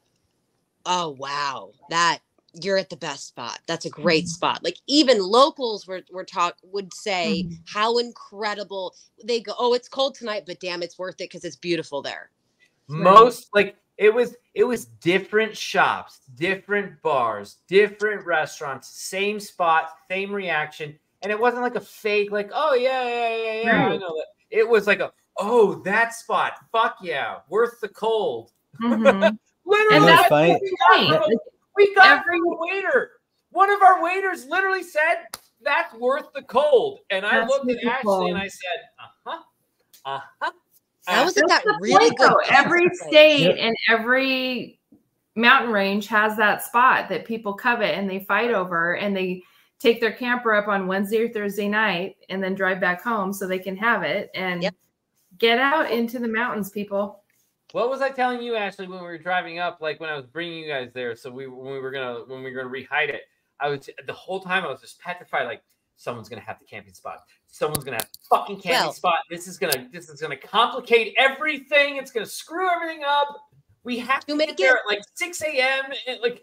oh, wow, that you're at the best spot. That's a great mm-hmm. spot. Like even locals were, were talk would say mm-hmm. how incredible they go. Oh, it's cold tonight, but damn, it's worth it because it's beautiful there. Most like it was it was different shops, different bars, different restaurants, same spot, same reaction. And it wasn't like a fake, like, oh yeah, yeah, yeah, yeah. Right. I know that. It was like a, oh, that spot. Fuck yeah. Worth the cold. Mm-hmm. Literally, and that's funny. We got, from, we got Every, from a waiter. One of our waiters literally said, that's worth the cold. And I looked at Ashley cold. and I said, uh-huh. Uh-huh. That was that really good. Every state yep. and every mountain range has that spot that people covet and they fight over, and they take their camper up on Wednesday or Thursday night and then drive back home so they can have it and yep. get out into the mountains, people. What was I telling you, Ashley, when we were driving up, like when I was bringing you guys there? So we when we were gonna when we were gonna rehide it, I was the whole time I was just petrified, like someone's gonna have the camping spot. Someone's gonna have the fucking camping well, spot. This is gonna this is gonna complicate everything. It's gonna screw everything up. We have to, to make get there it, at like six a.m. Like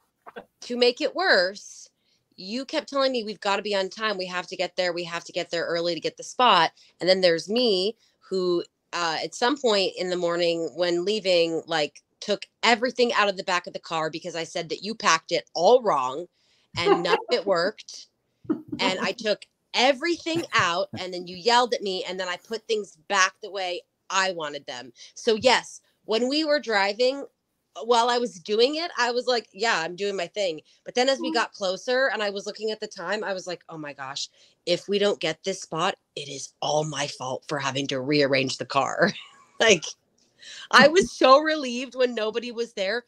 to make it worse, you kept telling me we've got to be on time. We have to get there. We have to get there early to get the spot. And then there's me who uh, at some point in the morning when leaving, like took everything out of the back of the car because I said that you packed it all wrong and none of it worked. And I took everything out and then you yelled at me and then I put things back the way I wanted them. So yes, when we were driving, while I was doing it, I was like, yeah, I'm doing my thing. But then as we got closer and I was looking at the time, I was like, oh my gosh, if we don't get this spot, it is all my fault for having to rearrange the car. Like, I was so relieved when nobody was there.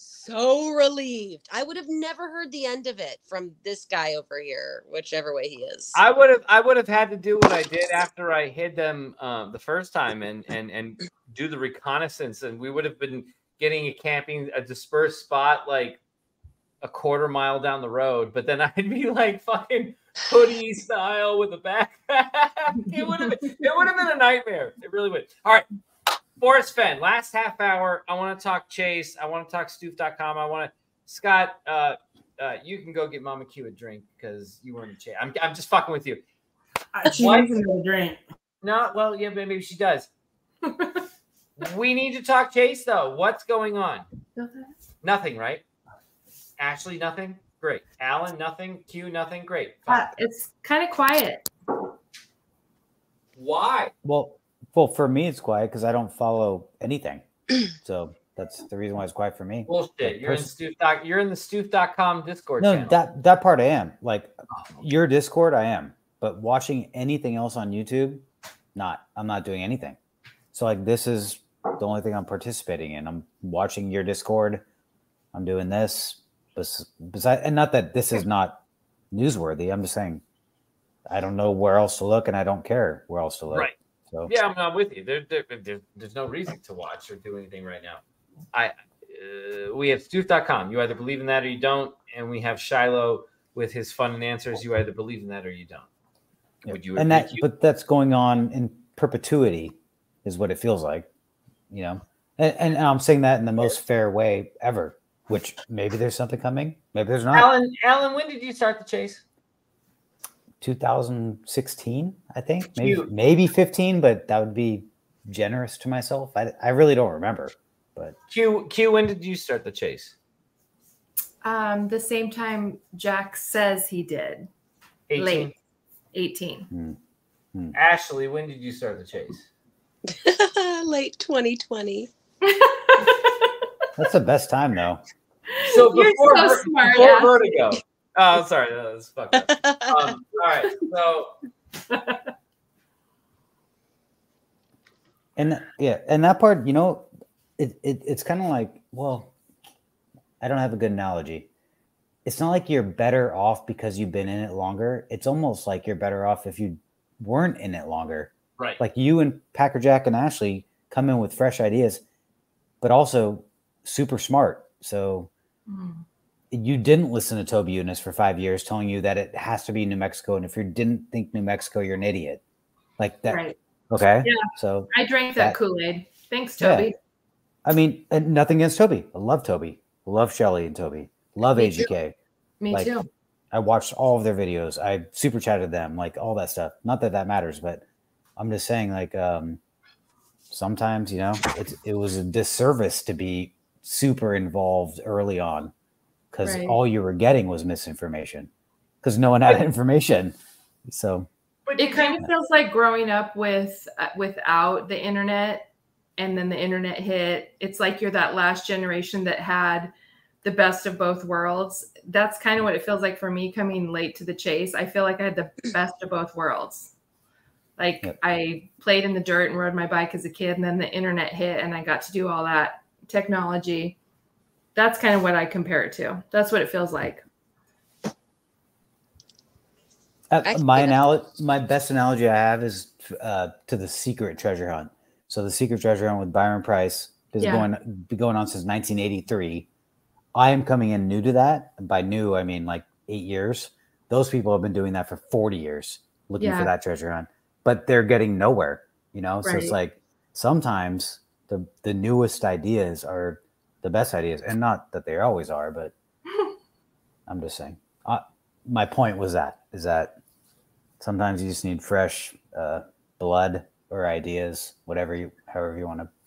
So relieved. I would have never heard the end of it from this guy over here, whichever way he is. I would have I would have had to do what I did after I hid them um, the first time and and and do the reconnaissance, and we would have been getting a camping, a dispersed spot like a quarter mile down the road, but then I'd be like fucking hoodie style with a backpack. It would have been, it would have been a nightmare. It really would. All right. Forrest Fenn, last half hour. I want to talk Chase. I want to talk Stoof dot com. I want to, Scott, uh, uh, you can go get Mama Q a drink because you weren't a Chase. I'm, I'm just fucking with you. She needs a drink. No, well, yeah, maybe she does. We need to talk Chase, though. What's going on? Nothing. Nothing, right? Ashley, nothing? Great. Alan, nothing? Q, nothing? Great. Uh, it's kind of quiet. Why? Well, well, for me, it's quiet because I don't follow anything. So that's the reason why it's quiet for me. Bullshit. Like, you're, in Stoof doc, you're in the Stoof dot com Discord no, channel. that, that part I am. Like, oh, okay. Your Discord, I am. But watching anything else on YouTube, not. I'm not doing anything. So like this is the only thing I'm participating in. I'm watching your Discord. I'm doing this. Besides, and not that this is not newsworthy. I'm just saying I don't know where else to look, and I don't care where else to look. Right. So yeah, I'm not with you. There, there, there, there's no reason to watch or do anything right now. I uh, we have Stoof dot com. You either believe in that or you don't. And we have Shiloh with his fun and answers. You either believe in that or you don't. yeah. Would you? And that, you? but that's going on in perpetuity, is what it feels like. You know, and, and I'm saying that in the most fair way ever. Which maybe there's something coming. Maybe there's not. Alan, Alan, when did you start the chase? two thousand sixteen, I think. Maybe Cute. maybe fifteen, but that would be generous to myself. I, I really don't remember. But Q, Q, when did you start the chase? Um, the same time Jack says he did. eighteen. Late. eighteen. hmm, hmm. Ashley, when did you start the chase? Late twenty twenty. That's the best time, though. So You're before, so Ver- smart, before Ashley. Vertigo. Oh, sorry, that was fucked up. Um, all right, so And yeah, and that part, you know, it, it it's kind of like, well, I don't have a good analogy. It's not like you're better off because you've been in it longer. It's almost like you're better off if you weren't in it longer. right, Like you and Packer Jack and Ashley come in with fresh ideas, but also super smart. So Mm. you didn't listen to Toby Eunice for five years telling you that it has to be New Mexico. And if you didn't think New Mexico, you're an idiot. Like that. Right. Okay. Yeah. So I drank That- that, Kool-Aid. Thanks, Yeah. Toby. I mean, and nothing against Toby. I love Toby. Love Shelly and Toby. Love Me A G K. Me Like, too. I watched all of their videos. I super chatted them, like all that stuff. Not that that matters, but I'm just saying, like, um, sometimes, you know, it's, it was a disservice to be super involved early on because Right. all you were getting was misinformation because no one had information. So, but It kind of feels like growing up with uh, without the internet, and then the internet hit. It's like you're that last generation that had the best of both worlds. That's kind of what it feels like for me coming late to the chase. I feel like I had the best of both worlds. Like Yep. I played in the dirt and rode my bike as a kid, and then the internet hit and I got to do all that technology. That's kind of what I compare it to. That's what it feels like. Uh, I can my see that. analogy, my best analogy I have is uh, to the Secret Treasure Hunt. So the Secret Treasure Hunt with Byron Price has Yeah. going been going on since nineteen eighty-three. I am coming in new to that. By new, I mean like eight years. Those people have been doing that for forty years, looking Yeah. for that treasure hunt, but they're getting nowhere. You know, so it's Right. like sometimes the the newest ideas are the best ideas, and not that they always are, but I'm just saying. Uh, my point was that is that sometimes you just need fresh uh, blood or ideas, whatever you, however you want to.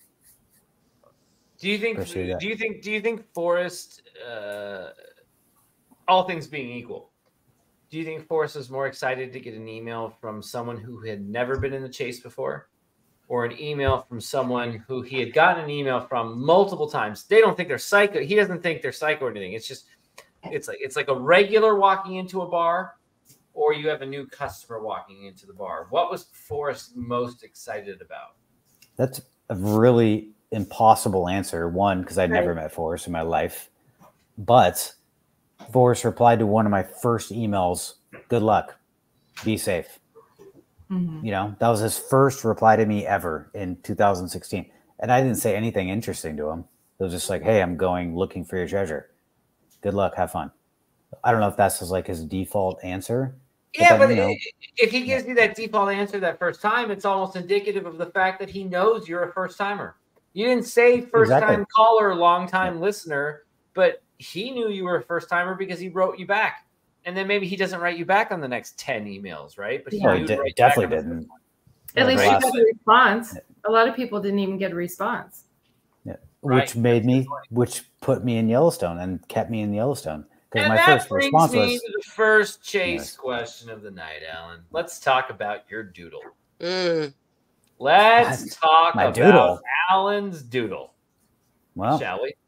Do you think? Pursue that. Do you think? Do you think Forrest, uh, all things being equal, do you think Forrest is more excited to get an email from someone who had never been in the chase before, or an email from someone who he had gotten an email from multiple times? They don't think they're psycho. He doesn't think they're psycho or anything. It's just, it's like it's like a regular walking into a bar, or you have a new customer walking into the bar. What was Forrest most excited about? That's a really impossible answer. One, because I'd never Right. met Forrest in my life, but Forrest replied to one of my first emails. Good luck, be safe. Mhm. You know, that was his first reply to me ever in two thousand sixteen, and I didn't say anything interesting to him. It was just like, "Hey, I'm going looking for your treasure. Good luck, have fun." I don't know if that's his like his default answer. Yeah, then, but you know, i- if he gives you that default answer that first time, it's almost indicative of the fact that he knows you're a first timer. You didn't say first time Exactly. caller, long time listener, but he knew you were a first timer because he wrote you back. And then maybe he doesn't write you back on the next ten emails, right? But he Oh, knew he to de- write you back definitely on the didn't. At least Right. you got a response. A lot of people didn't even get a response. Yeah. Right. Which made me, which put me in Yellowstone and kept me in Yellowstone. Because And my that first brings response me was, to the first chase Yes. question of the night, Alan. Let's talk about your doodle. Mm. Let's talk my about doodle. Alan's doodle, well, shall we?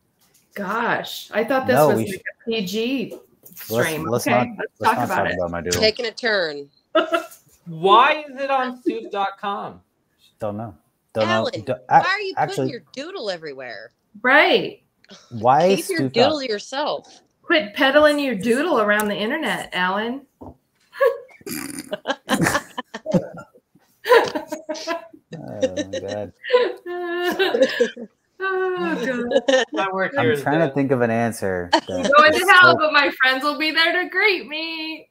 Gosh, I thought this No, was we like should- a P G let's, stream. let's okay, not, let's let's talk not about talk it. about my doodle. Taking a turn. Why is it on Stoof dot com? Don't know. Don't Alan, know. Don't- why a- are you actually, putting your doodle everywhere? Right. why Keep your Stoof doodle dot- yourself. Quit peddling your doodle around the internet, Alan. Oh my god! Oh, God. My work here I'm is trying to done. think of an answer. I'm that- going to hell, but my friends will be there to greet me.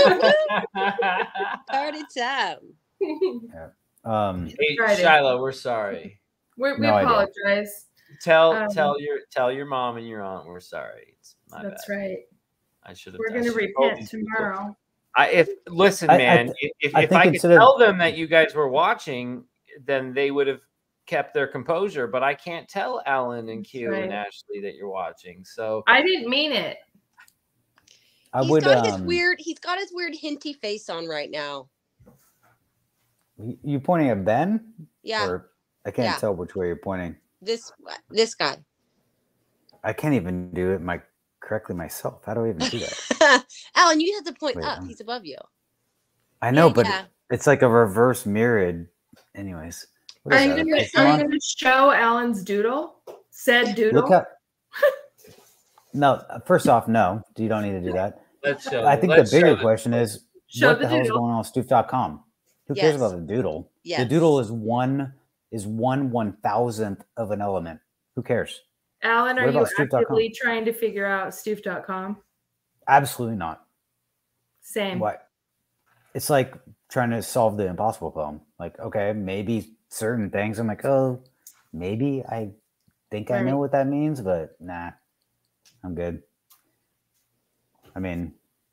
Party time. Um, Hey, Friday. Shiloh, we're sorry. we we No idea. apologize. Tell Um, tell your tell your mom and your aunt we're sorry. It's my That's bad. right. I should have. We're going to repent tomorrow. I if listen, I- I man. th- if I if think I could instead of- tell them that you guys were watching, then they would have kept their composure. But I can't tell Alan and That's Q and right. Ashley that you're watching. So I didn't mean it. I He's would. got his Um, weird. He's got his weird hinty face on right now. y- you pointing at Ben? Yeah, Or I can't Yeah. tell which way you're pointing. this this guy. I can't even do it my correctly myself. How do I even do that? Alan, you have to point Wait, up. um, He's above you. I know, Yeah, but yeah. it's like a reverse mirrored. Anyways, what Are is you that, a going Pokemon? to show Alan's doodle? Said doodle? Look up. No, first off, no, you don't need to do that. let's show. I think let's the bigger show question is Show what the the hell is doodle. going on with Stoof dot com? Who cares Yes. about the doodle? The Yes. doodle is one is one one thousandth of an element. Who cares? Alan, are What you about Stoof dot com? actively trying to figure out Stoof dot com? Absolutely not. Same. What? It's like trying to solve the impossible poem. Like, okay, maybe certain things. I'm like, oh, maybe I think I know Right. what that means, but nah, I'm good. I mean,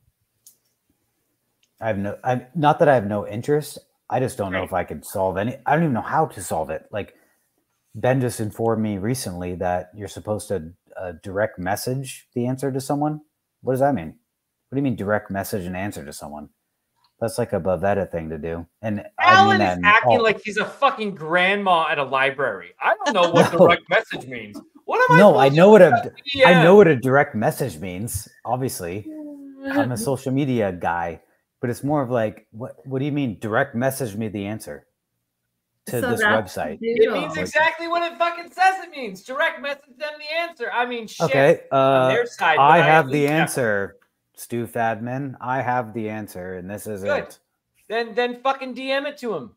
I have no. I not that I have no interest. I just don't know Right. if I could solve any. I don't even know how to solve it. Like Ben just informed me recently that you're supposed to uh, direct message the answer to someone. What does that mean? What do you mean direct message an answer to someone? That's like a Bavetta thing to do. And I Alan mean that is in acting all- like he's a fucking grandma at a library. I don't know what No. direct message means. What am I? no, I know what a Yeah. I know what a direct message means. Obviously, I'm a social media guy, but it's more of like, what what do you mean direct message me the answer to So this that's website? the It doodle. means exactly what it fucking says it means. Direct message them the answer. I mean, shit. Okay, on uh, their side, but I at have the least answer, Stu Fadman. I have the answer, and this is Good. it. Then then fucking D M it to him.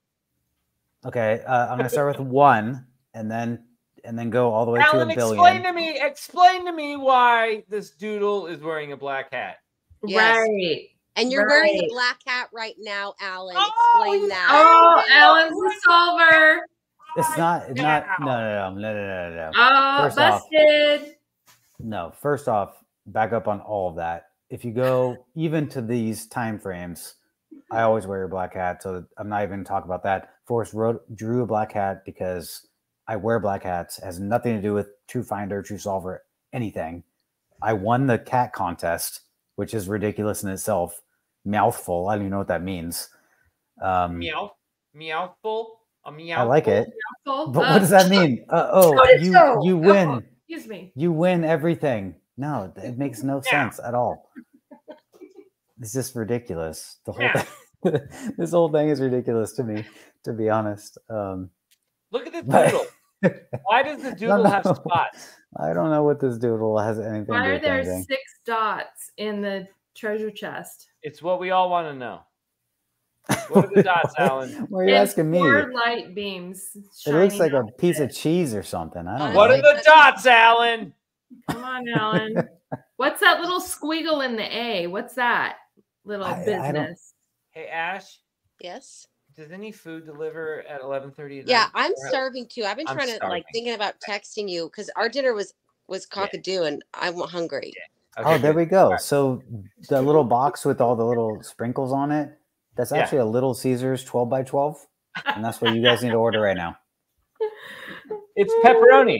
Okay, uh, I'm gonna start with one, and then and then go all the way Alan, to a billion. explain to me, explain to me why this doodle is wearing a black hat. Yes. Right. And you're wearing a Right. black hat right now, Alan. Oh, Explain you- that. Oh, Alan's the solver. It's not. It's Wow. not. No, no, no, no, no, no, no. Oh, First off- busted. No, first off, back up on all of that. If you go even to these time frames, I always wear a black hat, so I'm not even talking about that. Forrest wrote, drew a black hat because I wear black hats. It has nothing to do with True Finder, True Solver, anything. I won the cat contest, which is ridiculous in itself. Mouthful. I don't even know what that means. Um, Meow, meowful, a meow. I like it, Full. but Uh, what does that mean? Uh, oh, so did you so. you Oh. win. Excuse me. You win everything. No, it makes no Yeah. sense at all. It's just ridiculous. The whole Yeah. thing, this whole thing is ridiculous to me, to be honest. Um, Look at this but- doodle. Why does the doodle have know. spots? I don't know what this doodle has anything to Why do are with there anything. six dots in the treasure chest? It's what we all want to know. What are the dots, Alan? Why are you And asking me? four light beams. It looks shining like a out. piece of cheese or something. I don't What know. are the dots, Alan? Come on, Alan. What's that little squiggle in the A? What's that little I- I don't- business? Hey, Ash, Yes. does any food deliver at eleven thirty? Yeah, I'm starving too. I've been I'm trying to starving. like thinking about texting you because our dinner was was cockadoo and I'm hungry. Oh, there we go. So the little box with all the little sprinkles on it, that's Yeah. actually a Little Caesars twelve by twelve. And that's what you guys need to order right now. It's pepperoni.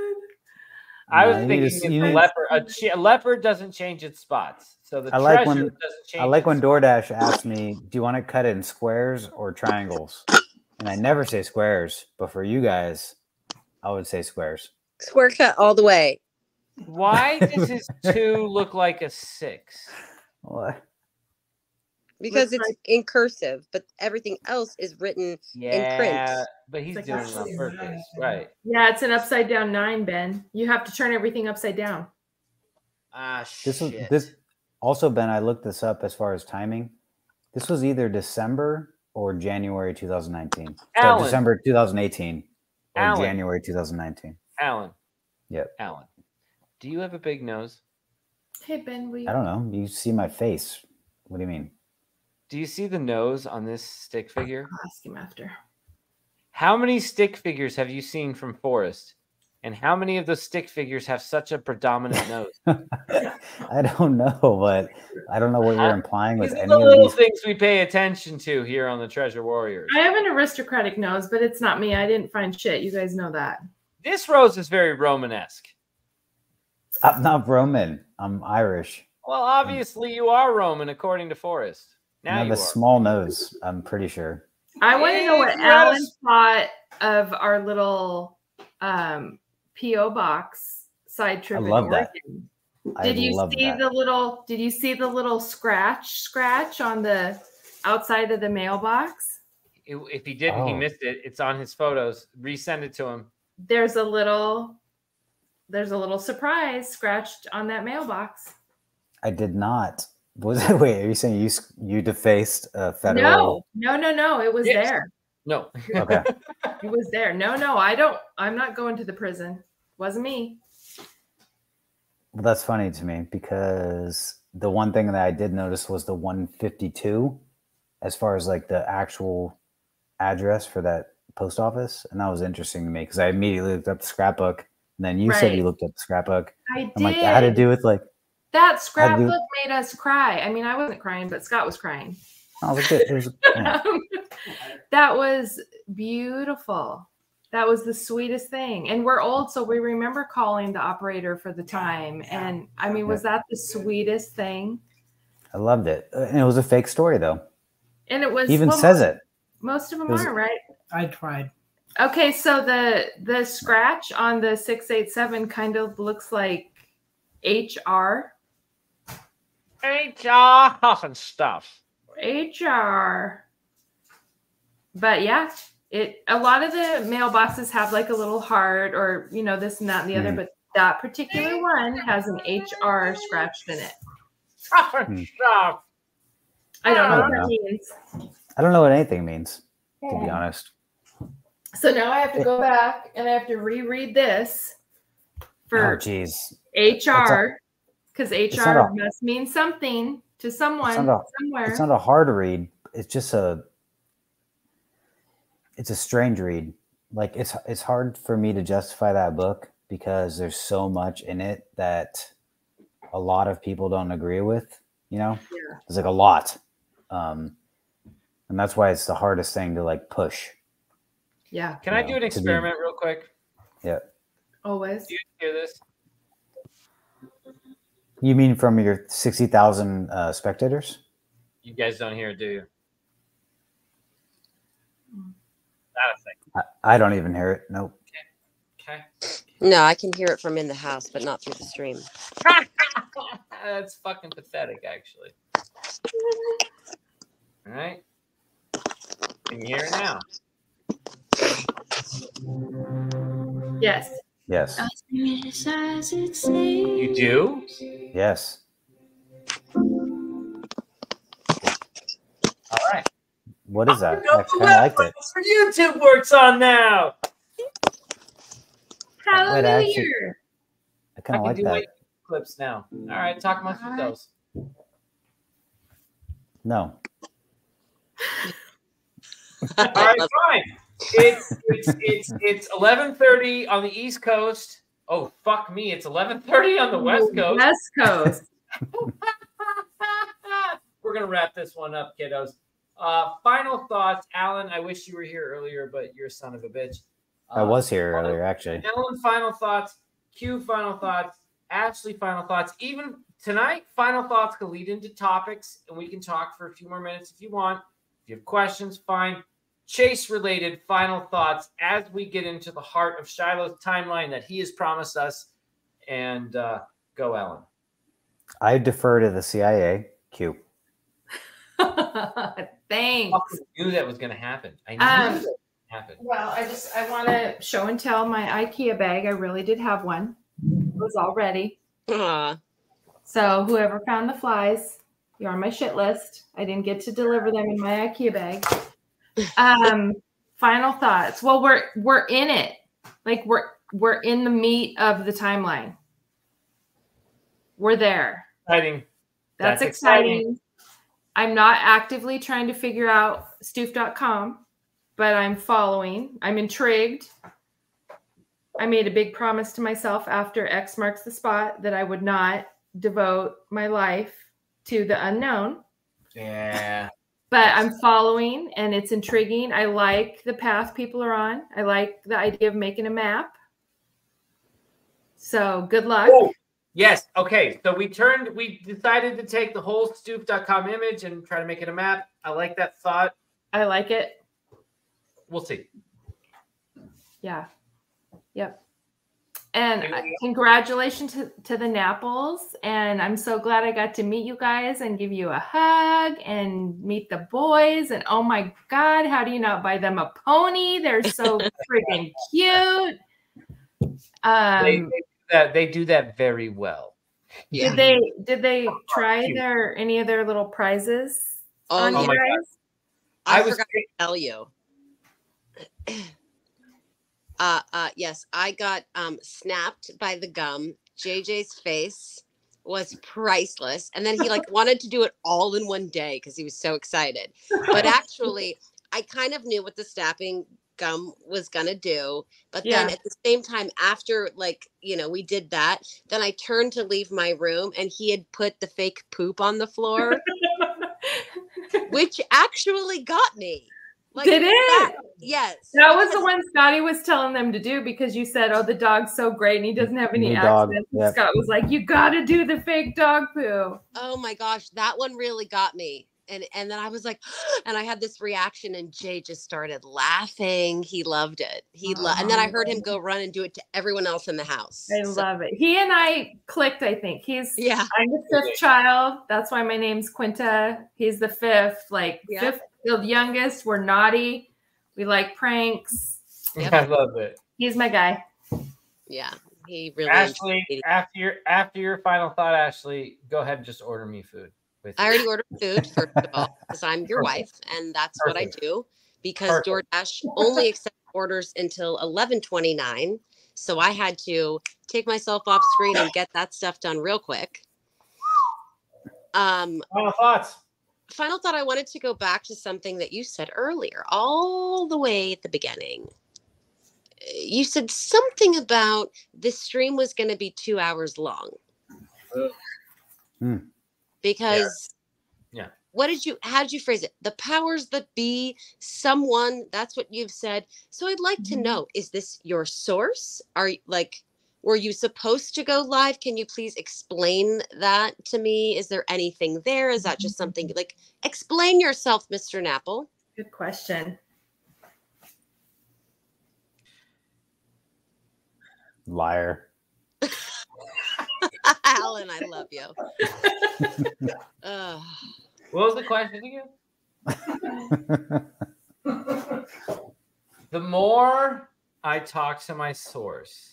I No, was you thinking just- it's you a need- leopard. A, che- a leopard doesn't change its spots, so the I like treasure when- doesn't change. I like when its DoorDash asks me, "Do you want to cut it in squares or triangles?" And I never say squares, but for you guys, I would say squares. Square cut all the way. Why does his two look like a six? What? because Looks it's like- in cursive, but everything else is written in print. Yeah, but he's like doing it actually on a purpose, nine. right? Yeah, it's an upside down nine, Ben. You have to turn everything upside down. Ah, This was shit. this also, Ben. I looked this up as far as timing. This was either December or January two thousand nineteen. So Alan. December two thousand eighteen or Alan. January two thousand nineteen. Alan. Yep. Alan. Do you have a big nose? Hey, Ben, we. I don't know. You see my face. What do you mean? Do you see the nose on this stick figure? I'll ask him after. How many stick figures have you seen from Forrest? And how many of those stick figures have such a predominant nose? I don't know, but I don't know what you're implying with These are any the of little these. things we pay attention to here on the Treasure Warriors. I have an aristocratic nose, but it's not me. I didn't find shit. You guys know that. This rose is very Romanesque. I'm not Roman. I'm Irish. Well, obviously you are Roman, according to Forrest. I Now have you a are. small nose. I'm pretty sure. I want to know what Yes. Alan thought of our little um, P O box side trip. I in love that. Oregon. I Did you love see that. the little? Did you see the little scratch scratch on the outside of the mailbox? If if he didn't, he Oh. missed it. It's on his photos. Resend it to him. There's a little. There's a little surprise scratched on that mailbox. I did not. Was it? Wait, are you saying you s- you defaced a No, federal? no, no, no. It was Yes. there. No. Okay. It was there. No, no. I don't. I'm not going to the prison. Wasn't me. Well, that's funny to me because the one thing that I did notice was the one fifty-two, as far as like the actual address for that post office, and that was interesting to me because I immediately looked up the scrapbook, and then you said you Right. looked up the scrapbook. I I'm did. like, that had to do with like, That Had to do- scrapbook made us cry. I mean, I wasn't crying, but Scott was crying. I was like, it was, yeah. That was beautiful. That was the sweetest thing. And we're old, so we remember calling the operator for the time. And I mean, was that the sweetest thing? I loved it, and it was a fake story though. And it was He even well, says it. Most of them It was- are, right? I tried. Okay, so the the scratch on the six eight seven kind of looks like H R. H R and stuff. H R. But yeah, it a lot of the mailboxes have like a little heart or you know this and that and the other, Hmm. but that particular one has an H R scratched in it. Stuff and Hmm. stuff. I don't know I what don't that know. means. I don't know what anything means, to be honest. So now I have to go back and I have to reread this Oh, for geez. H R because H not R a- must mean something to someone not a- somewhere. It's not a hard read. It's just a. It's a strange read. Like it's it's hard for me to justify that book because there's so much in it that a lot of people don't agree with. You know, Yeah. there's like a lot, um, and that's why it's the hardest thing to like push. Yeah, Can I Yeah, do an to be- experiment real quick? Yeah. always. Do you hear this? You mean from your sixty thousand uh, spectators? You guys don't hear it, do you? Mm. Not a thing. I, I don't even hear it. Nope. Okay. No, I can hear it from in the house, but not through the stream. That's fucking pathetic, actually. All right. Can you hear it now? Yes. Yes. You do? Yes. All right. What is that? know I the kind of liked it. That's what YouTube works on now. Wait, I actually- Hallelujah. I I kind can of like do that. white clips now. All right, talk amongst All right. yourselves. No. All right, fine. It's it's it's it's eleven thirty on the East Coast. Oh fuck me! It's eleven thirty on the West Coast. West Coast. We're gonna wrap this one up, kiddos. Uh, final thoughts, Alan. I wish you were here earlier, but you're a son of a bitch. I Uh, was here earlier, actually. Alan, final thoughts. Q, final thoughts. Ashley, final thoughts. Even tonight, final thoughts can lead into topics, and we can talk for a few more minutes if you want. If you have questions, fine. Chase-related final thoughts as we get into the heart of Shiloh's timeline that he has promised us. And uh, go, Alan. I defer to the C I A. Q. Thanks. I knew that was going to happen. I knew Um, that was going to happen. Well, I just I want to show and tell my IKEA bag. I really did have one. It was all ready. Aw. So whoever found the flies, you're on my shit list. I didn't get to deliver them in my IKEA bag. Um, final thoughts. Well, we're we're in it. Like we're we're in the meat of the timeline. We're there. Exciting. That's, That's exciting. exciting. I'm not actively trying to figure out stoof dot com, but I'm following. I'm intrigued. I made a big promise to myself after X marks the spot that I would not devote my life to the unknown. Yeah. But I'm following and it's intriguing. I like the path people are on. I like the idea of making a map. So good luck. Oh, yes. Okay. So we turned, we decided to take the whole stoof dot com image and try to make it a map. I like that thought. I like it. We'll see. Yeah. Yep. And Here we uh, go. congratulations to, to the Napples. And I'm so glad I got to meet you guys and give you a hug and meet the boys. And oh my God, how do you not buy them a pony? They're so freaking cute. Um, They, they, do that, they do that very well. Yeah. Did they did they try cute. their any of their little prizes Oh, on Oh you my guys? I, I was forgot to tell you. Uh, uh, yes, I got um, snapped by the gum. J J's face was priceless. And then he like wanted to do it all in one day because he was so excited. But actually, I kind of knew what the snapping gum was going to do. But then Yeah. at the same time, after like, you know, we did that, then I turned to leave my room and he had put the fake poop on the floor, which actually got me. Like, Did it? that- yes. That was the because- one Scotty was telling them to do because you said, "Oh, the dog's so great and he doesn't have any New dog, accents." And yep. Scott was like, "You got to do the fake dog poo." Oh my gosh, that one really got me. And and then I was like, and I had this reaction, and Jay just started laughing. He loved it. He lo- and then I heard him go run and do it to everyone else in the house. I So, love it. He and I clicked. I think he's. yeah, I'm the fifth child. That's why my name's Quinta. He's the fifth. Like Yeah. fifth, the youngest. We're naughty. We like pranks. Yep. I love it. He's my guy. yeah. He really. Ashley, enjoyed it. after your after your final thought, Ashley, go ahead and just order me food. With I you. already ordered food first of all because I'm your Perfect. wife, and that's what I Perfect. do. Because Perfect. DoorDash only accepts orders until eleven twenty-nine, so I had to take myself off screen and get that stuff done real quick. Um, Final thoughts. final thought, I wanted to go back to something that you said earlier, all the way at the beginning. You said something about this stream was going to be two hours long. Hmm. Because Yeah. what did you, how did you phrase it? The powers that be, someone, that's what you've said. So I'd like to know, is this your source? Are you like, were you supposed to go live? Can you please explain that to me? Is there anything there? Is that just something like, explain yourself, Mister Napple? Good question. Liar. Alan, I love you. Ugh. What was the question again? The more I talk to my source,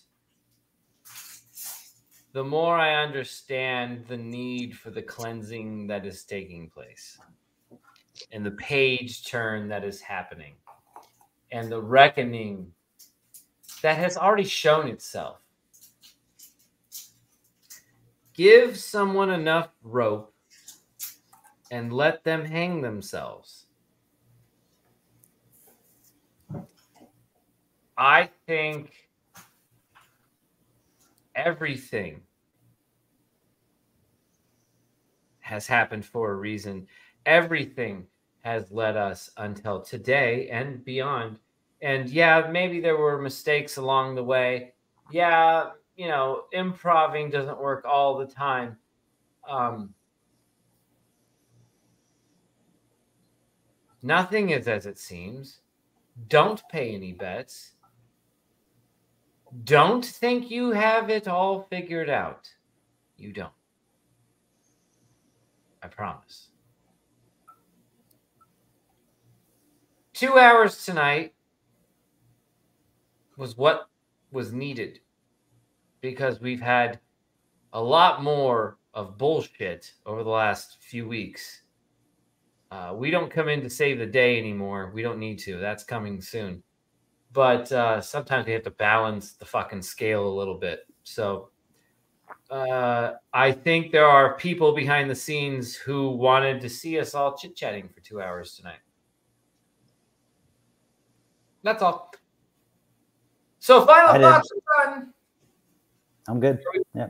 the more I understand the need for the cleansing that is taking place and the page turn that is happening and the reckoning that has already shown itself. Give someone enough rope and let them hang themselves. I think everything has happened for a reason. Everything has led us until today and beyond. And yeah, maybe there were mistakes along the way. Yeah, you know, improving doesn't work all the time. Um, nothing is as it seems. Don't pay any bets. Don't think you have it all figured out. You don't. I promise. two hours tonight was what was needed because we've had a lot more of bullshit over the last few weeks. Uh, we don't come in to save the day anymore. We don't need to. That's coming soon. But uh, sometimes we have to balance the fucking scale a little bit. So uh, I think there are people behind the scenes who wanted to see us all chit-chatting for two hours tonight. That's all. So final thoughts are done. I'm good. Yeah.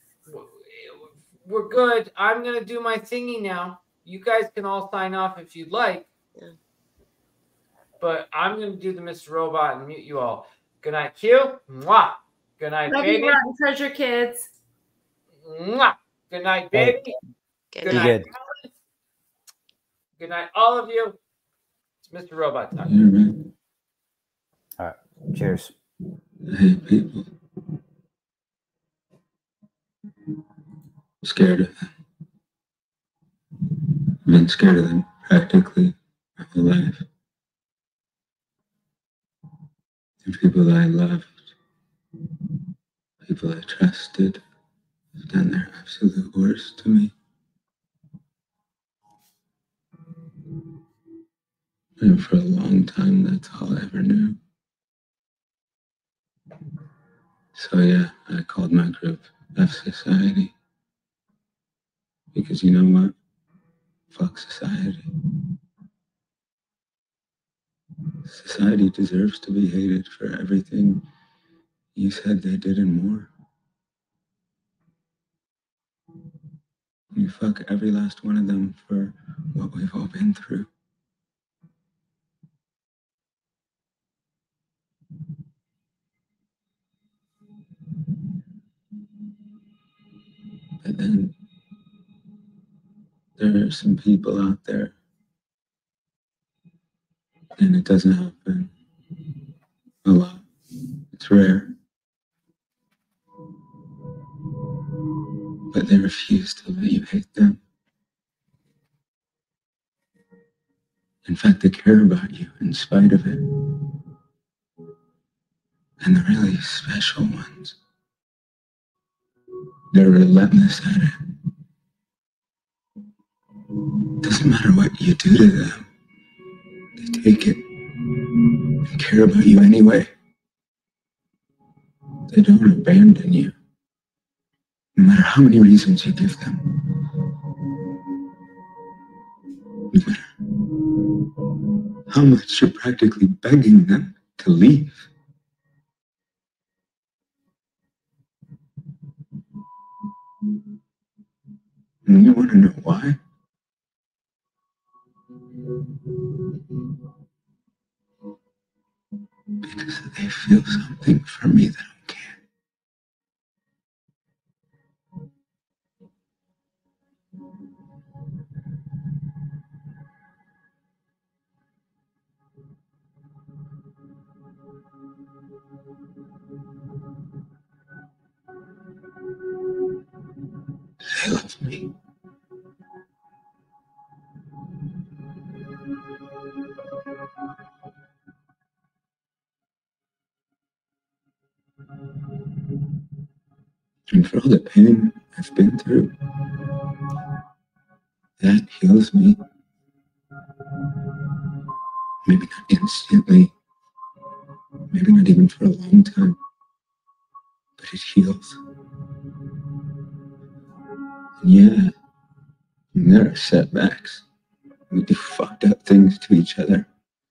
We're good. I'm going to do my thingy now. You guys can all sign off if you'd like. Yeah. But I'm going to do the Mister Robot and mute you all. Good night, Q. Mwah. Good night, Love baby. you, Rotten Treasure kids. Mwah. Good night, baby. Hey. Good Good Be night. good. Good night, all of you. It's Mister Robot time. All right. Cheers. Hey, people. Scared of them. I've been scared of them practically my whole life. The people I loved, people I trusted, have done their absolute worst to me. And for a long time, that's all I ever knew. So yeah, I called my group F Society. Because you know what? Fuck society. Society deserves to be hated for everything you said they did and more. You fuck every last one of them for what we've all been through. But then there are some people out there, and it doesn't happen a lot. It's rare. But they refuse to let you hate them. In fact, they care about you in spite of it. And the really special ones, they're relentless at it. Doesn't matter what you do to them, they take it and care about you anyway. They don't abandon you, no matter how many reasons you give them. No matter how much you're practically begging them to leave. And you want to know why? Because they feel something for me that I can't. They love me. And for all the pain I've been through, that heals me. Maybe not instantly, maybe not even for a long time, but it heals. And yeah, and there are setbacks. We do fucked up things to each other.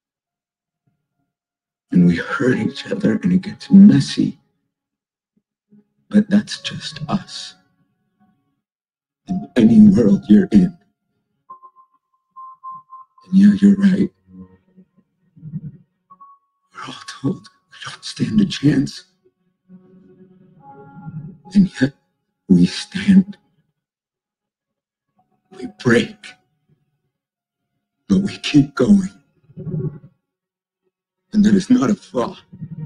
And we hurt each other and it gets messy. But that's just us. In any world you're in. And yeah, you're right. We're all told we don't stand a chance. And yet, we stand. We break. But we keep going. And that is not a flaw.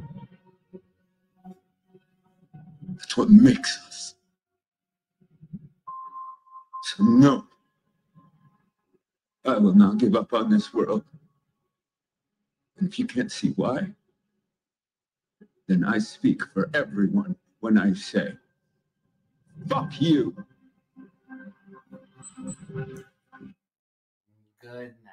That's what makes us. So no, I will not give up on this world. And if you can't see why, then I speak for everyone when I say, fuck you. Good night.